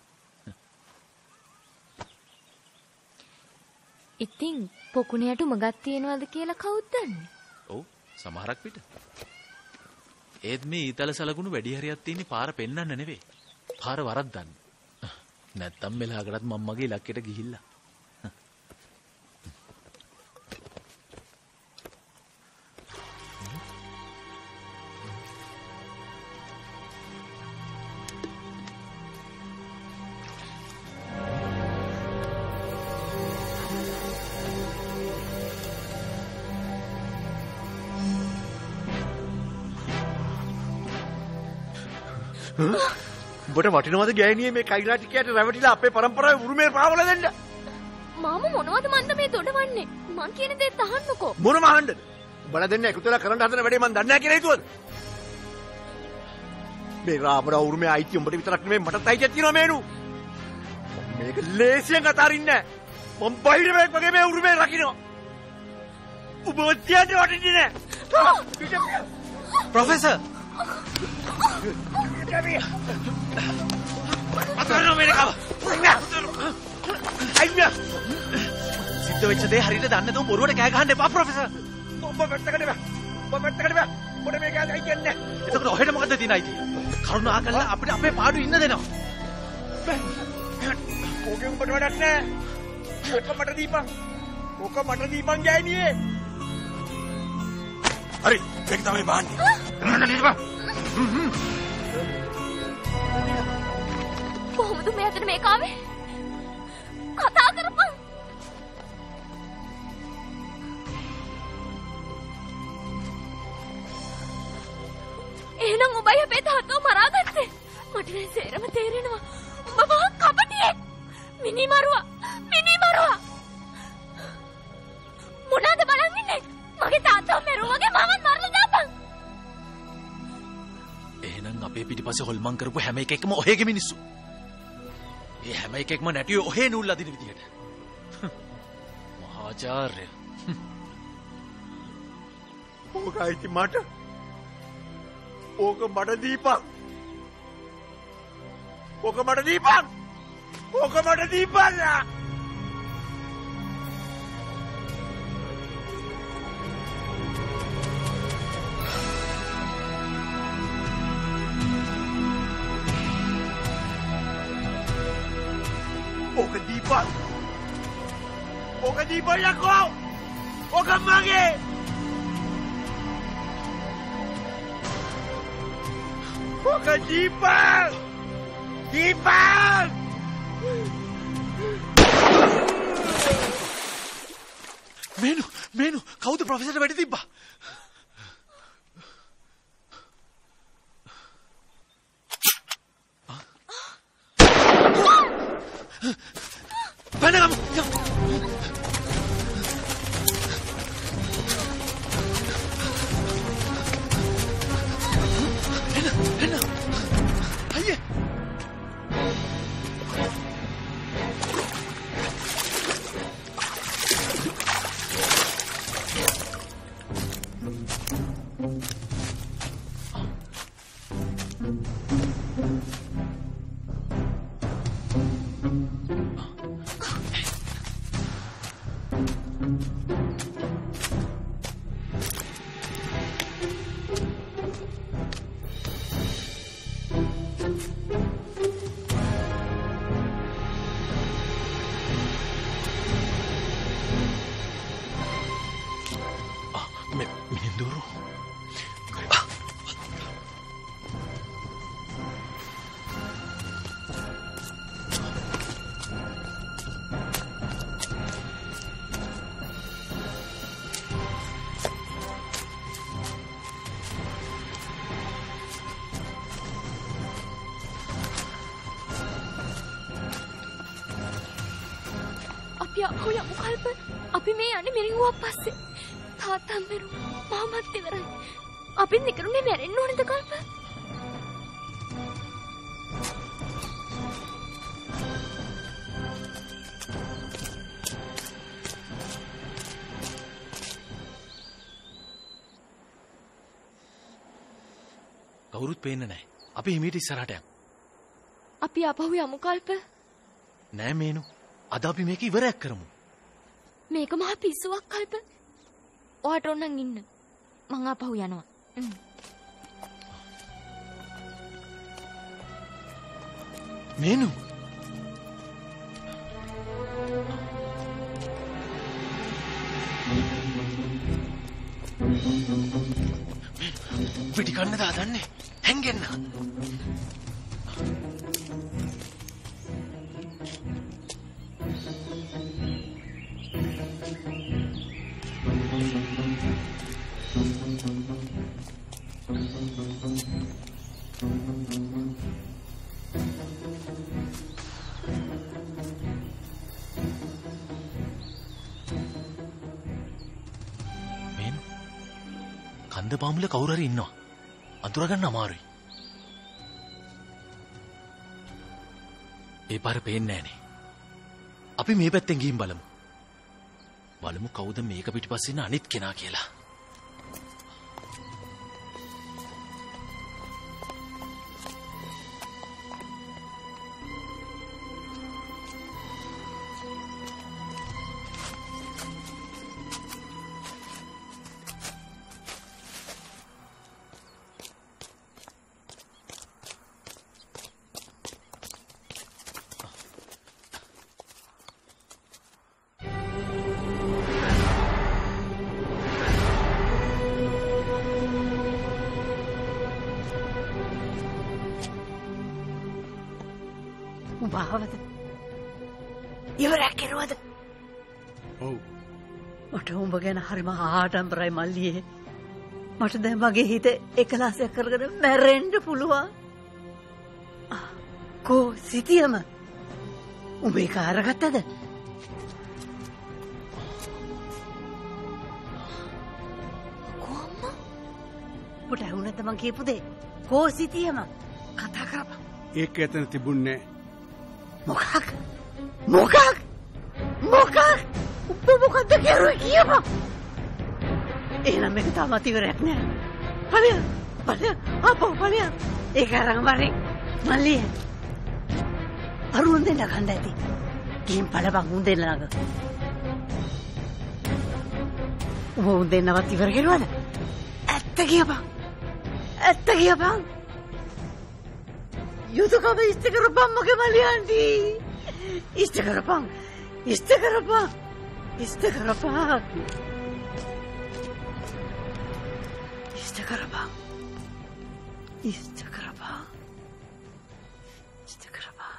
ඉතින් පොකුණයට උමගක් තියනවද කියලා කවුද දන්නේ? ඔව් සමහරක් පිට. ඒත් මේ ඊතල සලකුණු වැඩි හරියක් තියෙන්නේ පාර පෙන්වන්න නෙවෙයි. පාර වරද්දන්න. නැත්තම් මෙලහකටත් මම මගේ ඉලක්කයට ගිහිල්ලා. උඹට වටිනවද ගෑණියේ මේ කයිලාටිකයට රැවටිලා අපේ පරම්පරාවේ උරුමේ පාවල දෙන්න? මාම මොනවද මන්ද මේ දොඩවන්නේ? මං කියන දේ තහන්නකෝ. මොනම අහන්නද? උඹලා දෙන්න එකතු වෙලා කරන්න හදන වැඩේ මන් දන්නේ නැහැ කියලා හිතුවද? මේ රාමරා උරුමේ අයිති උඹට විතරක් නෙමෙයි මටත් අයිතියක් තියෙනවා මේනු. මේක ලේසියෙන් අතාරින්නේ නැහැ. මම බයිරමෙක් වගේ මේ උරුමේ රකින්නවා. උඹ ඔච්චියට වටින්නේ නැහැ. ප්‍රොෆෙසර් අතරම මේක අයියා සිද්ධ වෙච්ච දේ හරියට දන්නේ නැතුව බොරුවට කෑ ගහන්න එපා ප්‍රොෆෙසර්. ඔබ පැත්තකට බෑ. ඔබ පැත්තකට බෑ. මොඩ මේක අයිතියක් නැහැ. එතකොට ඔහෙට මොකද්ද තියෙන අයිතිය? කරුණාකරලා අපිට අපේ පාඩු ඉන්න දෙනවා. ඕකෙ උඹට වැඩක් නැහැ. ඕක මට දීපන්. ඕක මට දීපන් ගෑණියේ. හරි මේක තමයි බාන්නේ. නෑ නෑ නෑ. කොහොමද මේ අතර මේක ආවේ? කතා කරපන්. එහෙනම් ඔබයි අපේ තාත්තව මරාගත්තේ. මට දැන් සේරම තේරෙනවා. ඔබ මහා කපටියෙක්. මිනිමරුවා. මිනිමරුවා. මොනවාද බලන් ඉන්නේ? මගේ තාත්තව මරුවාගේ මමත් මරලා දාපන්. එහෙනම් අපේ පිටිපස්සේ හොල්මන් කරපු හැම එකෙක්ම ඔහෙගේ මිනිස්සු. ඒ හැම එකෙක්ම නැටියෝ ඔහේ නූල් අදින විදියට. මහාචාර්ය. ඕක අයිති මට. ඕක මට දීපන්. ඕක මට දීපන්. ඕක මට දීපන්. ඕක දීපන්. ඕක දීපන් යකෝ. ඕක මගේ. ඕක දීපන්. දීපන්. මේනු මේනු කවුද ප්‍රොෆෙසර්ට වැඩි තිබ්බා? Panam! Henna! Henna! Aye! ඔය මොකල්ප අපි මේ යන්නේ මිරිඟුවක් පස්සේ තාත්තා මරුවා මමත් ඉවරයි අපි නිකරුනේ මැරෙන්න ඕනේද කල්ප කවුරුත් පේන්නේ නැහැ අපි හිමීට ඉස්සරහට යමු අපි ආපහු යමු කල්ප නෑ මේනු අද අපි මේක ඉවරයක් කරමු. මේක මහා පිස්සුවක් කල්ප. ඔයාට ඕනනම් ඉන්න. මං ආපහු යනවා. මේනු. පිටි කන්න දාදන්නේ. හැංගෙන්න. කන්ද පාමුල කවුරු හරි ඉන්නවා. අඳුරගන්න අමාරුයි. ඒ පාර පේන්නේ නැහනේ. අපි මේ පැත්තෙන් ගිහින් බලමු. බලමු කවුද මේක පිටිපස්සේ ඉන්න අනිත් කෙනා කියලා. උඹාවද ඉවරක් කෙරුවද? ඔව්. මට උඹ ගැන හරිම ආඩම්බරයි මල්ලියේ. මට දැන් මගේ හිත එකලාසයක් කරගෙන මැරෙන්න පුළුවන්. කෝ සිටියම උඹ ඒක අරගත්තද? කොම්ම? උඹට ඇහුණද මං කියපු දේ? කෝ සිටියම කතා කරපන්. ඒක එතන තිබුණේ මොකක්? මොකක්? මොකක්? උඹ මොකද්ද කරුවේ කියපන්. එහෙනම් මේක තාමත් ඉවරයක් නෑ. බලය බලය අපෝ බලය. ඒක අරන් වරේ මල්ලිය. අරුන් දෙන්න ගන්න ඇති. ගිහින් බලපන් උන් දෙන්න ළඟ. උන් දෙන්නවත් ඉවර කෙරුවද? ඇත්ත කියපන්. ඇත්ත කියපන්. යුතුයකම ඉෂ්ට කරපන් මගේ මල්ලියන්ටි. ඉෂ්ට කරපන්. ඉෂ්ට කරපන්. ඉෂ්ට කරපන්. ඉෂ්ට කරපන්. ඉෂ්ට කරපන්. ඉෂ්ට කරපන්.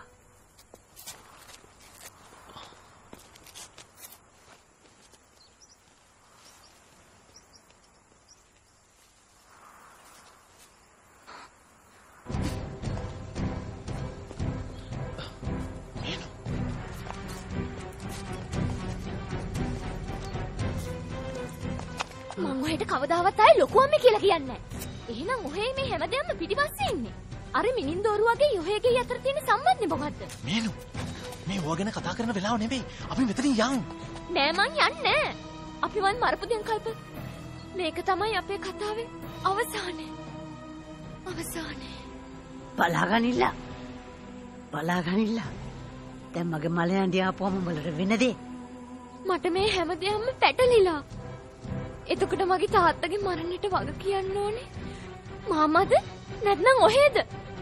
මං ඔහෙට කවදාවත් ආයේ ලොකු අම්මේ කියලා කියන්නේ නැහැ. එහෙනම් ඔහේ මේ හැමදේම පිටිපස්සේ ඉන්නේ. අර මිනින්දෝරු වගේ යොහේගේ අතර තියෙන සම්බන්ධය මොකද්ද? මේනු මේ ඕවා ගැන කතා කරන වෙලාව නෙවෙයි. අපි මෙතනින් යන්. නෑ මං යන්නේ නෑ. අපි වන් මරපුදෙන් කල්ප. මේක තමයි අපේ කතාවේ අවසානය. අවසානය. බලාගනින්න. බලාගනින්න. දැන් මගේ මලයන්ඩි ආපුවම උඹලට වෙන දේ. මට මේ හැමදේම පැටලිලා. එතකොට මගේ තාත්තගේ මරණයට වග කියන්න ඕනේ. මාමද නැත්නම් ඔහෙද?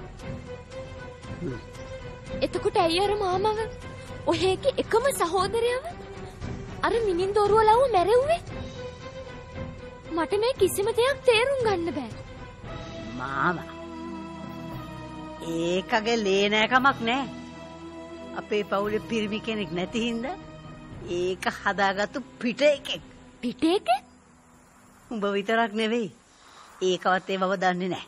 එතකොට ඇයි අර මාමව ඔහෙගේ එකම සහෝදරයව අර මිනින්දෝරුව ලව්ව මැරෙව්වේ? මට මේ කිසිම දෙයක් තේරුම් ගන්න බෑ. මාමා ඒකගේ ලේ නෑකමක් නෑ. අපේ පවුලේ පිරිමි කෙනෙක් නැති හින්දා ඒක හදාගත්තු පිට එකෙක්. පිට එකෙක්? උඹ විතරක් නෙවෙයි. ඒකවත් ඒ බව දන්නේ නැහැ.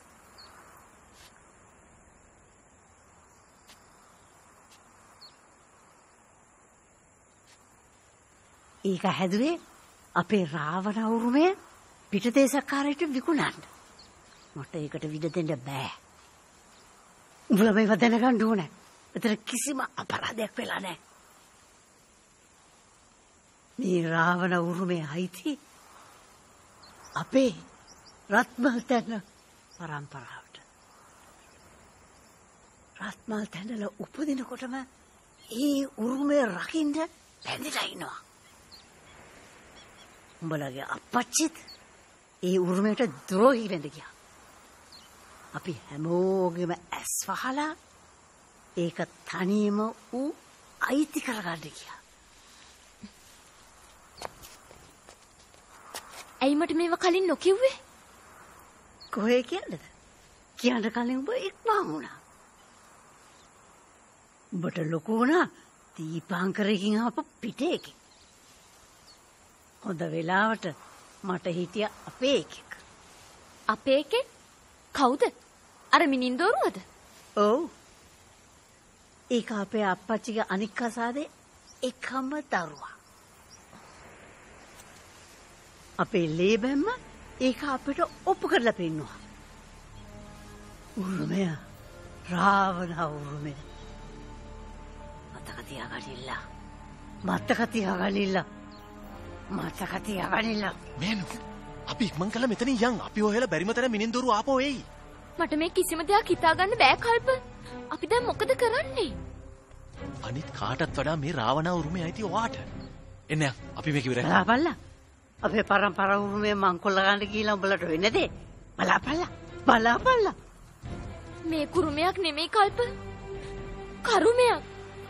ඒක හැදුවේ අපේ රාවණ උරුමය පිටදේශකාරයට විකුණන්න. මට ඒකට විඩ දෙන්න බෑ. උඹලා මේව දැනගන්න ඕනේ. ඒතර කිසිම අපරාධයක් වෙලා නැහැ. මේ රාවණ උරුමේ අයිති අපේ රත්මල් තැන්න පරම්පරාවට. රත්මල් තැන්නල උපදිනකොටම ඒ උරුමය රකින්න බැඳිලා ඉනවා. උඹලගේ අපච්චිත් ඒ උරුමයට ද්‍රෝහී වෙන්න ගියා. අපි හැමෝගෙම ඇස් වහලා ඒක තනියම ඌ අයිති කරගන්න ගියා. ඇයි මට මේව කලින් නොකිව්වේ? කොහේ කියන්නද? කියන්න කලින් උඹ ඉක්මන් වුණා. උඹට ලොකු වුණා දීපාංකරකින් ආපු පිටේක. හොඳ වෙලාවට මට හිටිය අපේ එකෙක්. අපේ එකෙක්? කවුද? අර මිනින්දෝරුවද? ඔව්. ඒක අපේ අප්පච්චිගේ අනික් කසාදේ එකම දරුවා. අපේ ලේබැම්ම ඒක අපිට ඔප්පු කරලා පෙන්නවා. උරුමය රාවණ උරුමය. මතක තියාගනින්න. මතක තියාගනින්න. මතක තියාගනින්න. මේනු අපි ඉක්මන් කළා මෙතනින් යන්. අපි ඔහෙලා බැරිම තරම් මිනින්දොරු ආපහු එයි. මට මේ කිසිම දෙයක් හිතාගන්න බෑ කල්ප. අපි දැන් මොකද කරන්නේ? අනිත් කාටත් වඩා මේ රාවණ උරුමය ඇති ඔයාට. එන්න යන්. අපි මේක ඉවරයි. බලාපල්ලා. අපේ පරම්පරාව උරුමය මංකොල්ල ගන්න කියලා උඹලට වෙන්නේ දේ. බලාපල්ලා. බලාපල්ලා. මේ කුරුමයක් නෙමෙයි කල්ප. කරුමයක්.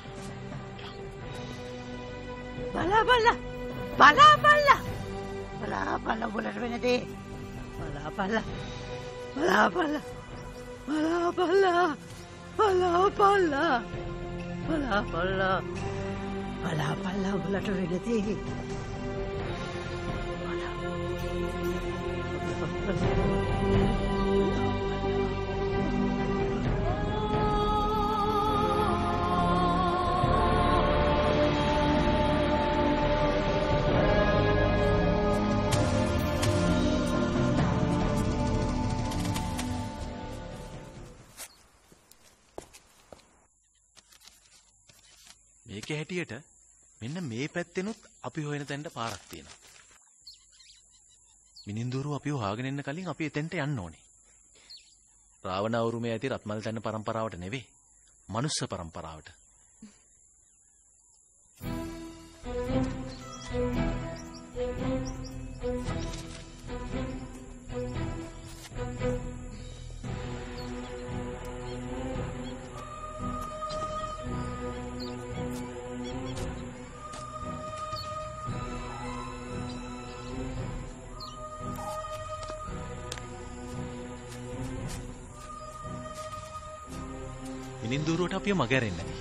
බලාපල්ලා. බලාපල්ලා. බලාපල්ලා උඹලට වෙන්නේ දේ. බලාපල්ලා. බලාපල්ලා. බලාපල්ලා. බලාපල්ලා. බලාපල්ලා. බලාපල්ලා උඹලට වෙන්නේ දේ. මේකේ හැටියට මෙන්න මේ පැත්තෙනුත් අපි හොයන තැනට පාරක් තියෙනවා. මිනින්දුරු අපි හොයාගෙන එන්න කලින් අපි එතෙන්ට යන්න ඕනේ. රාවණ උරුමයේ ඇති රත්මල් තැන්න පරම්පරාවට නෙවෙයි, මනුස්ස පරම්පරාවට. මිනින්දුරුවට අපිව මගහැරෙන්නේ නැහැ.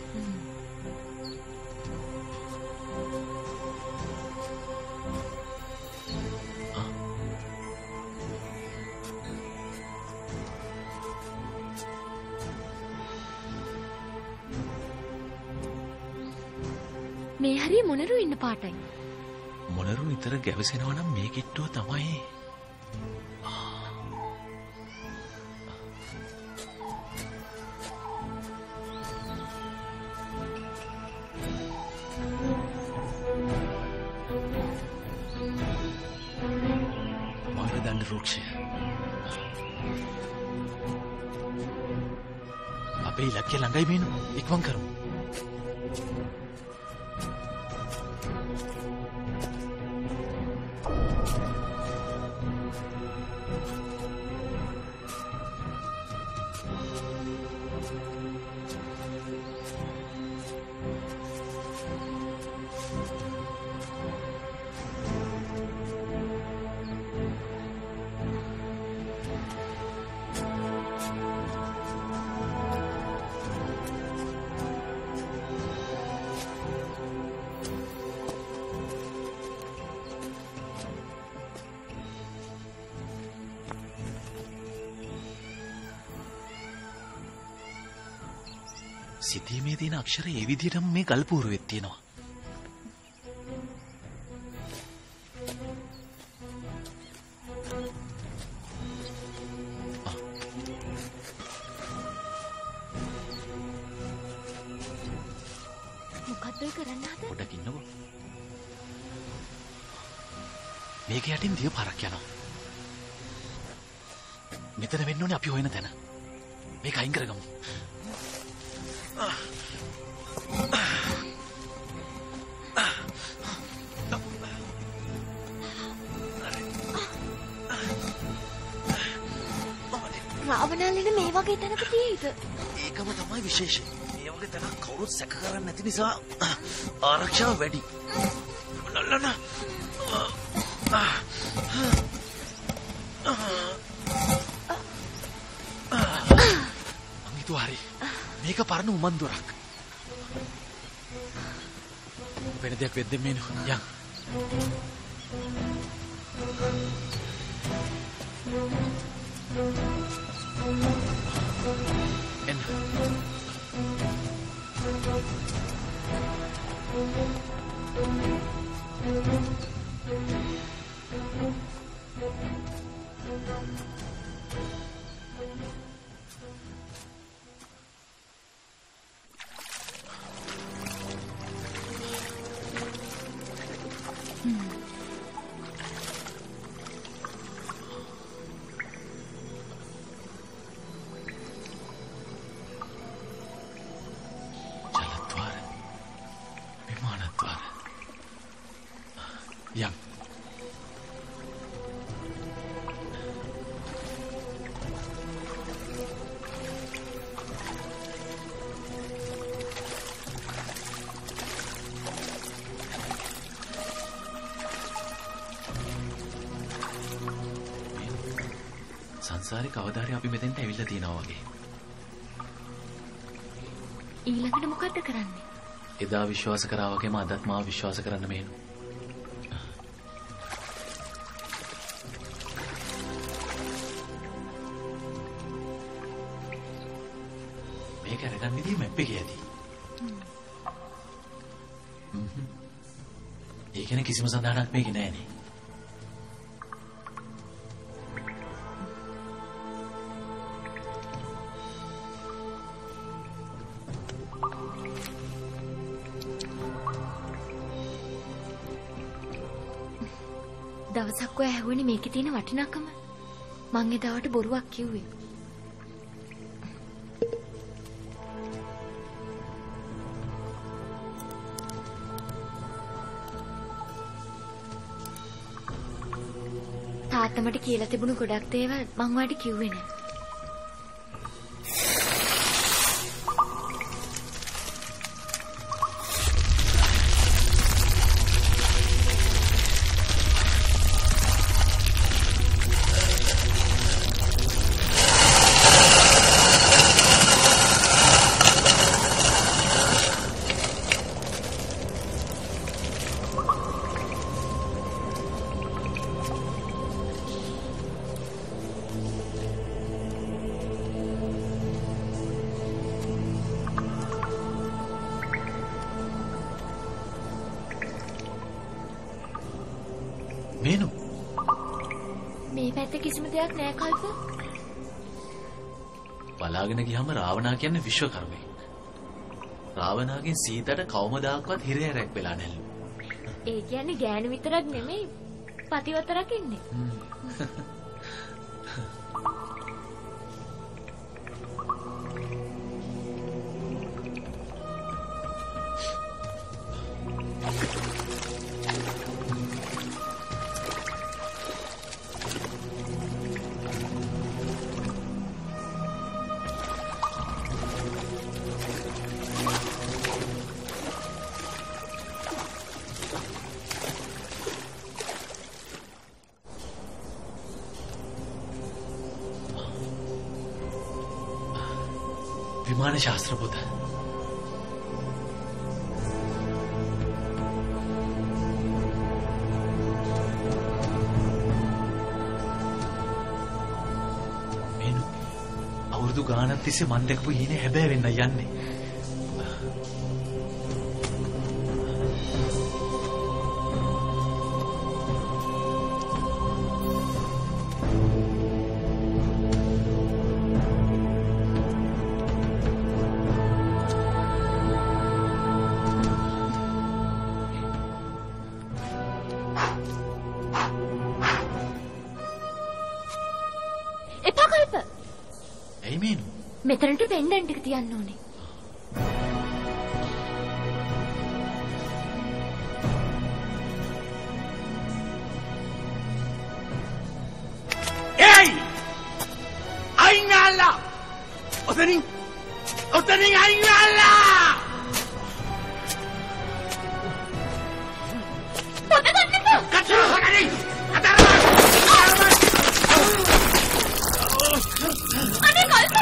මේ හරිය මොනරු ඉන්න පාටයි. මොනරු නිතර ගැවසෙනවා නම් මේ කිට්ටුව තමයි. අපේ ඉලක්කය ළඟයි මේනු. ඉක්මන් කරමු. සිතීමේ තියෙන අක්ෂර ඒ විදිහටම මේ ගල්පූරුවෙත් තියෙනවා. මොකද්ද කරන්න හදන්නේ? පොඩක් ඉන්නකෝ. මේක යටින් දිය පාරක් යනවා. මෙතන වෙන්න ඕනේ අපි හොයන තැන. මේක අයින් කරගමු. රාවණාලින මේ වගේ තැනක තියෙයිද? ඒකම තමයි විශේෂය. මේ වගේ තැනක් කවුරුත් සැක කරන්නේ නැති නිසා ආරක්ෂාව වැඩි. ලලන. මං හිතුවා හරි. මේක පරණ උමන්දුරක්. වෙන දෙයක් වෙද්දෙ මේනු. යන්. සංසාරේ කවදාහරි අපි මෙතෙන්ට ඇවිල්ලා තියෙනවා වගේ. ඊළඟට මොකද්ද කරන්නේ? එදා විශ්වාස කරා වගේම අදත් මාව විශ්වාස කරන්න මේනු. මේක අරගන්න විදිහ මැප් එකේ ඇති. ඒ කියන්නේ කිසිම සඳහනක් මේකේ නෑනේ. දවසක් ඔය ඇහුවනේ මේකේ තියෙන වටිනාකම. මං එදාට බොරුවක් කිව්වේ. තාත්තා මට කියලා තිබුණු ගොඩක් දේවල් මං ඔයාලට කිව්වේ නෑ. දෙයක් නෑ කල්ප. බලාගෙන ගියාම රාවණා කියන්නේ විශ්වකර්මයෙක්. රාවණාගෙන් සීතට කවමදාක්වත් හිරහැරක් වෙලා නැල්ලු. ඒ කියන්නේ ගෑනු විතරක් නෙමෙයි පතිවතරක් ඉන්නේ. විමාන ශාස්ත්‍ර පොත. මේනු අවුරුදු ගානක් තිස්සේ මන් දැකපු ඊනේ හැබෑ වෙන්න යන්නේ. මෙතනට පෙන්ඩන්ට් එක තියන්න ඕනේ. ඒයි! අයින් වෙලා! ඔතනින් ඔතනින් අයින් වෙලා! පොත ගන්නකෝ! කච්චා හොරනේ! අතර! අනේ කල්ප!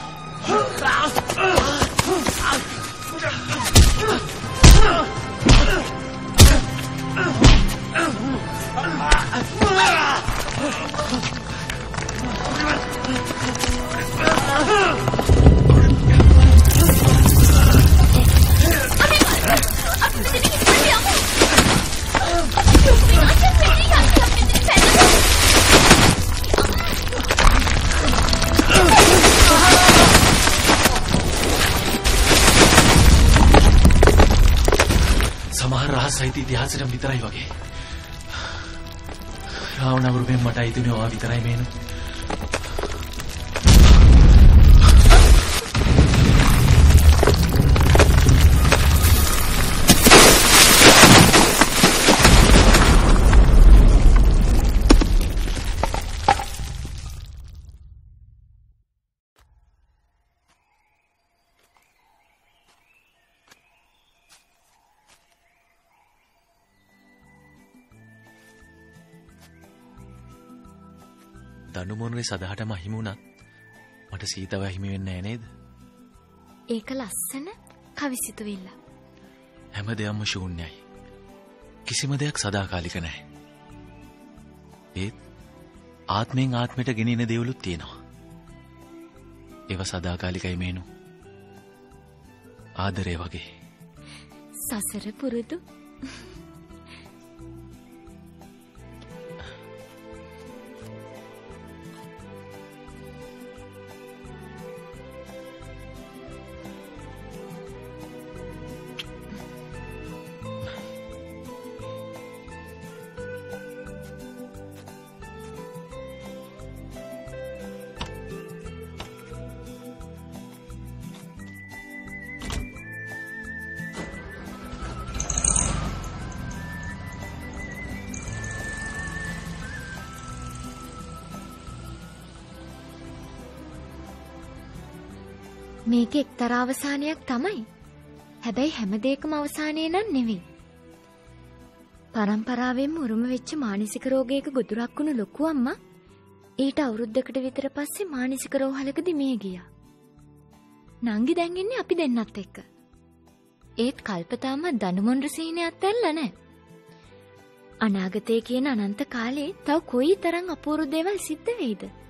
සහිත ඉතිහාසෙට විතරයි වගේ. රාවණවරුෙන් මට අයිතිනේ ඔයා විතරයි මේනු. දනුමොන්ගේ සදහටම අහිමි වුණත් මට සීතව අහිමි වෙන්නේ නැහැ නේද? ඒක ලස්සන කවිසිතුවිල්ල. හැම දෙයක්ම ශූන්‍යයි. කිසිම දෙයක් සදාකාලික නැහැ. ඒත් ආත්මෙන් ආත්මයට ගෙනින දේවලුත් තියෙනවා. ඒව සදාකාලිකයි මේනු. ආදරය වගේ. සසර පුරුදු. මේක එක්තරා අවසානයක් තමයි. හැබැයි හැම දෙයකම අවසානය නම් නෙවෙයි. පරම්පරාවෙන්ම උරුම වෙච්ච මානසික රෝගයක ගොදුරක් වුණු ලොකු අම්මා ඊට අවුරුද්දකට විතර පස්සේ මානසික රෝහලකදී මිය ගියා. නංගි දැන් ඉන්නේ අපි දෙන්නත් එක්ක. ඒත් කල්පතාම දනුමොන්ඩ සීනයත් ඇල්ල නැහැ. අනාගතයේ කියන අනන්ත කාලේ තව කොයි තරම් අපූර්ව දේවල් සිද්ධ වෙයිද?